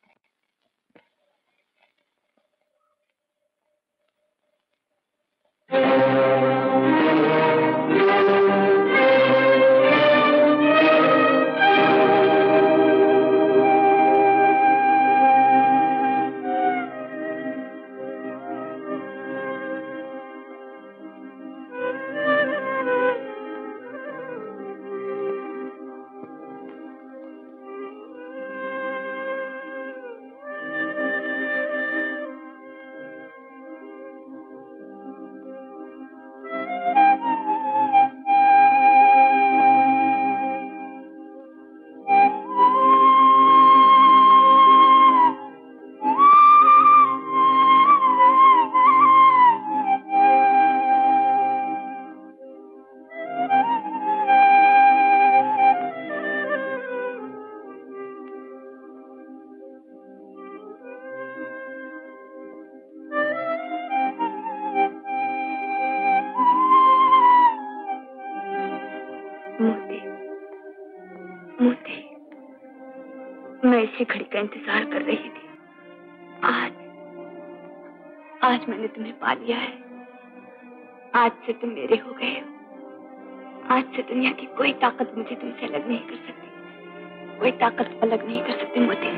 इसी घड़ी का इंतजार कर रही थी। आज आज मैंने तुम्हें पा लिया है। आज से तुम मेरे हो गए हो। आज से दुनिया की कोई ताकत मुझे तुमसे अलग नहीं कर सकती। कोई ताकत अलग नहीं कर सकती मोती।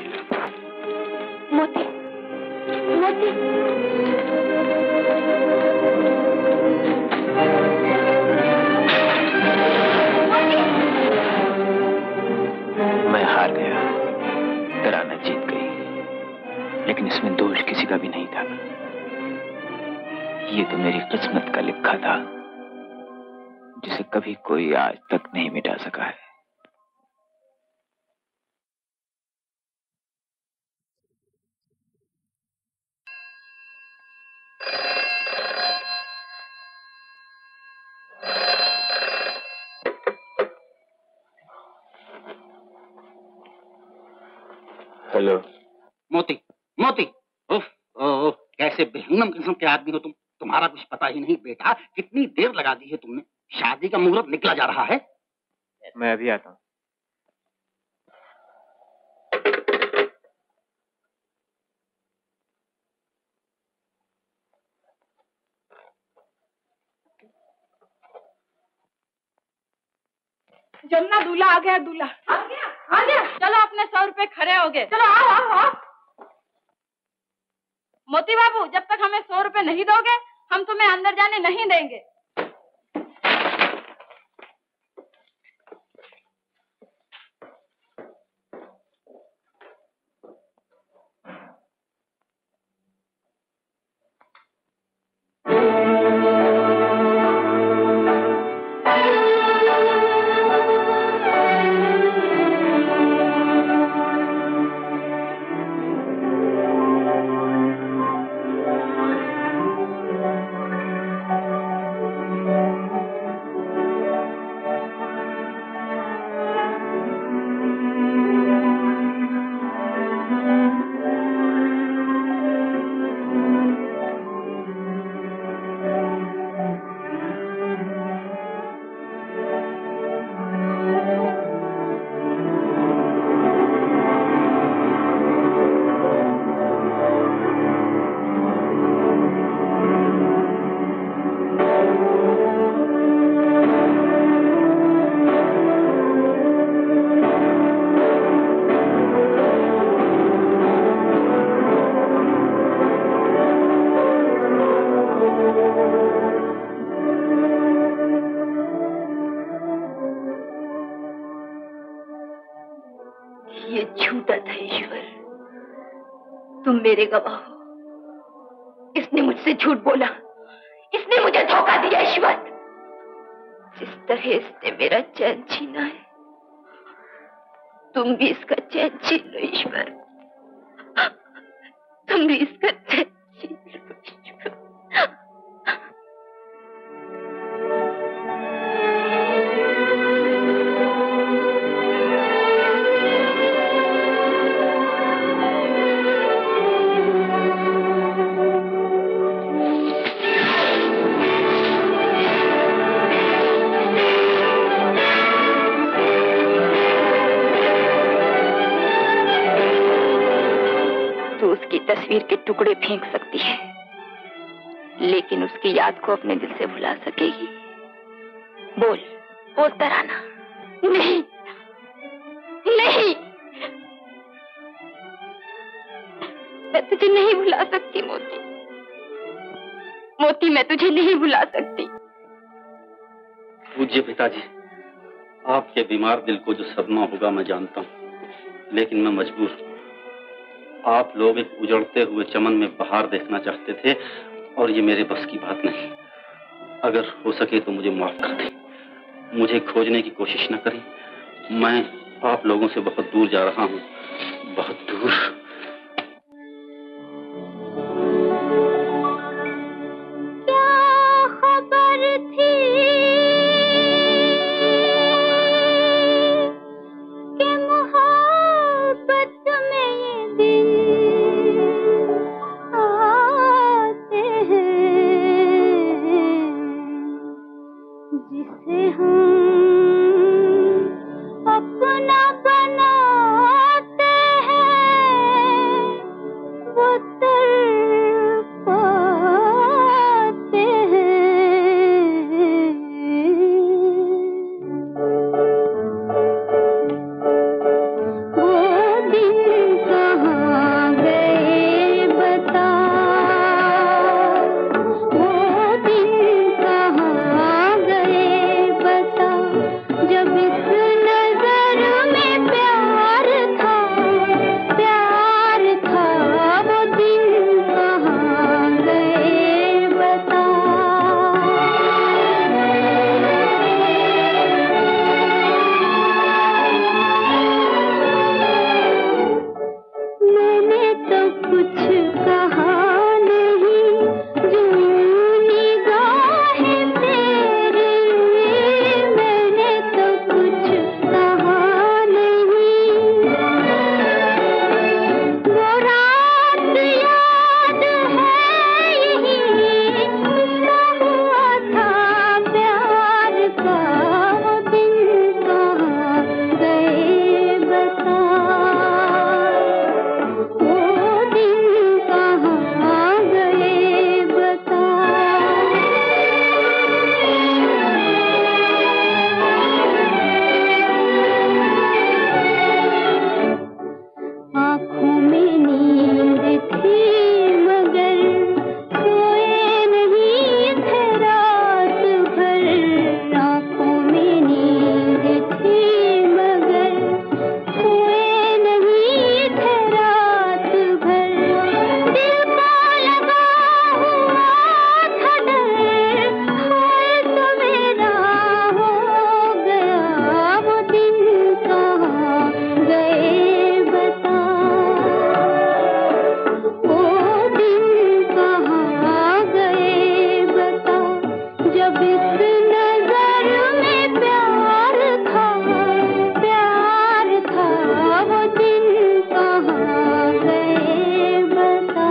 मोती, मोती। मैं हार गया, तराना जीत गई, लेकिन इसमें दोष किसी का भी नहीं था। ये तो मेरी किस्मत का लिखा था, जिसे कभी कोई आज तक नहीं मिटा सका है। हेलो मोती, मोती। उफ, उफ, कैसे बेहंगम किस्म के आदमी हो तुम। तुम्हारा कुछ पता ही नहीं बेटा। कितनी देर लगा दी है तुमने। शादी का मुहूर्त निकला जा रहा है। मैं अभी आता हूँ। जमुना, दूल्हा आ गया। दूल्हा आ गया, आ गया। चलो अपने सौ रुपए खड़े हो गए। चलो आओ आओ आओ। मोती बाबू, जब तक हमें सौ रुपए नहीं दोगे हम तुम्हें अंदर जाने नहीं देंगे। ये झूठा था ईश्वर, तुम मेरे गवाह हो। इसने मुझसे झूठ बोला, इसने मुझे धोखा दिया ईश्वर। जिस तरह इसने मेरा चैन छीना है, तुम भी इसका चैन छीन लो ईश्वर, तुम भी इसका चैन छीन लो ईश्वर। उसकी तस्वीर के टुकड़े फेंक सकती है, लेकिन उसकी याद को अपने दिल से भुला सकेगी। बोल बोल तराना। नहीं नहीं, मैं तुझे नहीं भुला सकती मोती, मोती मैं तुझे नहीं भुला सकती। पूज्य पिताजी, आपके बीमार दिल को जो सदमा होगा मैं जानता हूँ, लेकिन मैं मजबूर हूँ। आप लोग एक उजड़ते हुए चमन में बहार देखना चाहते थे और ये मेरे बस की बात नहीं। अगर हो सके तो मुझे माफ कर दें, मुझे खोजने की कोशिश न करें। मैं आप लोगों से बहुत दूर जा रहा हूँ, बहुत दूर। क्या खबर थी कि मोहब्बत में ये दिन आते हैं, जिसे हम अपना बनाते हैं, वो तड़पाते हैं। वो दिन कहाँ गए बता, वो दिन कहाँ गए बता, जब इस नजर में प्यार था, प्यार था, वो दिन कहाँ गए बता। मैंने तो कुछ कहा नहीं, जो निगाहें तेरी, मैंने तो कुछ कहा नहीं। वो रात याद है यही, उसका हुआ था प्यार का, वो दिन कहाँ गए बता, वो दिन कहाँ गए बता। आँखों में नींद थी मगर सोए नहीं थे रात भर, आँखों में नींद थी मगर सोए नहीं थे रात भर। दिल को लगा हुआ था डर, हाल तो मेरा हो गया, वो दिन कहाँ गए बता, वो दिन कहाँ गए बता, जब इस नजर में प्यार था, प्यार था, वो दिन कहाँ गए बता।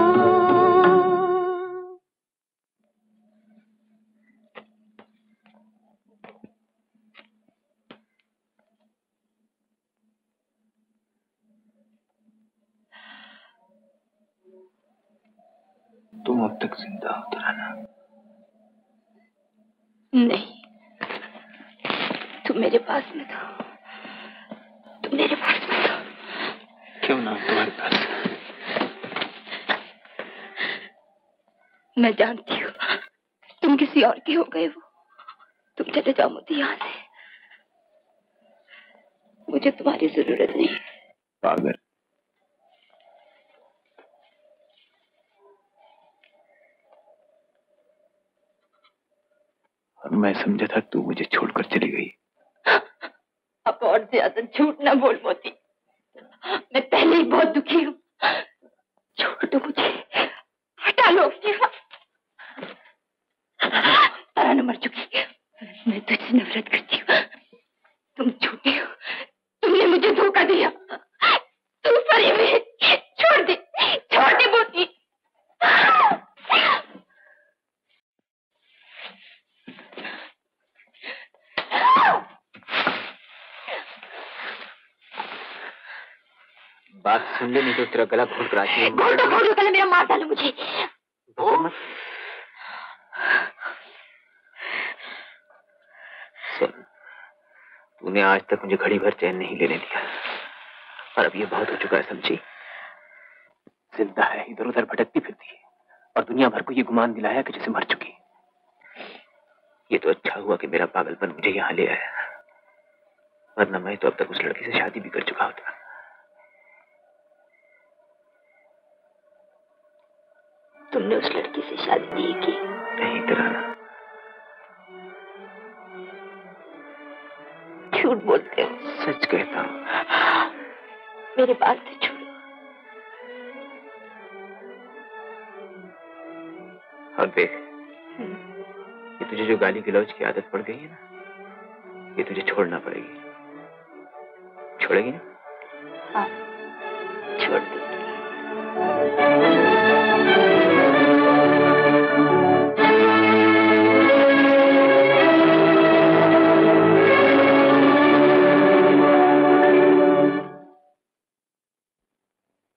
तुम अब तक जिंदा हो तराना। नहीं, तुम मेरे पास में था, तुम मेरे पास में था। क्यों ना हो तुम्हारे पास? मैं जानती हूँ तुम किसी और के हो गए हो, तुम चले जाओ मोती यहाँ से, मुझे तुम्हारी जरूरत नहीं है। पागल। और मैं समझा था तू मुझे छोड़कर चली गई। अब और ज्यादा झूठ ना बोल मोती, मैं पहले ही बहुत दुखी हूँ। छोड़ दो मुझे, हटा लो अपने हाथ। तराना मर चुकी, मैं तुझसे नफरत करती हूँ। तुम झूठे हो, तुमने मुझे धोखा दिया। तू परी हुई, छोड़ दे, छोड़ दे मोती। बात सुन ले, नहीं तो तेरा गला घोट कर आती है। घोट दो, घोट दो, गला मेरा मार डालो मुझे। सुन, तूने आज तक मुझे घड़ी भर चैन नहीं लेने दिया, और अब ये बहुत हो चुका है, समझी? जिंदा है, इधर उधर भटकती फिरती है, और दुनिया भर को ये गुमान दिलाया कि जैसे मर चुकी। ये तो अच्छा हुआ कि मेरा पागलपन मुझे यहाँ ले आया, वरना मैं तो अब तक उस लड़की से शादी भी कर चुका होता। तुमने उस लड़की से शादी नहीं की? नहीं तराना, झूठ बोलते हो। सच कहता हूँ। मेरे बात से छोड़ो। और देख, ये तुझे जो गाली गलौज की आदत पड़ गई है ना, ये तुझे छोड़ना पड़ेगी। छोड़ेगी ना? हाँ, छोड़ दो।